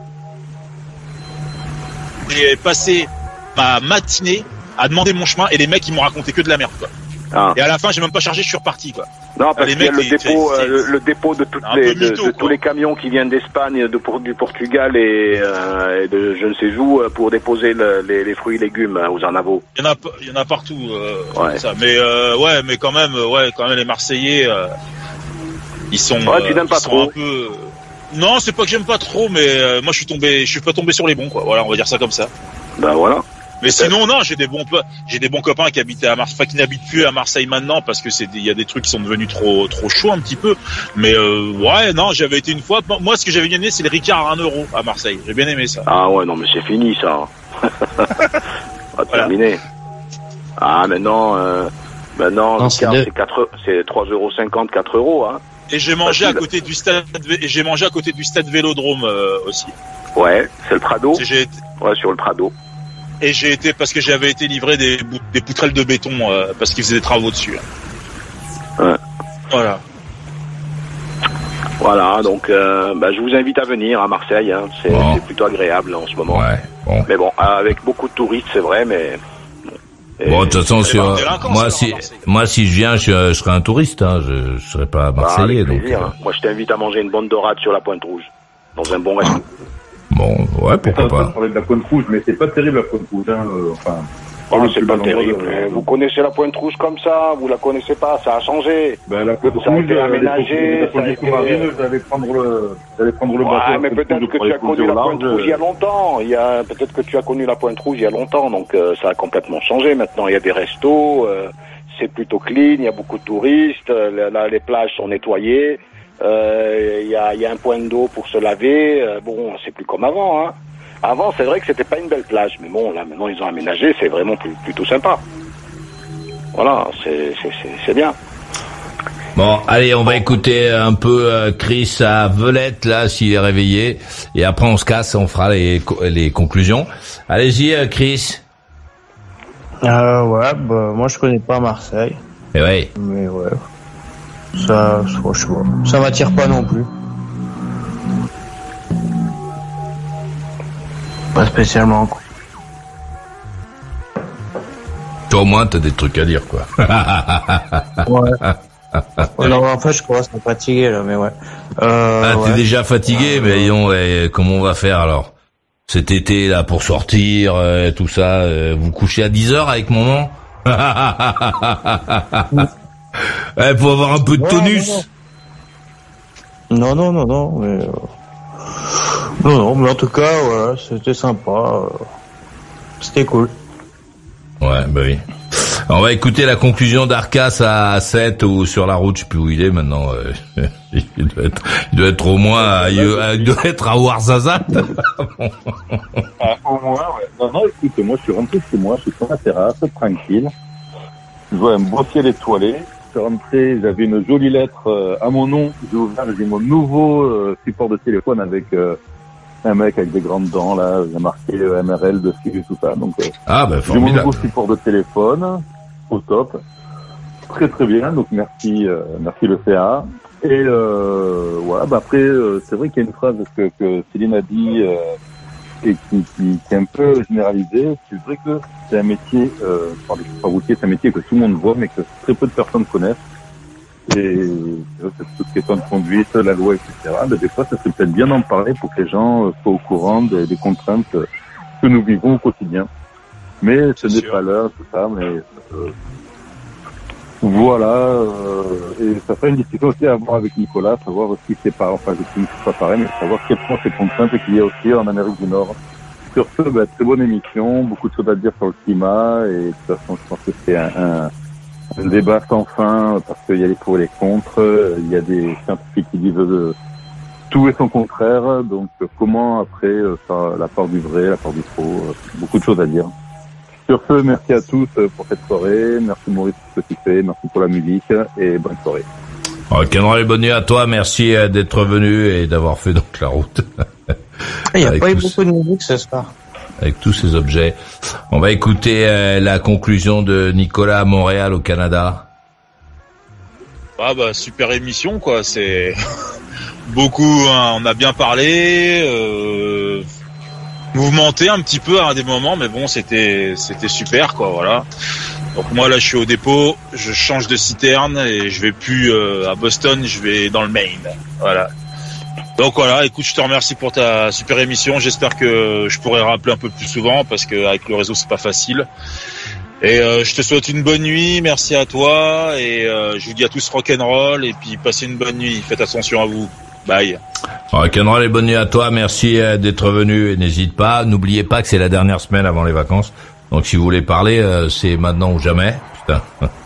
j'ai passé ma matinée à demander mon chemin et les mecs ils m'ont raconté que de la merde, quoi. Ah. Et à la fin, j'ai même pas chargé, je suis reparti, quoi. Non, parce les qu'il y a mecs, le dépôt, c'est, euh, le dépôt de toutes les, de, mytho, de tous les camions qui viennent d'Espagne, de pour, du Portugal et, euh, et de je ne sais où pour déposer le, les, les fruits et légumes aux Arnavaux. Il y en a, il y en a partout. Euh, ouais. Ça. Mais euh, ouais, mais quand même, ouais, quand même les Marseillais, euh, ils sont. Ouais, tu n'aimes pas ils trop. Sont un peu... Non, c'est pas que j'aime pas trop, mais euh, moi je suis tombé, je suis pas tombé sur les bons, quoi. Voilà, on va dire ça comme ça. Ben voilà. Mais sinon, non, j'ai des bons, j'ai des bons copains qui habitaient à Marseille, enfin, qui n'habitent plus à Marseille maintenant parce que c'est, il y a des trucs qui sont devenus trop, trop chauds un petit peu. Mais euh, ouais, non, j'avais été une fois. Moi, ce que j'avais bien aimé, c'est le Ricard à un euro à Marseille. J'ai bien aimé ça. Ah ouais, non, mais c'est fini ça. Pas terminé. Ah, maintenant, euh, maintenant, non, Ricard, c'est, c'est quatre, c'est trois euros cinquante, quatre euros, hein. Et j'ai mangé à côté du stade, et j'ai mangé à côté du stade Vélodrome euh, aussi. Ouais, c'est le Prado. C'est, j'ai été... Ouais, sur le Prado. Et j'ai été parce que j'avais été livré des, des poutrelles de béton euh, parce qu'ils faisaient des travaux dessus. Ouais. Voilà. Voilà, donc euh, bah, je vous invite à venir à Marseille. Hein. C'est, bon. c'est plutôt agréable en ce moment. Ouais. Bon. Mais bon, avec beaucoup de touristes, c'est vrai, mais. Et bon, de toute façon, sur, moi, si, moi, si je viens, je, je serai un touriste, hein. Je, je serai pas Marseillais, bah, avec plaisir, donc. Hein. Moi, je t'invite à manger une bonne dorade sur la Pointe-Rouge, dans un bon resto. Bon, ouais, pourquoi pas. On parlait de la Pointe-Rouge, mais c'est pas terrible la Pointe-Rouge, hein. Euh, enfin, Ah, c'est pas terrible. De... Vous connaissez la Pointe-Rouge comme ça, vous la connaissez pas, ça a changé. Ben, la Pointe-Rouge, ça a été aménagé. Ça a été... marine, j'allais prendre le, j'allais prendre le ouais, bateau. mais peut-être que tu as connu la Pointe-Rouge il y a longtemps. Il y a, peut-être que tu as connu la Pointe-Rouge il y a longtemps, donc euh, ça a complètement changé. Maintenant, il y a des restos, euh, c'est plutôt clean, il y a beaucoup de touristes, euh, là, les plages sont nettoyées, euh, il y a, il y a un point d'eau pour se laver. Euh, bon, c'est plus comme avant, hein. Avant, c'est vrai que c'était pas une belle plage, mais bon, là, maintenant, ils ont aménagé, c'est vraiment plus, plutôt sympa. Voilà, c'est, c'est, c'est, c'est bien. Bon, allez, on va écouter un peu euh, Chris à Velette, là, s'il est réveillé, et après on se casse, on fera les, les conclusions. Allez-y, euh, Chris. Euh, ouais, bah, moi je connais pas Marseille. Et ouais. Mais ouais, ça, franchement, ça m'attire pas non plus. Pas spécialement, quoi. Toi, au moins, t'as des trucs à dire, quoi. Ouais. Ouais, non, en fait, je commence à fatiguer, là, mais ouais. Euh, ah, t'es ouais. déjà fatigué, mais disons, ouais, comment on va faire, alors? Cet été, là, pour sortir, euh, tout ça, euh, vous couchez à dix heures avec maman? Ouais, pour avoir un peu de tonus. Non, non, non, non, mais... Euh... Non, non, mais en tout cas, ouais, c'était sympa. Euh... C'était cool. Ouais, bah oui. On va écouter la conclusion d'Arcas à sept ou sur la route, je sais plus où il est maintenant. Euh, il doit être, il doit être au moins, à, il doit être à Ouarzazate. Ah, au moins, ouais. Non, non, écoute, moi je suis rentré chez moi, je suis sur la terrasse, tranquille. Je vois un beau ciel étoilé. Je suis rentré, j'avais une jolie lettre euh, à mon nom. J'ai ouvert, j'ai mon nouveau euh, support de téléphone avec euh, un mec avec des grandes dents, là, j'ai marqué euh, M R L dessus et tout ça. Donc, euh, ah, ben, j'ai mon nouveau support de téléphone, au top. Très très bien, donc merci, euh, merci le C A. Et euh, voilà, bah après, euh, c'est vrai qu'il y a une phrase que, que Céline a dit euh, et qui, qui, qui est un peu généralisée. C'est vrai que c'est un métier, euh, par les chauffeurs routiers, c'est un métier que tout le monde voit, mais que très peu de personnes connaissent. Et euh, c'est toute question de conduite, la loi, et cetera. Mais des fois, ça serait peut-être bien d'en parler pour que les gens soient au courant des, des contraintes que nous vivons au quotidien. Mais ce n'est pas l'heure, tout ça, mais euh, voilà. Euh, et ça fait une discussion aussi à avoir avec Nicolas, savoir si c'est pas, enfin, je ne suis pas pareil, mais savoir quelles sont ces contraintes qu'il y a aussi en Amérique du Nord. Sur ce, bah, très bonne émission, beaucoup de choses à dire sur le climat, et de toute façon, je pense que c'est un, un un débat sans fin, parce qu'il y a les pour et les contre, il y a des scientifiques qui disent euh, tout et son contraire, donc euh, comment après euh, faire la part du vrai, la part du faux, euh, beaucoup de choses à dire. Sur ce, merci à tous euh, pour cette soirée, merci Maurice pour ce que tu fais, merci pour la musique, et bonne soirée. Rock'n'roll et bonne nuit à toi, merci d'être venu et d'avoir fait donc la route. Il n'y a pas eu beaucoup de musique ce soir. Avec tous ces objets. On va écouter euh, la conclusion de Nicolas à Montréal au Canada. Ah bah super émission quoi, c'est beaucoup, hein, on a bien parlé, euh, mouvementé un petit peu à des moments, mais bon c'était c'était super quoi, voilà. Donc moi là je suis au dépôt, je change de citerne et je vais plus euh, à Boston, je vais dans le Maine, voilà. Donc voilà, écoute, je te remercie pour ta super émission. J'espère que je pourrai rappeler un peu plus souvent parce que avec le réseau c'est pas facile. Et euh, je te souhaite une bonne nuit, merci à toi et euh, je vous dis à tous rock'n'roll et puis passez une bonne nuit. Faites attention à vous. Bye. Rock'n'roll et bonne nuit à toi. Merci d'être venu et n'hésite pas. N'oubliez pas que c'est la dernière semaine avant les vacances. Donc si vous voulez parler, euh, c'est maintenant ou jamais. Putain.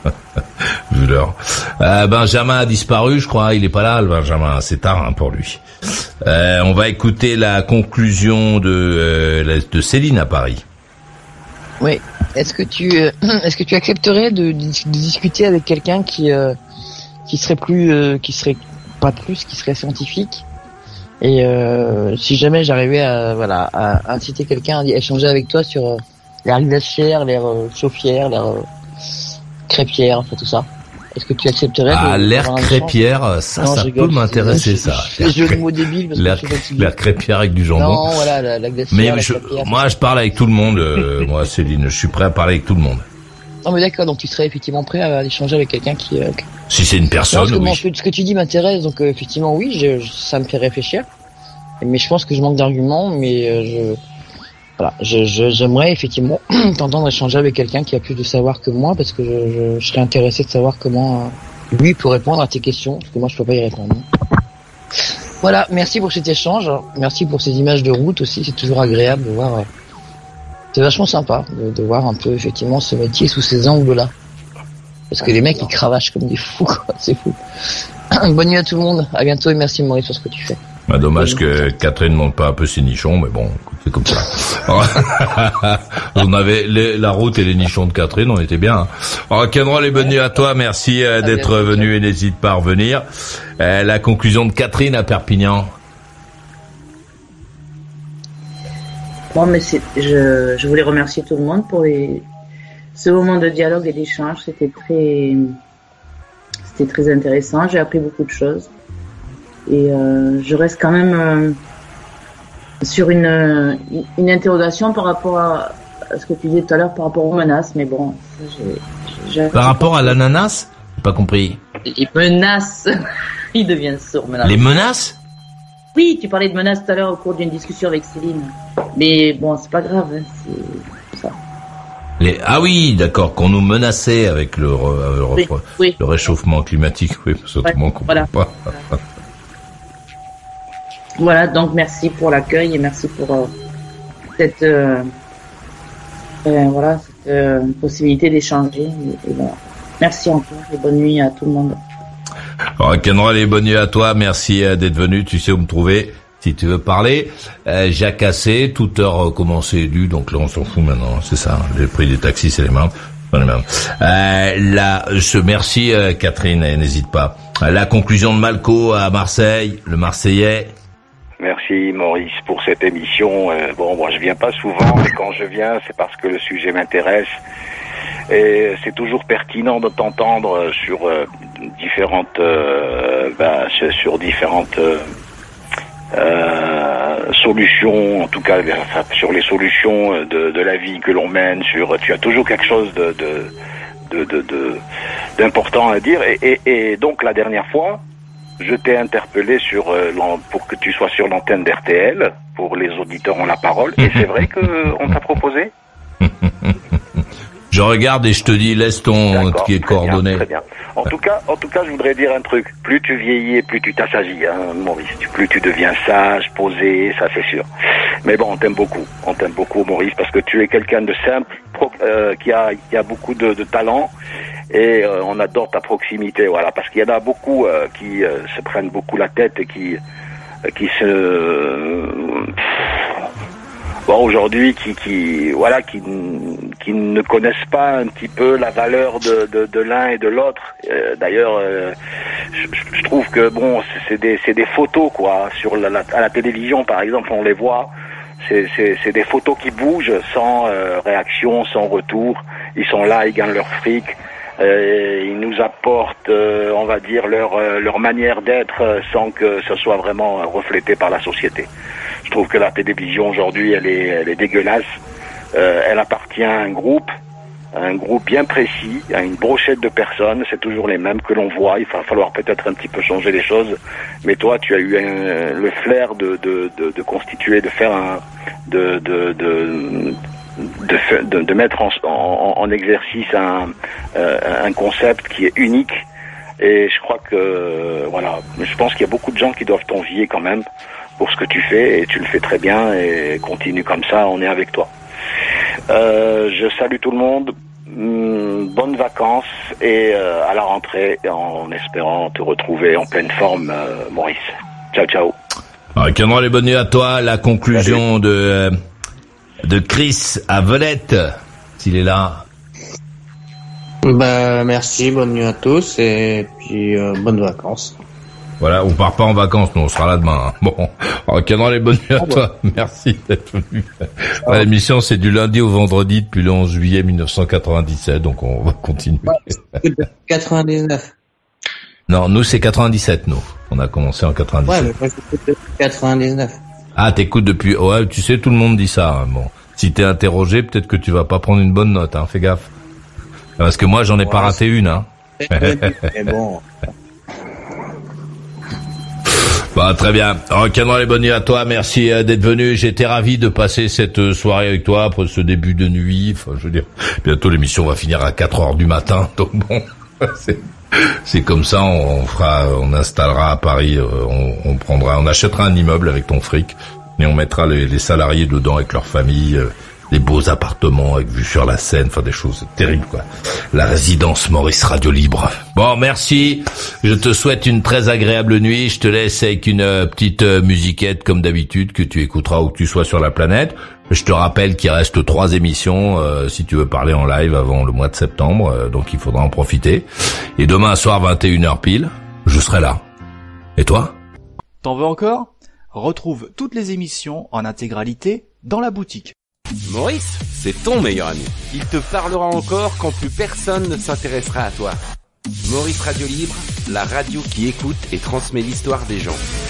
Vu l'heure. Euh, Benjamin a disparu, je crois. Il est pas là, le Benjamin. C'est tard hein, pour lui. Euh, on va écouter la conclusion de euh, de Céline à Paris. Oui. Est-ce que tu euh, est-ce que tu accepterais de, de, de discuter avec quelqu'un qui euh, qui serait plus euh, qui serait pas plus qui serait scientifique et euh, si jamais j'arrivais à voilà à inciter quelqu'un à échanger avec toi sur euh, l'air glaciaire, l'air euh, chauffière, l'air euh, crêpière, enfin tout ça. Est-ce que tu accepterais Ah, l'air crêpière, ça, non, ça peut m'intéresser, ça. Les jeux de mots débiles, parce l'air, que je suis fatigué. L'air crêpière avec du jambon. Non, voilà, la, la glacière, mais la je, crêpière, moi, je parle avec tout le monde, euh, moi, Céline. Je suis prêt à parler avec tout le monde. Non, mais d'accord, donc tu serais effectivement prêt à échanger avec quelqu'un qui... Euh, si c'est une personne, non, oui. Ce que, ce que tu dis m'intéresse, donc euh, effectivement, oui, je, je, ça me fait réfléchir. Mais je pense que je manque d'arguments, mais euh, voilà, je, je, j'aimerais effectivement t'entendre échanger avec quelqu'un qui a plus de savoir que moi, parce que je, je, je serais intéressé de savoir comment euh, lui peut répondre à tes questions, parce que moi je peux pas y répondre. Voilà, merci pour cet échange, merci pour ces images de route aussi, c'est toujours agréable de voir. Euh, c'est vachement sympa de, de voir un peu effectivement ce métier sous ces angles-là. Parce que les mecs ils cravachent comme des fous, quoi, c'est fou. Bonne nuit à tout le monde, à bientôt et merci Maurice pour ce que tu fais. Bah, dommage que Catherine monte pas un peu ses nichons, mais bon, c'est comme ça. On avait les, la route et les nichons de Catherine, on était bien. Hein. Rock'n'roll et bonne nuit à toi, merci euh, d'être venu et n'hésite pas à revenir. Euh, la conclusion de Catherine à Perpignan. Bon, mais c'est, je, je voulais remercier tout le monde pour les, ce moment de dialogue et d'échange. C'était très, c'était très intéressant. J'ai appris beaucoup de choses. Et euh, je reste quand même euh, sur une, une interrogation par rapport à, à ce que tu disais tout à l'heure par rapport aux menaces. Mais bon, ça, j'ai, j'ai... Par rapport à l'ananas, j'ai pas compris. Les menaces. Il devient sourd maintenant. Les menaces? Oui, tu parlais de menaces tout à l'heure au cours d'une discussion avec Céline. Mais bon, c'est pas grave, hein, c'est ça. Les... Ah oui, d'accord, qu'on nous menaçait avec le, re... le, re... oui, oui. le réchauffement climatique. Oui, parce que autrement, ouais, qu'on voilà. peut pas. Voilà, donc merci pour l'accueil et merci pour euh, cette, euh, euh, voilà, cette euh, possibilité d'échanger. Et, et voilà. Merci encore et bonne nuit à tout le monde. Rock'n'roll et bonne nuit à toi, merci d'être venu, tu sais où me trouver si tu veux parler. Euh, Jacques Assé, toute heure commencée est due, donc là on s'en fout maintenant, c'est ça, les prix des taxis c'est les mêmes. Euh, là, je merci euh, Catherine, et n'hésite pas. La conclusion de Malco à Marseille, le Marseillais. Merci Maurice pour cette émission. Euh, bon, moi je viens pas souvent, mais quand je viens, c'est parce que le sujet m'intéresse. Et c'est toujours pertinent de t'entendre sur euh, différentes, euh, ben, sur différentes euh, euh, solutions, en tout cas enfin, sur les solutions de, de la vie que l'on mène. Sur, tu as toujours quelque chose de, de, de, de, de d'important à dire. Et, et, et donc la dernière fois, je t'ai interpellé sur euh, pour que tu sois sur l'antenne d'R T L, pour les auditeurs ont la parole. Et c'est vrai que on t'a proposé. Je regarde et je te dis, laisse ton qui est coordonné. Très bien. En tout cas, en tout cas, je voudrais dire un truc. Plus tu vieillis, plus tu t'assagis, hein, Maurice. Plus tu deviens sage, posé, ça c'est sûr. Mais bon, on t'aime beaucoup. On t'aime beaucoup, Maurice, parce que tu es quelqu'un de simple, pro, euh, qui a, qui a beaucoup de, de talent. Et euh, on adore ta proximité, voilà, parce qu'il y en a beaucoup euh, qui euh, se prennent beaucoup la tête et qui euh, qui se euh, bon aujourd'hui qui qui voilà qui qui ne connaissent pas un petit peu la valeur de de, de l'un et de l'autre. Euh, d'ailleurs, euh, je, je trouve que bon, c'est des c'est des photos quoi sur la, la à la télévision par exemple, on les voit. C'est c'est c'est des photos qui bougent sans euh, réaction, sans retour. Ils sont là, ils gagnent leur fric. Euh, ils nous apportent, euh, on va dire, leur euh, leur manière d'être euh, sans que ce soit vraiment reflété par la société. Je trouve que la télévision aujourd'hui, elle est, elle est dégueulasse. Euh, elle appartient à un groupe, à un groupe bien précis, à une brochette de personnes. C'est toujours les mêmes que l'on voit. Il va falloir peut-être un petit peu changer les choses. Mais toi, tu as eu un, le flair de, de, de, de constituer, de faire un, de, de, de De, de, de mettre en, en, en exercice un, euh, un concept qui est unique, et je crois que voilà, je pense qu'il y a beaucoup de gens qui doivent t'envier quand même pour ce que tu fais, et tu le fais très bien, et continue comme ça, on est avec toi. Euh, je salue tout le monde, bonnes vacances, et euh, à la rentrée, en espérant te retrouver en pleine forme, euh, Maurice. Ciao, ciao. Rock'n'roll et bonne nuit à toi. La conclusion Salut. de euh... de Chris à Velette, s'il est là. Bah merci, bonne nuit à tous et puis euh, bonnes vacances. Voilà, on part pas en vacances, mais on sera là demain. Hein. Bon, rock'n'roll et bonne nuit à ah, toi. Ouais. Merci d'être venu. Ah, ouais. L'émission c'est du lundi au vendredi depuis le onze juillet mille neuf cent quatre-vingt-dix-sept, donc on va continuer. Ouais, quatre-vingt-dix-neuf. Non, nous c'est quatre-vingt-dix-sept, nous. On a commencé en quatre-vingt-dix-sept. Ouais, mais moi j'écoute quatre-vingt-dix-neuf. Ah, t'écoutes depuis... Ouais, tu sais, tout le monde dit ça. Hein. Bon, si t'es interrogé, peut-être que tu vas pas prendre une bonne note. Hein. Fais gaffe. Parce que moi, j'en ai ouais, pas raté une. Hein. Mais bon. Bah, très bien. Rock'n'roll et bonne nuit à toi. Merci euh, d'être venu. J'étais ravi de passer cette euh, soirée avec toi après ce début de nuit. Enfin, je veux dire, bientôt l'émission va finir à quatre heures du matin. Donc bon, c'est, c'est comme ça. On, on fera, on installera à Paris. Euh, on, on prendra, on achètera un immeuble avec ton fric et on mettra les, les salariés dedans avec leur famille. Euh, des beaux appartements avec vue sur la Seine, enfin des choses terribles quoi. La résidence Maurice Radio Libre. Bon, merci. Je te souhaite une très agréable nuit. Je te laisse avec une euh, petite euh, musiquette comme d'habitude que tu écouteras où que tu sois sur la planète. Je te rappelle qu'il reste trois émissions euh, si tu veux parler en live avant le mois de septembre, euh, donc il faudra en profiter. Et demain soir vingt et une heures pile, je serai là. Et toi ? T'en veux encore ? Retrouve toutes les émissions en intégralité dans la boutique. Maurice, c'est ton meilleur ami. Il te parlera encore quand plus personne ne s'intéressera à toi. Maurice Radio Libre, la radio qui écoute et transmet l'histoire des gens.